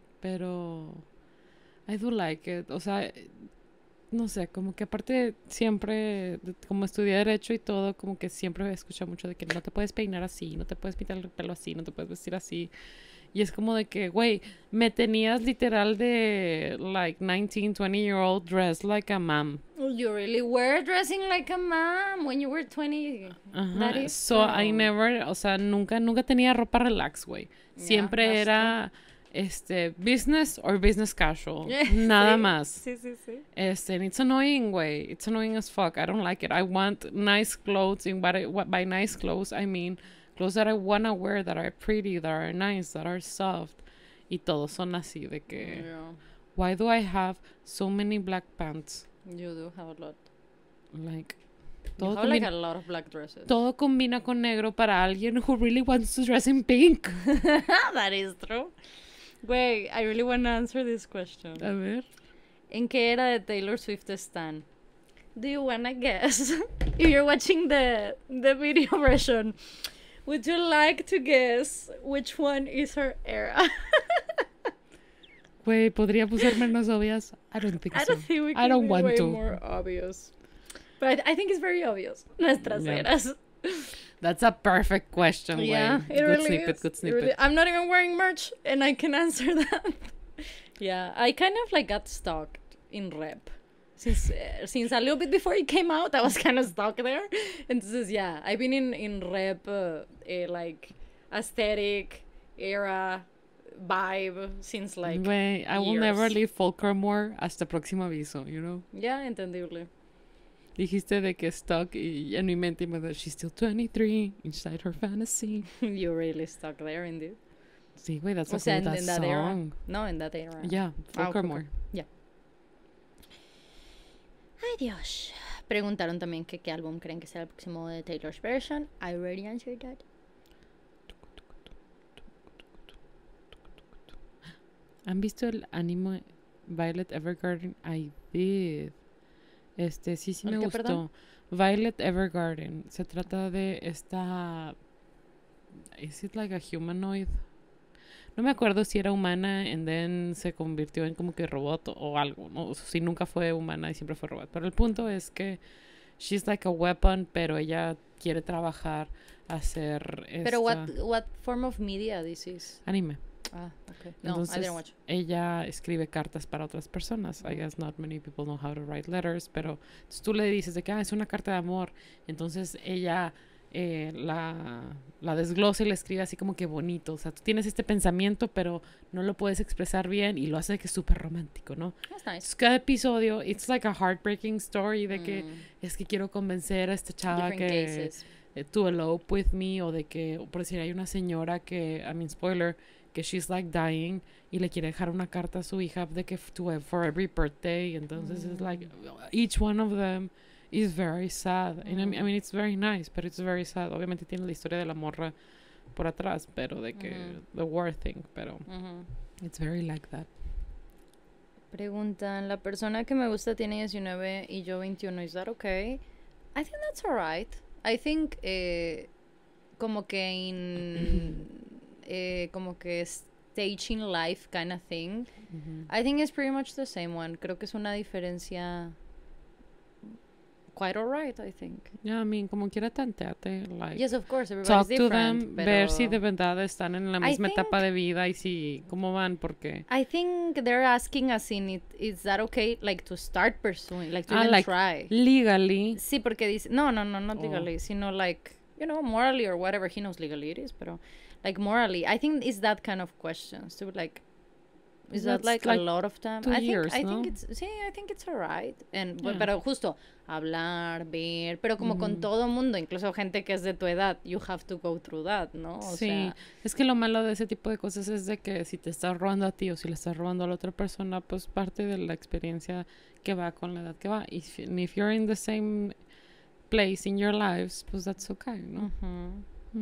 Pero I do like it. O sea, no sé, como que aparte siempre, como estudié Derecho y todo, como que siempre he escuchado mucho de que no te puedes peinar así, no te puedes pintar el pelo así, no te puedes vestir así. Y es como de que, güey, me tenías literal de, like, nineteen, twenty year old dressed like a mom. You really were dressing like a mom when you were twenty. Uh-huh. That is so true. I never, o sea, nunca, nunca tenía ropa relax, güey. Siempre Yeah, era, este, business or business casual. Nada sí, más. Sí, sí, sí. Este, and it's annoying, güey. It's annoying as fuck. I don't like it. I want nice clothes. And what I, what, by nice clothes, I mean clothes that I wanna wear, that are pretty, that are nice, that are soft. Y todos son así de que... Yeah. Why do I have so many black pants? You do have a lot. Like... You Todo, have like combina, a lot of black dresses. todo combina con negro para alguien who really wants to dress in pink. That is true. Wait, I really want to answer this question. A ver. ¿En qué era de Taylor Swift están? Do you wanna guess? If you're watching the, the video version. Would you like to guess which one is her era? Güey, ¿podría ser menos obvias? I don't think I so. don't think we can I don't be want way to. more obvious. But I, I think it's very obvious. Nuestras Yeah. eras. That's a perfect question, güey. Yeah, it Good really snippet, is. good It snippet. really- I'm not even wearing merch, and I can answer that. Yeah, I kind of like got stuck in rep. Since, uh, since a little bit before it came out, I was kind of stuck there. Entonces, yeah, I've been in, in rep, uh, eh, like, aesthetic, era, vibe, since, like, Güey, I will never years. leave Folklore hasta próximo aviso, you know? yeah, entendible. Dijiste de que stuck y en mi mente me da, she's still twenty-three, inside her fantasy. You're really stuck there, indeed. Sí, güey, that's O a sea, good en, ass en that era. song. No, en that era. Yeah, Ah, ok, Folklore ok. more. Ay, Dios. Preguntaron también que qué álbum creen que sea el próximo de Taylor's version. I already answered that. ¿Han visto el anime Violet Evergarden? I did. Este, sí, sí me ¿El qué, gustó. perdón? Violet Evergarden. Se trata de esta... Is it like a humanoid? No me acuerdo si era humana and then se convirtió en como que robot o algo, ¿no? O sea, si nunca fue humana y siempre fue robot. Pero el punto es que she's like a weapon, pero ella quiere trabajar, hacer Pero what, esta- what form of media this is? anime. Ah, okay. No, I Entonces, didn't watch. ella escribe cartas para otras personas. I Mm. guess not many people know how to write letters, pero entonces tú le dices de que ah, es una carta de amor. Entonces ella eh, la, la desglosa y la escribe así como que bonito. O sea, tú tienes este pensamiento, pero no lo puedes expresar bien y lo hace que es súper romántico, ¿no? That's nice. Entonces, cada episodio, it's like a heartbreaking story de que Mm, es que quiero convencer a esta chava different que cases. eh, to elope with me, o de que, por decir, hay una señora que, I mean, spoiler, que she's like dying y le quiere dejar una carta a su hija de que f- to, for every birthday. Entonces it's like each one of them is very sad. And I mean, I mean, it's very nice, but it's very sad. Obviamente tiene la historia de la morra por atrás, pero de que Ujú. the war thing, pero Ujú. it's very like that. Preguntan, la persona que me gusta tiene diecinueve y yo veintiuno. Is that okay? I think that's alright. I think eh, como que in eh, como que staging life kind of thing. Ujú. I think it's pretty much the same one. Creo que es una diferencia quite alright, I think. Yeah, I mean, como quiera tanteate, like Yes, of course, everybody's talk to different. them, pero ver si de verdad están en la I misma think- etapa de vida y si cómo van, porque I think they're asking us in it, is that okay, like to start pursuing, like to Ah, even like, try. legally. Sí, porque dice, no, no, no, not Oh. legally, sino like, you know, morally or whatever, he knows legally it is, pero like morally, I think it's that kind of questions, to like, is that That's like, like a lot of time? two I think, years, I ¿no? think it's, sí, I think it's alright, and, bu- Yeah. pero justo, hablar, ver, pero como con Ujú. todo mundo, incluso gente que es de tu edad, you have to go through that, ¿no? O Sí, sea, es que lo malo de ese tipo de cosas es de que si te estás robando a ti o si le estás robando a la otra persona, pues parte de la experiencia que va con la edad que va. Y if, and if you're in the same place in your lives, pues that's okay, ¿no? ujú. Mm.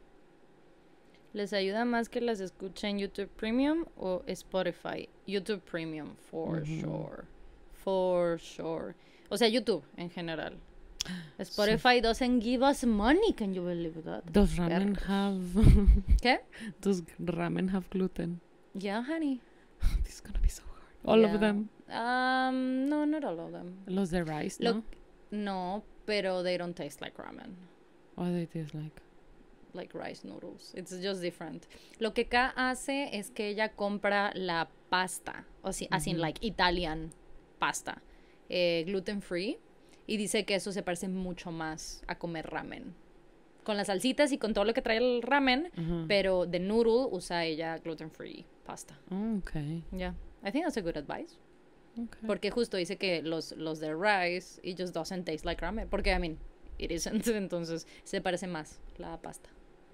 ¿Les ayuda más que las escuchen YouTube Premium o Spotify? YouTube Premium, for Ujú. sure. For sure. O sea, YouTube en general. Spotify doesn't give us money, can you believe that? Does ramen Perros. have ¿Qué? does ramen have gluten? Yeah, honey. This is gonna be so hard. All Yeah. of them. Um, no, not all of them. Los de rice, Lo- ¿no? No, pero they don't taste like ramen. What do they taste like? Like rice noodles. It's just different. Lo que K hace es que ella compra la pasta, o si, así Ujú. like Italian pasta, eh, gluten free, y dice que eso se parece mucho más a comer ramen. Con las salsitas y con todo lo que trae el ramen, Ajá. pero de noodle usa ella gluten free pasta. Oh, okay. Yeah, I think that's a good advice. Okay. Porque justo dice que los, los de rice, it just doesn't taste like ramen. Porque, I mean, it isn't. Entonces, se parece más la pasta.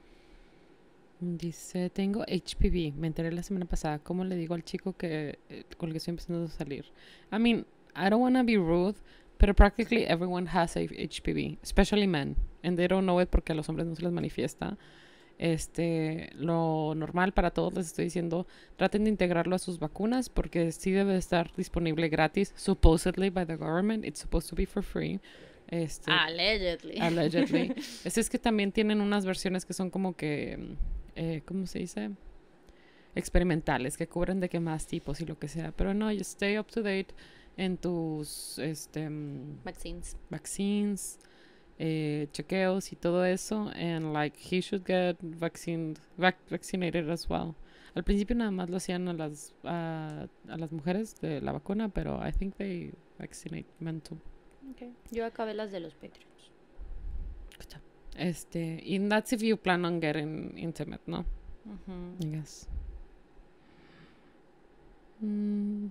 Dice, tengo H P V. Me enteré la semana pasada. ¿Cómo le digo al chico que eh, con el que estoy empezando a salir? I mean, I don't want to be rude, pero practically everyone has a H P V, especially men, and they don't know it porque a los hombres no se les manifiesta. Este, lo normal para todos les estoy diciendo, traten de integrarlo a sus vacunas porque sí debe estar disponible gratis, supposedly by the government. It's supposed to be for free. Este, Allegedly. Allegedly. Es, es que también tienen unas versiones que son como que, eh, ¿cómo se dice? Experimentales, que cubren de que más tipos y lo que sea. Pero no, you stay up to date en tus este, Vaccines. vaccines, eh, chequeos y todo eso. And like, he should get vaccinated, vac vaccinated as well. Al principio nada más lo hacían a las, a, a las mujeres de la vacuna, pero I think they vaccinate men too. Okay. Yo acabé las de los Patreons. Este, and that's if you plan on getting intimate, ¿no? Uh-huh. I guess. Mm.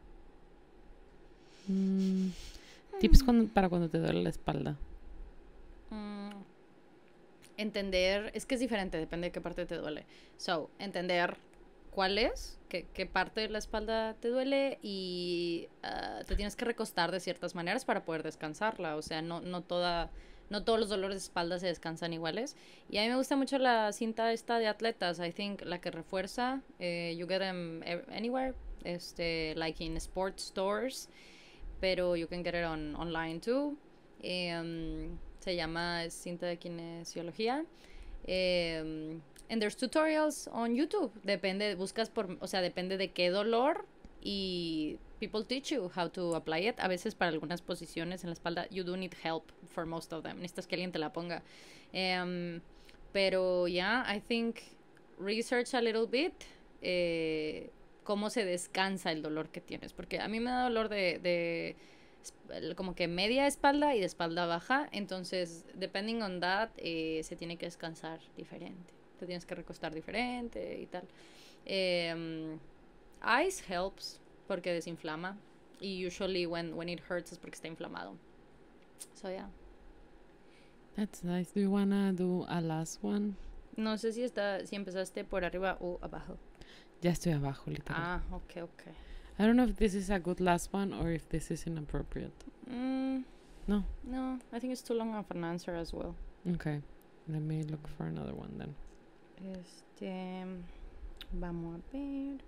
Mm. Tips cuando, para cuando te duele la espalda. Mm. Entender, es que es diferente, depende de qué parte te duele. So, entender cuál es, qué, qué parte de la espalda te duele y uh, te tienes que recostar de ciertas maneras para poder descansarla. O sea, no, no toda... No todos los dolores de espalda se descansan iguales. Y a mí me gusta mucho la cinta esta de atletas. I think la que refuerza. Eh, you get them anywhere. Este, like in sports stores. Pero you can get it on, online too. Um, se llama cinta de kinesiología. Um, and there's tutorials on YouTube. Depende, buscas por... O sea, depende de qué dolor. Y people teach you how to apply it. A veces para algunas posiciones en la espalda you do need help for most of them. Necesitas que alguien te la ponga. Um, pero ya, yeah, I think research a little bit eh, cómo se descansa el dolor que tienes. Porque a mí me da dolor de, de como que media espalda y de espalda baja. Entonces, depending on that, eh, se tiene que descansar diferente. Te tienes que recostar diferente y tal. Um, Ice helps porque desinflama y usually when, when it hurts es porque está inflamado. So yeah. That's nice. Do you wanna do a last one? No sé si está si empezaste por arriba o abajo. Ya estoy abajo, literal. Ah, okay, okay. I don't know if this is a good last one or if this is inappropriate. Mm, no. No, I think it's too long of an answer as well. Okay. Let me look for another one then. Este, vamos a ver.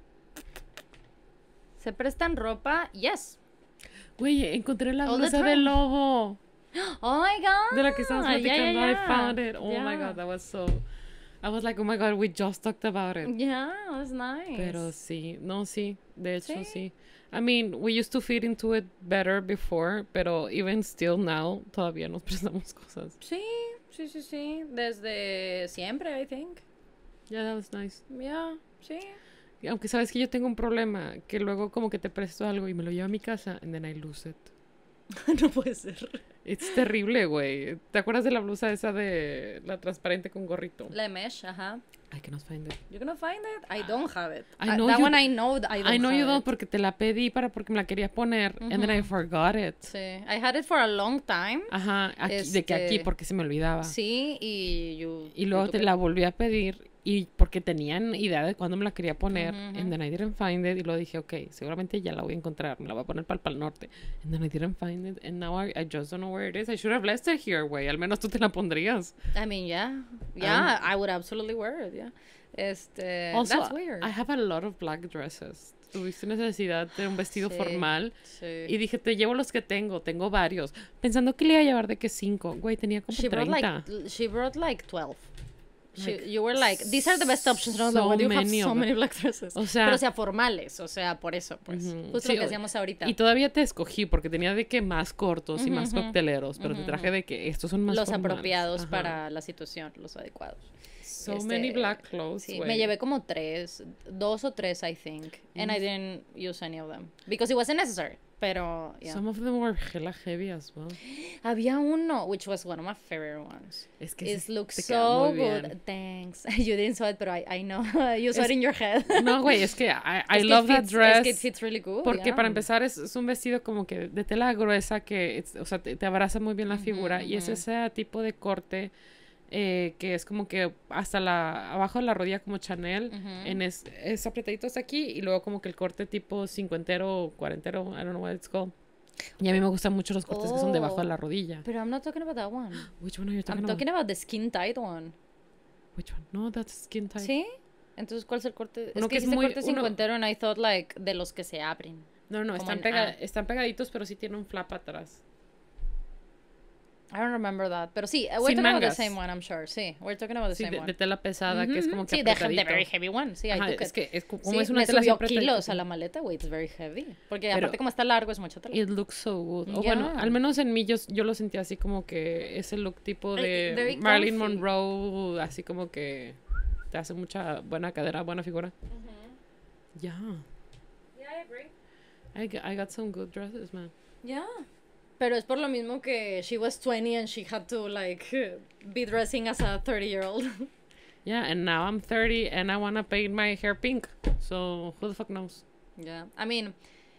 ¿Se prestan ropa? Yes. Güey, encontré la All the blusa del lobo. Oh my god. De la que estamos platicando. Yeah, yeah, yeah. I found it. Oh yeah. my god, that was so... I was like, oh my god, we just talked about it. Yeah, it was nice. Pero sí, no, sí. De hecho, ¿Sí? sí. I mean, we used to fit into it better before, pero even still now, todavía nos prestamos cosas. Sí, sí, sí, sí. Desde siempre, I think. Yeah, that was nice. Yeah, sí. Aunque sabes que yo tengo un problema, que luego como que te presto algo y me lo llevo a mi casa and then I lose it. No puede ser. Es terrible, güey. ¿Te acuerdas de la blusa esa de la transparente con gorrito? La de mesh, ajá. I cannot find it. You're gonna find it? I don't have it. I know that you, one I know I don't I know have you don't it. porque te la pedí para porque me la quería poner Uh-huh. and then I forgot it. Sí. I had it for a long time. Ajá, aquí, de que aquí Este, porque se me olvidaba. Sí, y you, Y luego you te took la it. volví a pedir y porque tenían idea de cuándo me la quería poner. Ujú, ujú. And then I didn't find it. Y luego dije, ok, seguramente ya la voy a encontrar. Me la voy a poner para el Pal Norte. And then I didn't find it. And now I, I just don't know where it is. I should have left it here, güey. Al menos tú te la pondrías. I mean, yeah. Yeah, I would absolutely wear it, yeah. Este, Also, that's weird. I have a lot of black dresses. Tuviste necesidad de un vestido Sí, formal. sí. Y dije, te llevo los que tengo. Tengo varios. Pensando que le iba a llevar de que cinco. Güey, tenía como She brought treinta. like she brought like twelve. She, Like, you were like, these are the best options. No, so no, you have many so of many them. black dresses. O sea- pero o sea, formales, o sea, por eso, pues. Ujú. Justo Sí, lo que o- hacíamos ahorita. Y todavía te escogí porque tenía de que más cortos y Ujú, más ujú. cocteleros. Pero te Ujú, traje de que estos son más Los formales. apropiados Ajá. para la situación, los adecuados. So Este, many black clothes, Sí, güey. me llevé como tres, dos o tres, I think. And I didn't use any of them. Because it wasn't necessary. Pero, yeah. Some of them were hella heavy as well. Había uno, which was one of my favorite ones. Es que It sí, looks te queda so muy good. bien. Thanks. You didn't saw it, but I, I know. You saw Es- it in your head. No, güey, es que I, I Es que love it that fits- dress. Es que it fits really good. Porque yeah. para empezar es, es un vestido como que de tela gruesa que, it's- o sea, te, te abraza muy bien la Ujú, figura. Y es ujú. ese tipo de corte eh, que es como que hasta la, abajo de la rodilla como Chanel. Ujú. En es, es apretadito hasta aquí y luego como que el corte tipo cincuentero o cuarentero, I don't know what it's called. Y a mí me gustan mucho los cortes que son debajo de la rodilla. But I'm not talking about that one. Which one are you talking I'm about? talking about the skin tight one. Which one? No, that's skin tight. ¿Sí? Entonces, ¿cuál es el corte? Uno es que, que es dijiste muy- corte uno- cincuentero and I thought like de los que se abren. No, no, Como están, en pega- A. están pegaditos, pero sí tiene un flap atrás. I don't remember that. Pero sí, we're Sin talking about the mangas. same one, I'm sure. Sí, we're talking about the Sí, same de, one. de tela pesada, que es como que Sí, de, de apretadito. very heavy one. Sí, I Ajá, took es it. que es como Sí, es una me tela subió siempre kilos a la maleta, güey. It's very heavy. Porque Pero- aparte como está largo, es mucha tela. It looks so good. O Yeah. bueno, al menos en mí yo, yo lo sentí así como que ese look tipo de Very Marilyn comfy. Monroe, así como que te hace mucha buena cadera, buena figura. Yeah. Yeah, I agree. I, got- I got some good dresses, man. Yeah. Pero es por lo mismo que she was twenty and she had to like be dressing as a thirty year old. Yeah, and now I'm thirty and I want to paint my hair pink. So, who the fuck knows? Yeah. I mean,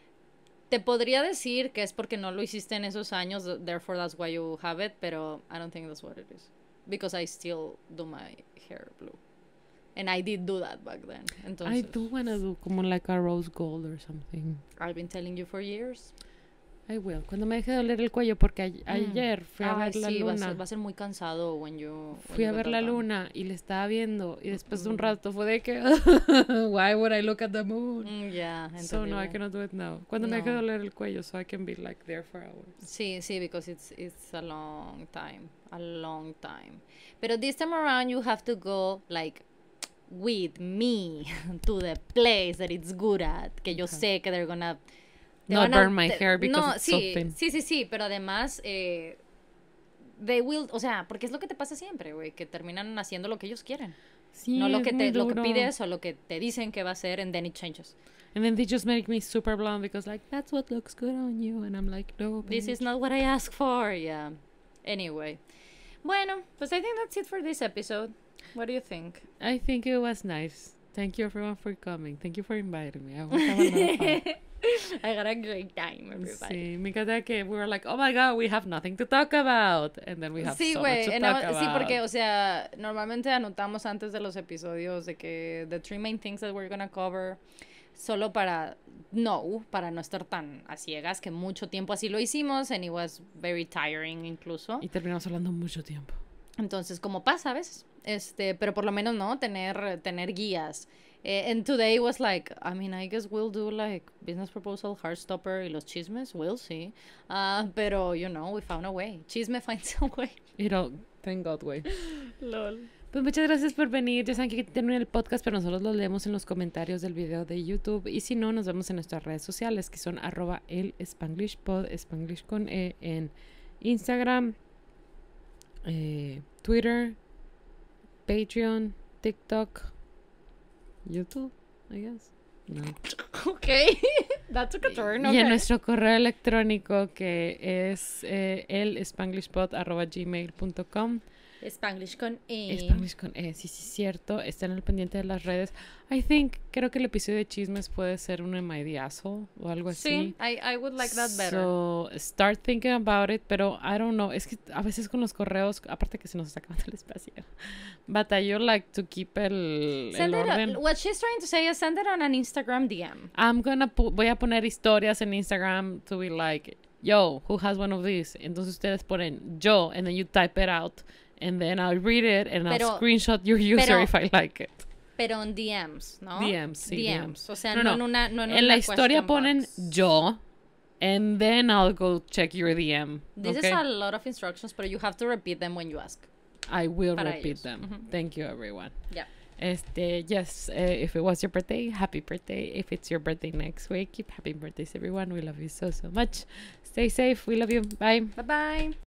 te podría decir que es porque no lo hiciste en esos años, therefore that's why you have it, pero I don't think that's what it is. Because I still do my hair blue. And I did do that back then. Entonces, I do want to do como like a rose gold or something. I've been telling you for years. I will. Cuando me deje de doler el cuello, porque a- ayer fui a Ay, ver la sí, va a, luna. ser, va a ser muy cansado when you... when Fui you a get ver that la done. luna y le estaba viendo y después de un rato fue de que why would I look at the moon? Mm, yeah, So no, I entendible. cannot do it now. Cuando me deje de No. doler el cuello, so I can be like there for hours. Sí, sí, because it's it's a long time, a long time. Pero this time around you have to go like with me to the place that it's good at, que yo Okay. sé que they're gonna te Not van a- burn my te- hair because no, it's so sí, thin. sí, sí, sí, pero además eh, they will, o sea, porque es lo que te pasa siempre, güey, que terminan haciendo lo que ellos quieren, Sí, no lo es que muy te lo que duro. pides o lo que te dicen que va a ser and then it changes. And then they just make me super blonde because like that's what looks good on you and I'm like no. This is bitch. not what I asked for, yeah. Anyway. Bueno, pues I think that's it for this episode. What do you think? I think it was nice. Thank you everyone for coming. Thank you for inviting me. I was having a lot of fun. I had a great time, everybody. Sí, me encanta que we were like, oh my god, we have nothing to talk about. And then we have Sí, so much güey. to and talk I- Sí, about. porque, o sea, normalmente anotamos antes de los episodios de que the three main things that we're gonna cover solo para no, para no estar tan a ciegas, que mucho tiempo así lo hicimos and it was very tiring incluso. Y terminamos hablando mucho tiempo. Entonces, como pasa a veces, este, pero por lo menos no tener tener guías. Eh, and today was like, I mean, I guess we'll do like business proposal, Heartstopper y los chismes, we'll see. Uh, pero, you know, we found a way. Chisme finds a way. You know, thank God, güey. Lol. Pues muchas gracias por venir. Ya saben que tienen el podcast, pero nosotros los leemos en los comentarios del video de YouTube. Y si no, nos vemos en nuestras redes sociales, que son arroba el Spanglish Pod, Spanglish con E, en Instagram, eh, Twitter, Patreon, TikTok, YouTube, I guess. No. Okay, that took a turn. Y Okay. en nuestro correo electrónico, que es eh, el spanglishpod arroba gmail punto com. Spanglish con E. Spanglish con E, sí, sí, cierto. Están al pendiente de las redes. I think, creo que el episodio de chismes puede ser un Am I the Asshole o algo así. Sí, I, I would like that better. So, start thinking about it, pero I don't know. Es que a veces con los correos, aparte que se nos está acabando el espacio, batallo like to keep el, el Send it orden. a, what she's trying to say is send it on an Instagram D M. I'm gonna pu- voy a poner historias en Instagram to be like, yo, who has one of these? Entonces ustedes ponen yo, and then you type it out, and then I'll read it, and Pero- I'll screenshot your user pero- if I like it. Pero en D Ms, ¿no? D Ms, sí, D D Ms. Ms. O sea, No, no, no. en una no en, En la una historia question ponen box. yo, and then I'll go check your D M. This okay? is a lot of instructions, but you have to repeat them when you ask. I will para repeat ellos. them. Ujú. Thank you, everyone. Yeah. Este, yes, uh, if it was your birthday, happy birthday. If it's your birthday next week, keep happy birthdays, everyone. We love you so, so much. Stay safe. We love you. Bye. Bye bye.